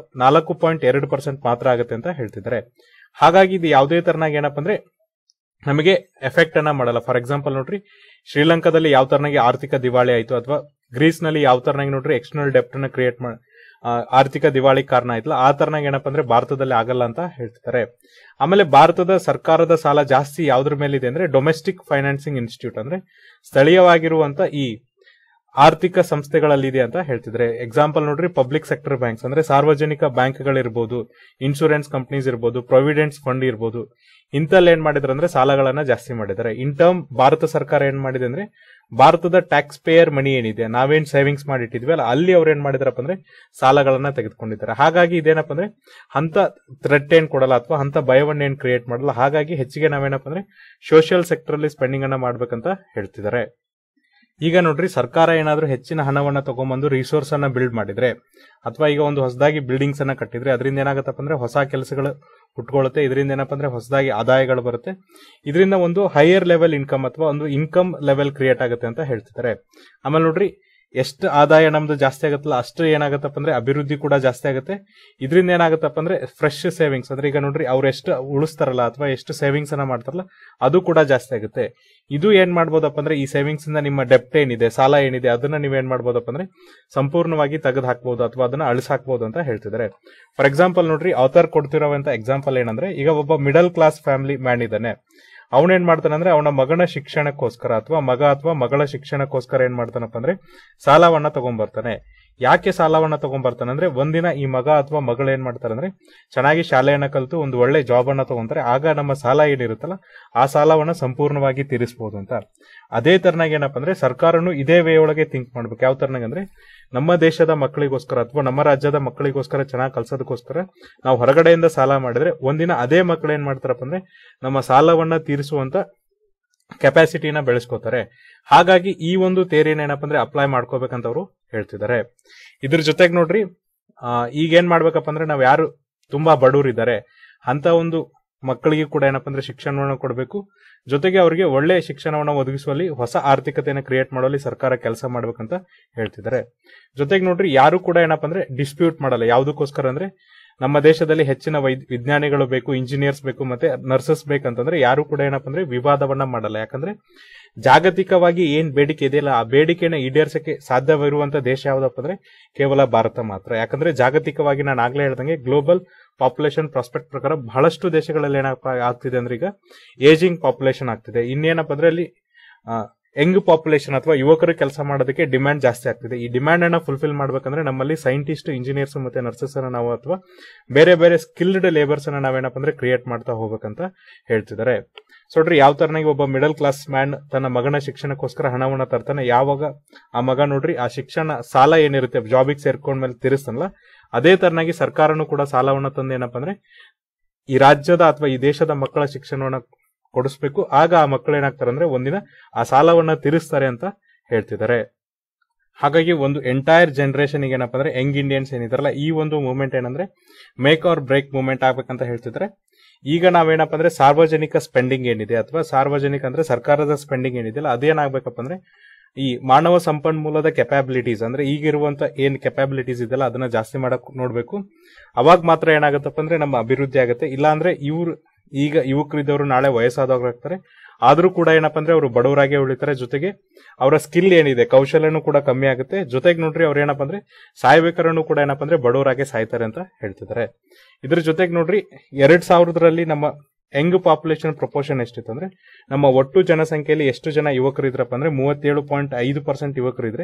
4.2% ಮಾತ್ರ ಆಗುತ್ತೆ ಅಂತ ಹೇಳ್ತಿದ್ದಾರೆ. ಹಾಗಾಗಿ ಇದು ಯಾವುದೇ ತರನಾಗಿ ಏನಪ್ಪ ಅಂದ್ರೆ ನಮಗೆ ಎಫೆಕ್ಟ್ ಅನ್ನ ಮಾಡಲ್ಲ. ಫಾರ್ ಎಕ್ಸಾಂಪಲ್ ನೋಡ್ರಿ ಶ್ರೀಲಂಕಾದಲ್ಲಿ ಯಾವ ತರನಾಗಿ ಆರ್ಥಿಕ ದಿವಾಳಿ ಆಯ್ತು, ಅಥವಾ ಗ್ರೀಸ್ ನಲ್ಲಿ ಯಾವ ತರನಾಗಿ ನೋಡ್ರಿ ಎಕ್ಸ್ಟರ್ನಲ್ ಡೆಪ್ಟ್ ಅನ್ನ ಕ್ರಿಯೇಟ್ ಆರ್ಥಿಕ ದಿವಾಳಿ ಕಾರಣ ಆಯ್ತಲ್ಲ, ಆ ತರನಾಗಿ ಏನಪ್ಪ ಅಂದ್ರೆ ಭಾರತದಲ್ಲಿ ಆಗಲ್ಲ ಅಂತ ಹೇಳ್ತಿದ್ದಾರೆ. ಆಮೇಲೆ ಭಾರತದ ಸರ್ಕಾರದ ಸಾಲ ಜಾಸ್ತಿ ಯಾವ್ದ್ರ ಮೇಲಿದೆ ಅಂದ್ರೆ ಡೊಮೆಸ್ಟಿಕ್ ಫೈನಾನ್ಸಿಂಗ್ ಇನ್ಸ್ಟಿಟ್ಯೂಟ್ ಅಂದ್ರೆ ಸ್ಥಳೀಯವಾಗಿರುವಂತ ಈ ಆರ್ಥಿಕ ಸಂಸ್ಥೆಗಳಲ್ಲಿದೆ ಅಂತ ಹೇಳ್ತಿದ್ರೆ. ಎಕ್ಸಾಂಪಲ್ ನೋಡ್ರಿ ಪಬ್ಲಿಕ್ ಸೆಕ್ಟರ್ ಬ್ಯಾಂಕ್ಸ್ ಅಂದ್ರೆ ಸಾರ್ವಜನಿಕ ಬ್ಯಾಂಕ್ಗಳಿರ್ಬೋದು, ಇನ್ಶೂರೆನ್ಸ್ ಕಂಪನೀಸ್ ಇರ್ಬೋದು, ಪ್ರೊವಿಡೆಂಟ್ ಫಂಡ್ ಇರ್ಬೋದು, ಇಂತಲ್ಲಿ ಏನ್ ಮಾಡಿದ್ರೆ ಅಂದ್ರೆ ಸಾಲಗಳನ್ನ ಜಾಸ್ತಿ ಮಾಡಿದ್ದಾರೆ. ಇನ್ ಟರ್ಮ್ ಭಾರತ ಸರ್ಕಾರ ಏನ್ ಮಾಡಿದೆ ಅಂದ್ರೆ ಭಾರತದ ಟ್ಯಾಕ್ಸ್ ಪೇಯರ್ ಮನಿ ಏನಿದೆ, ನಾವೇನ್ ಸೇವಿಂಗ್ಸ್ ಮಾಡಿಟ್ಟಿದ್ವಿ ಅಲ್ಲ, ಅಲ್ಲಿ ಅವ್ರು ಏನ್ ಮಾಡಿದಾರಪ್ಪ ಅಂದ್ರೆ ಸಾಲಗಳನ್ನ ತೆಗೆದುಕೊಂಡಿದ್ದಾರೆ. ಹಾಗಾಗಿ ಇದೇನಪ್ಪ ಅಂದ್ರೆ ಅಂತ ಥ್ರೆಟ್ ಏನ್ ಕೊಡಲ್ಲ ಅಥವಾ ಅಂತ ಭಯವನ್ನ ಏನ್ ಕ್ರಿಯೇಟ್ ಮಾಡಲ್ಲ. ಹಾಗಾಗಿ ಹೆಚ್ಚಿಗೆ ನಾವೇನಪ್ಪ ಅಂದ್ರೆ ಸೋಷಿಯಲ್ ಸೆಕ್ಟರ್ ಅಲ್ಲಿ ಸ್ಪೆಂಡಿಂಗ್ ಅನ್ನ ಮಾಡ್ಬೇಕಂತ ಹೇಳ್ತಿದ್ದಾರೆ. ಈಗ ನೋಡ್ರಿ ಸರ್ಕಾರ ಏನಾದ್ರೂ ಹೆಚ್ಚಿನ ಹಣವನ್ನ ತಗೊಂಡ್ಬಂದು ರಿಸೋರ್ಸ್ ಅನ್ನ ಬಿಲ್ಡ್ ಮಾಡಿದ್ರೆ ಅಥವಾ ಈಗ ಒಂದು ಹೊಸದಾಗಿ ಬಿಲ್ಡಿಂಗ್ಸ್ ಅನ್ನ ಕಟ್ಟಿದ್ರೆ ಅದರಿಂದ ಏನಾಗತ್ತಪ್ಪ ಅಂದ್ರೆ ಹೊಸ ಕೆಲಸಗಳು ಹುಟ್ಕೊಳ್ಳುತ್ತೆ. ಇದರಿಂದ ಏನಪ್ಪ ಅಂದ್ರೆ ಹೊಸದಾಗಿ ಆದಾಯಗಳು ಬರುತ್ತೆ. ಇದರಿಂದ ಒಂದು ಹೈಯರ್ ಲೆವೆಲ್ ಇನ್ಕಮ್ ಅಥವಾ ಒಂದು ಇನ್ಕಮ್ ಲೆವೆಲ್ ಕ್ರಿಯೇಟ್ ಆಗುತ್ತೆ ಅಂತ ಹೇಳ್ತಿದ್ದಾರೆ. ಆಮೇಲೆ ನೋಡ್ರಿ ಎಷ್ಟು ಆದಾಯ ನಮ್ದು ಜಾಸ್ತಿ ಆಗತ್ತಲ್ಲ ಅಷ್ಟು ಏನಾಗತ್ತಪ್ಪ ಅಂದ್ರೆ ಅಭಿವೃದ್ಧಿ ಕೂಡ ಜಾಸ್ತಿ ಆಗುತ್ತೆ. ಇದರಿಂದ ಏನಾಗತ್ತಪ್ಪ ಅಂದ್ರೆ ಫ್ರೆಶ್ ಸೇವಿಂಗ್ಸ್ ಅಂದ್ರೆ ಈಗ ನೋಡ್ರಿ ಅವ್ರು ಎಷ್ಟು ಉಳಿಸ್ತಾರಲ್ಲ ಅಥವಾ ಎಷ್ಟು ಸೇವಿಂಗ್ಸ್ ಅನ್ನ ಮಾಡ್ತಾರಲ್ಲ ಅದು ಕೂಡ ಜಾಸ್ತಿ ಆಗುತ್ತೆ. ಇದು ಏನ್ ಮಾಡ್ಬೋದಪ್ಪ ಅಂದ್ರೆ ಈ ಸೇವಿಂಗ್ಸ್ ಇಂದ ನಿಮ್ಮ ಡೆಪ್ಟ್ ಏನಿದೆ, ಸಾಲ ಏನಿದೆ, ಅದನ್ನ ನೀವೇನ್ ಮಾಡ್ಬೋದಪ್ಪ ಅಂದ್ರೆ ಸಂಪೂರ್ಣವಾಗಿ ತೆಗೆದು ಹಾಕ್ಬಹುದು ಅಥವಾ ಅದನ್ನ ಅಳಿಸಾಕ್ಬಹುದು ಅಂತ ಹೇಳ್ತಿದ್ದಾರೆ. ಫಾರ್ ಎಕ್ಸಾಂಪಲ್ ನೋಡ್ರಿ ಆಥರ್ ಕೊಡ್ತಿರೋವಂತ ಎಕ್ಸಾಂಪಲ್ ಏನಂದ್ರೆ ಈಗ ಒಬ್ಬ ಮಿಡಲ್ ಕ್ಲಾಸ್ ಫ್ಯಾಮಿಲಿ ಮ್ಯಾನ್ ಇದ್ದಾನೆ. ಅವನೇನ್ ಮಾಡ್ತಾನಂದ್ರೆ ಅವನ ಮಗನ ಶಿಕ್ಷಣಕ್ಕೋಸ್ಕರ ಅಥವಾ ಮಗ ಅಥವಾ ಮಗಳ ಶಿಕ್ಷಣಕ್ಕೋಸ್ಕರ ಏನ್ ಮಾಡ್ತಾನಪ್ಪ ಅಂದ್ರೆ ಸಾಲವನ್ನ ತಗೊಂಡ್ಬರ್ತಾನೆ. ಯಾಕೆ ಸಾಲವನ್ನ ತಗೊಂಡ್ಬರ್ತಾನೆ ಅಂದ್ರೆ ಒಂದಿನ ಈ ಮಗ ಅಥವಾ ಮಗಳು ಏನ್ ಮಾಡ್ತಾರೆ ಅಂದ್ರೆ ಚೆನ್ನಾಗಿ ಶಾಲೆಯನ್ನ ಕಲಿತು ಒಂದು ಒಳ್ಳೆ ಜಾಬ್ ಅನ್ನ ತಗೊಂತಾರೆ. ಆಗ ನಮ್ಮ ಸಾಲ ಏನಿರುತ್ತಲ್ಲ ಆ ಸಾಲವನ್ನ ಸಂಪೂರ್ಣವಾಗಿ ತೀರಿಸಬಹುದು ಅಂತ. ಅದೇ ತರನಾಗಿ ಏನಪ್ಪ ಅಂದ್ರೆ ಸರ್ಕಾರನು ಇದೇ ವೇ ಒಳಗೆ ಥಿಂಕ್ ಮಾಡ್ಬೇಕು. ಯಾವ ತರನಾಗಿ ಅಂದ್ರೆ ನಮ್ಮ ದೇಶದ ಮಕ್ಕಳಿಗೋಸ್ಕರ ಅಥವಾ ನಮ್ಮ ರಾಜ್ಯದ ಮಕ್ಕಳಿಗೋಸ್ಕರ ಚೆನ್ನಾಗಿ ಕಲ್ಸೋದಕ್ಕೋಸ್ಕರ ನಾವು ಹೊರಗಡೆಯಿಂದ ಸಾಲ ಮಾಡಿದ್ರೆ ಒಂದಿನ ಅದೇ ಮಕ್ಕಳು ಏನ್ ಮಾಡ್ತಾರಪ್ಪ ಅಂದ್ರೆ ನಮ್ಮ ಸಾಲವನ್ನ ತೀರಿಸುವಂತ ಕೆಪಾಸಿಟಿನ ಬೆಳೆಸ್ಕೋತಾರೆ. ಹಾಗಾಗಿ ಈ ಒಂದು ಥಿಯರಿನ ಏನಪ್ಪ ಅಂದ್ರೆ ಅಪ್ಲೈ ಮಾಡ್ಕೋಬೇಕಂತ ಅವರು ಹೇಳ್ತಿದ್ದಾರೆ. ಇದ್ರ ಜೊತೆಗೆ ನೋಡ್ರಿ ಈಗ ಏನ್ ಮಾಡ್ಬೇಕಪ್ಪ ಅಂದ್ರೆ ನಾವ್ ಯಾರು ತುಂಬಾ ಬಡವರಿದ್ದಾರೆ ಅಂತ ಒಂದು ಮಕ್ಕಳಿಗೆ ಕೂಡ ಏನಪ್ಪ ಅಂದ್ರೆ ಶಿಕ್ಷಣವನ್ನು ಕೊಡಬೇಕು. ಜೊತೆಗೆ ಅವರಿಗೆ ಒಳ್ಳೆ ಶಿಕ್ಷಣವನ್ನು ಒದಗಿಸುವಲ್ಲಿ ಹೊಸ ಆರ್ಥಿಕತೆಯನ್ನು ಕ್ರಿಯೇಟ್ ಮಾಡುವಲ್ಲಿ ಸರ್ಕಾರ ಕೆಲಸ ಮಾಡ್ಬೇಕಂತ ಹೇಳ್ತಿದ್ದಾರೆ. ಜೊತೆಗೆ ನೋಡ್ರಿ ಯಾರು ಕೂಡ ಏನಪ್ಪ ಅಂದ್ರೆ ಡಿಸ್ಪ್ಯೂಟ್ ಮಾಡಲ್ಲ. ಯಾವುದಕ್ಕೋಸ್ಕರ ಅಂದ್ರೆ ನಮ್ಮ ದೇಶದಲ್ಲಿ ಹೆಚ್ಚಿನ ವಿಜ್ಞಾನಿಗಳು ಬೇಕು, ಇಂಜಿನಿಯರ್ಸ್ ಬೇಕು, ಮತ್ತೆ ನರ್ಸಸ್ ಬೇಕಂತಂದ್ರೆ ಯಾರು ಕೂಡ ಏನಪ್ಪ ಅಂದ್ರೆ ವಿವಾದವನ್ನ ಮಾಡಲ್ಲ. ಯಾಕಂದ್ರೆ ಜಾಗತಿಕವಾಗಿ ಏನ್ ಬೇಡಿಕೆ ಇದೆಯಲ್ಲ ಆ ಬೇಡಿಕೆನ ಈಡೇರಿಸಕ್ಕೆ ಸಾಧ್ಯವಿರುವಂತ ದೇಶ ಯಾವ್ದಪ್ಪ ಅಂದ್ರೆ ಕೇವಲ ಭಾರತ ಮಾತ್ರ. ಯಾಕಂದ್ರೆ ಜಾಗತಿಕವಾಗಿ ನಾನು ಆಗ್ಲೇ ಹೇಳ್ದಂಗೆ ಗ್ಲೋಬಲ್ ಪಾಪ್ಯುಲೇಷನ್ ಪ್ರಾಸ್ಪೆಕ್ಟ್ ಪ್ರಕಾರ ಬಹಳಷ್ಟು ದೇಶಗಳಲ್ಲಿ ಏನಪ್ಪ ಆಗ್ತಿದೆ ಅಂದ್ರೆ ಈಗ ಏಜಿಂಗ್ ಪಾಪ್ಯುಲೇಷನ್ ಆಗ್ತಿದೆ. ಇನ್ನೇನಪ್ಪ ಅಂದ್ರೆ ಅಲ್ಲಿ ಯಂಗ್ ಪಾಪ್ಯುಲೇಷನ್ ಅಥವಾ ಯುವಕರು ಕೆಲಸ ಮಾಡೋದಕ್ಕೆ ಡಿಮ್ಯಾಂಡ್ ಜಾಸ್ತಿ ಆಗ್ತಿದೆ. ಈ ಡಿಮ್ಯಾಂಡ್ ಅನ್ನ ಫುಲ್ಫಿಲ್ ಮಾಡ್ಬೇಕಂದ್ರೆ ನಮ್ಮಲ್ಲಿ ಸೈಂಟಿಸ್ಟ್, ಇಂಜಿನಿಯರ್ಸ್ ಮತ್ತೆ ನರ್ಸಸ್ ಅನ್ನ ನಾವು ಅಥವಾ ಬೇರೆ ಬೇರೆ ಸ್ಕಿಲ್ಡ್ ಲೇಬರ್ಸ್ ಅನ್ನ ನಾವೇನಪ್ಪ ಅಂದ್ರೆ ಕ್ರಿಯೇಟ್ ಮಾಡ್ತಾ ಹೋಗ್ಬೇಕಂತ ಹೇಳ್ತಿದ್ದಾರೆ. ಸೊ ನೋಡ್ರಿ ಯಾವ ತರನಾಗಿ ಒಬ್ಬ ಮಿಡಲ್ ಕ್ಲಾಸ್ ಮ್ಯಾನ್ ತನ್ನ ಮಗನ ಶಿಕ್ಷಣಕ್ಕೋಸ್ಕರ ಹಣವನ್ನ ತರ್ತಾನೆ, ಯಾವಾಗ ಆ ಮಗ ನೋಡ್ರಿ ಆ ಶಿಕ್ಷಣ ಸಾಲ ಏನಿರುತ್ತೆ ಜಾಬಿಗೆ ಸೇರ್ಕೊಂಡ್ಮೇಲೆ ತೀರಿಸ್ತಾನಲ್ಲ ಅದೇ ತರನಾಗಿ ಸರ್ಕಾರನು ಕೂಡ ಸಾಲವನ್ನ ತಂದು ಏನಪ್ಪ ಅಂದ್ರೆ ಈ ರಾಜ್ಯದ ಅಥವಾ ಈ ದೇಶದ ಮಕ್ಕಳ ಶಿಕ್ಷಣವನ್ನ ಕೊಡಿಸ್ಬೇಕು. ಆಗ ಆ ಮಕ್ಕಳು ಏನಾಗ್ತಾರೆ ಅಂದ್ರೆ ಒಂದಿನ ಆ ಸಾಲವನ್ನ ತೀರಿಸ್ತಾರೆ ಅಂತ ಹೇಳ್ತಿದ್ದಾರೆ. ಹಾಗಾಗಿ ಒಂದು ಎಂಟೈರ್ ಜನರೇಷನ್ ಏನಪ್ಪ ಅಂದ್ರೆ ಯಂಗ್ ಇಂಡಿಯನ್ಸ್ ಏನಿದಾರಲ್ಲ ಈ ಒಂದು ಮೂವ್ಮೆಂಟ್ ಏನಂದ್ರೆ ಮೇಕ್ ಆರ್ ಬ್ರೇಕ್ ಮೂವ್ಮೆಂಟ್ ಆಗ್ಬೇಕಂತ ಹೇಳ್ತಿದ್ದಾರೆ. ಈಗ ನಾವೇನಪ್ಪ ಅಂದ್ರೆ ಸಾರ್ವಜನಿಕ ಸ್ಪೆಂಡಿಂಗ್ ಏನಿದೆ ಅಥವಾ ಸಾರ್ವಜನಿಕ ಅಂದ್ರೆ ಸರ್ಕಾರದ ಸ್ಪೆಂಡಿಂಗ್ ಏನಿದೆಯಲ್ಲ ಅದೇನಾಗ್ಬೇಕಪ್ಪ ಅಂದ್ರೆ ಈ ಮಾನವ ಸಂಪನ್ಮೂಲದ ಕೆಪಾಬಿಲಿಟೀಸ್ ಅಂದ್ರೆ ಈಗಿರುವಂತ ಏನ್ ಕೆಪಾಬಿಲಿಟೀಸ್ ಇದೆಯಲ್ಲ ಅದನ್ನ ಜಾಸ್ತಿ ಮಾಡಕ್ ನೋಡ್ಬೇಕು. ಅವಾಗ ಮಾತ್ರ ಏನಾಗತ್ತಪ್ಪ ಅಂದ್ರೆ ನಮ್ಮ ಅಭಿವೃದ್ಧಿ ಆಗುತ್ತೆ. ಇಲ್ಲ ಅಂದ್ರೆ ಈಗ ಯುವಕರಿದ್ದವರು ನಾಳೆ ವಯಸ್ಸಾದವರಾಗ್ತಾರೆ. ಆದ್ರೂ ಕೂಡ ಏನಪ್ಪಾ ಅಂದ್ರೆ ಅವರು ಬಡವರಾಗೆ ಉಳಿತಾರೆ. ಜೊತೆಗೆ ಅವರ ಸ್ಕಿಲ್ ಏನಿದೆ ಕೌಶಲ್ಯನೂ ಕೂಡ ಕಮ್ಮಿ ಆಗುತ್ತೆ. ಜೊತೆಗೆ ನೋಡ್ರಿ ಅವ್ರು ಏನಪ್ಪಾ ಅಂದ್ರೆ ಸಾಯ್ಬೇಕಾರನು ಕೂಡ ಏನಪ್ಪಾ ಅಂದ್ರೆ ಬಡವರಾಗೆ ಸಾಯ್ತಾರೆ ಅಂತ ಹೇಳ್ತಿದ್ದಾರೆ. ಇದ್ರ ಜೊತೆಗೆ ನೋಡ್ರಿ 2000ರಲ್ಲಿ ನಮ್ಮ ಯಂಗ್ ಪಾಪ್ಯುಲೇಷನ್ ಪ್ರಪೋರ್ಷನ್ ಎಷ್ಟಿತ್ತು ಅಂದ್ರೆ ನಮ್ಮ ಒಟ್ಟು ಜನಸಂಖ್ಯೆಯಲ್ಲಿ ಎಷ್ಟು ಜನ ಯುವಕರು ಇದ್ರಪ್ಪ ಅಂದ್ರೆ 37.5% ಯುವಕರು ಇದ್ರೆ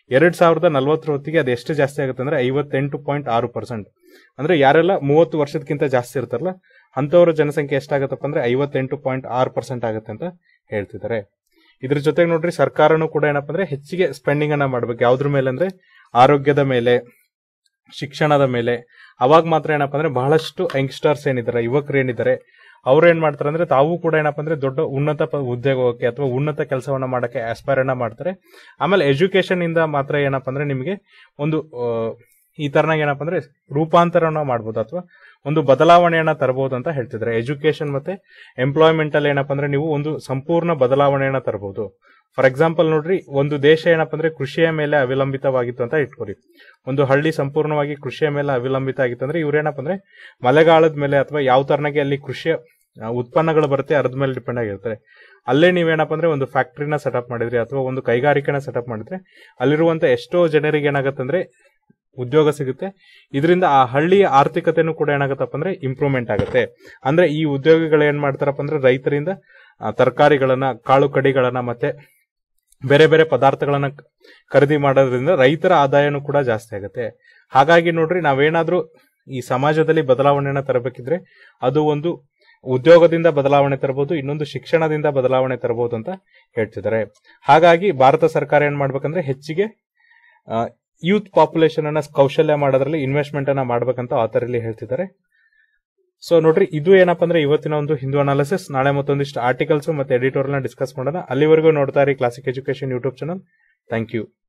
2040 ಹೊತ್ತಿಗೆ ಅದು ಎಷ್ಟು ಜಾಸ್ತಿ ಆಗುತ್ತೆ ಅಂದ್ರೆ 58.6%. ಅಂದ್ರೆ ಯಾರೆಲ್ಲ 30 ವರ್ಷದಕ್ಕಿಂತ ಜಾಸ್ತಿ ಇರ್ತಾರಲ್ಲ ಅಂತವರ ಜನಸಂಖ್ಯೆ ಎಷ್ಟಾಗತ್ತಪ್ಪ ಅಂದ್ರೆ 58.6% ಆಗುತ್ತೆ ಅಂತ ಹೇಳ್ತಿದ್ದಾರೆ. ಇದ್ರ ಜೊತೆಗೆ ನೋಡ್ರಿ ಸರ್ಕಾರನು ಕೂಡ ಏನಪ್ಪಾ ಅಂದ್ರೆ ಹೆಚ್ಚಿಗೆ ಸ್ಪೆಂಡಿಂಗ್ ಅನ್ನ ಮಾಡ್ಬೇಕು. ಯಾವ್ದ್ರ ಮೇಲೆ ಅಂದ್ರೆ ಆರೋಗ್ಯದ ಮೇಲೆ, ಶಿಕ್ಷಣದ ಮೇಲೆ. ಅವಾಗ ಮಾತ್ರ ಏನಪ್ಪಾ ಅಂದ್ರೆ ಬಹಳಷ್ಟು ಯಂಗ್ಸ್ಟರ್ಸ್ ಏನಿದ್ದಾರೆ, ಯುವಕರು ಏನಿದ್ದಾರೆ ಅವ್ರು ಏನ್ ಮಾಡ್ತಾರೆ ಅಂದ್ರೆ ತಾವು ಕೂಡ ಏನಪ್ಪಾ ಅಂದ್ರೆ ದೊಡ್ಡ ಉನ್ನತ ಉದ್ಯೋಗಕ್ಕೆ ಅಥವಾ ಉನ್ನತ ಕೆಲಸವನ್ನ ಮಾಡಕ್ಕೆ ಆಸ್ಪೈರ್ ಅನ್ನ ಮಾಡ್ತಾರೆ. ಆಮೇಲೆ ಎಜುಕೇಶನ್ ಇಂದ ಮಾತ್ರ ಏನಪ್ಪಾ ಅಂದ್ರೆ ನಿಮಗೆ ಒಂದು ಈ ತರನಾಗ ಏನಪ್ಪಾ ಅಂದ್ರೆ ರೂಪಾಂತರವನ್ನ ಮಾಡ್ಬೋದು ಅಥವಾ ಒಂದು ಬದಲಾವಣೆಯನ್ನ ತರಬಹುದು ಅಂತ ಹೇಳ್ತಿದ್ದಾರೆ. ಎಜುಕೇಶನ್ ಮತ್ತೆ ಎಂಪ್ಲಾಯ್ಮೆಂಟ್ ಅಲ್ಲಿ ಏನಪ್ಪಾ ಅಂದ್ರೆ ನೀವು ಒಂದು ಸಂಪೂರ್ಣ ಬದಲಾವಣೆಯನ್ನ ತರಬಹುದು. ಫಾರ್ ಎಕ್ಸಾಂಪಲ್ ನೋಡ್ರಿ, ಒಂದು ದೇಶ ಏನಪ್ಪಾ ಅಂದ್ರೆ ಕೃಷಿಯ ಮೇಲೆ ಅವಲಂಬಿತವಾಗಿತ್ತು ಅಂತ ಇಟ್ಕೊರಿ. ಒಂದು ಹಳ್ಳಿ ಸಂಪೂರ್ಣವಾಗಿ ಕೃಷಿಯ ಮೇಲೆ ಅವಲಂಬಿತ ಆಗಿತ್ತು ಅಂದ್ರೆ ಇವ್ರೇನಪ್ಪ ಅಂದ್ರೆ ಮಳೆಗಾಲದ ಮೇಲೆ ಅಥವಾ ಯಾವ ತರನಾಗಿ ಅಲ್ಲಿ ಕೃಷಿಯ ಉತ್ಪನ್ನಗಳು ಬರುತ್ತೆ ಅದ್ರ ಮೇಲೆ ಡಿಪೆಂಡ್ ಆಗಿರ್ತಾರೆ. ಅಲ್ಲೇ ನೀವೇನಪ್ಪ ಅಂದ್ರೆ ಒಂದು ಫ್ಯಾಕ್ಟ್ರಿನ ಸೆಟಪ್ ಮಾಡಿದ್ರಿ ಅಥವಾ ಒಂದು ಕೈಗಾರಿಕೆನ ಸೆಟಪ್ ಮಾಡಿದ್ರೆ ಅಲ್ಲಿರುವಂತ ಎಷ್ಟೋ ಜನರಿಗೆ ಏನಾಗತ್ತಂದ್ರೆ ಉದ್ಯೋಗ ಸಿಗುತ್ತೆ. ಇದರಿಂದ ಆ ಹಳ್ಳಿಯ ಆರ್ಥಿಕತೆನೂ ಕೂಡ ಏನಾಗತ್ತಪ್ಪ ಅಂದ್ರೆ ಇಂಪ್ರೂವ್ಮೆಂಟ್ ಆಗುತ್ತೆ. ಅಂದ್ರೆ ಈ ಉದ್ಯೋಗಿಗಳು ಏನ್ ಮಾಡ್ತಾರಪ್ಪ ಅಂದ್ರೆ ರೈತರಿಂದ ತರಕಾರಿಗಳನ್ನ, ಕಾಳು ಕಡಿಗಳನ್ನ ಮತ್ತೆ ಬೇರೆ ಬೇರೆ ಪದಾರ್ಥಗಳನ್ನ ಖರೀದಿ ಮಾಡೋದ್ರಿಂದ ರೈತರ ಆದಾಯನೂ ಕೂಡ ಜಾಸ್ತಿ ಆಗುತ್ತೆ. ಹಾಗಾಗಿ ನೋಡ್ರಿ, ನಾವೇನಾದ್ರೂ ಈ ಸಮಾಜದಲ್ಲಿ ಬದಲಾವಣೆಯನ್ನ ತರಬೇಕಿದ್ರೆ ಅದು ಒಂದು ಉದ್ಯೋಗದಿಂದ ಬದಲಾವಣೆ ತರಬಹುದು, ಇನ್ನೊಂದು ಶಿಕ್ಷಣದಿಂದ ಬದಲಾವಣೆ ತರಬಹುದು ಅಂತ ಹೇಳ್ತಿದ್ದಾರೆ. ಹಾಗಾಗಿ ಭಾರತ ಸರ್ಕಾರ ಏನ್ ಮಾಡ್ಬೇಕಂದ್ರೆ ಹೆಚ್ಚಿಗೆ ಯೂತ್ ಪಾಪ್ಯುಲೇಷನ್ ಅನ್ನ ಕೌಶಲ್ಯ ಮಾಡೋದ್ರಲ್ಲಿ ಇನ್ವೆಸ್ಟ್ಮೆಂಟ್ ಅನ್ನ ಮಾಡ್ಬೇಕಂತ ಆಥರ್ ಇಲ್ಲಿ ಹೇಳ್ತಿದ್ದಾರೆ. ಸೊ ನೋಡ್ರಿ, ಇದು ಏನಪ್ಪಾ ಅಂದ್ರೆ ಇವತ್ತಿನ ಒಂದು ಹಿಂದೂ ಅನಾಲಿಸಿಸ್. ನಾಳೆ ಮತ್ತೊಂದಿಷ್ಟು ಆರ್ಟಿಕಲ್ಸ್ ಮತ್ತೆ ಎಡಿಟೋರಿಯಲ್ ನ ಡಿಸ್ಕಸ್ ಮಾಡೋಣ. ಅಲ್ಲಿವರೆಗೂ ನೋಡ್ತಾ ಇರಿ Classic Education YouTube channel. Thank you.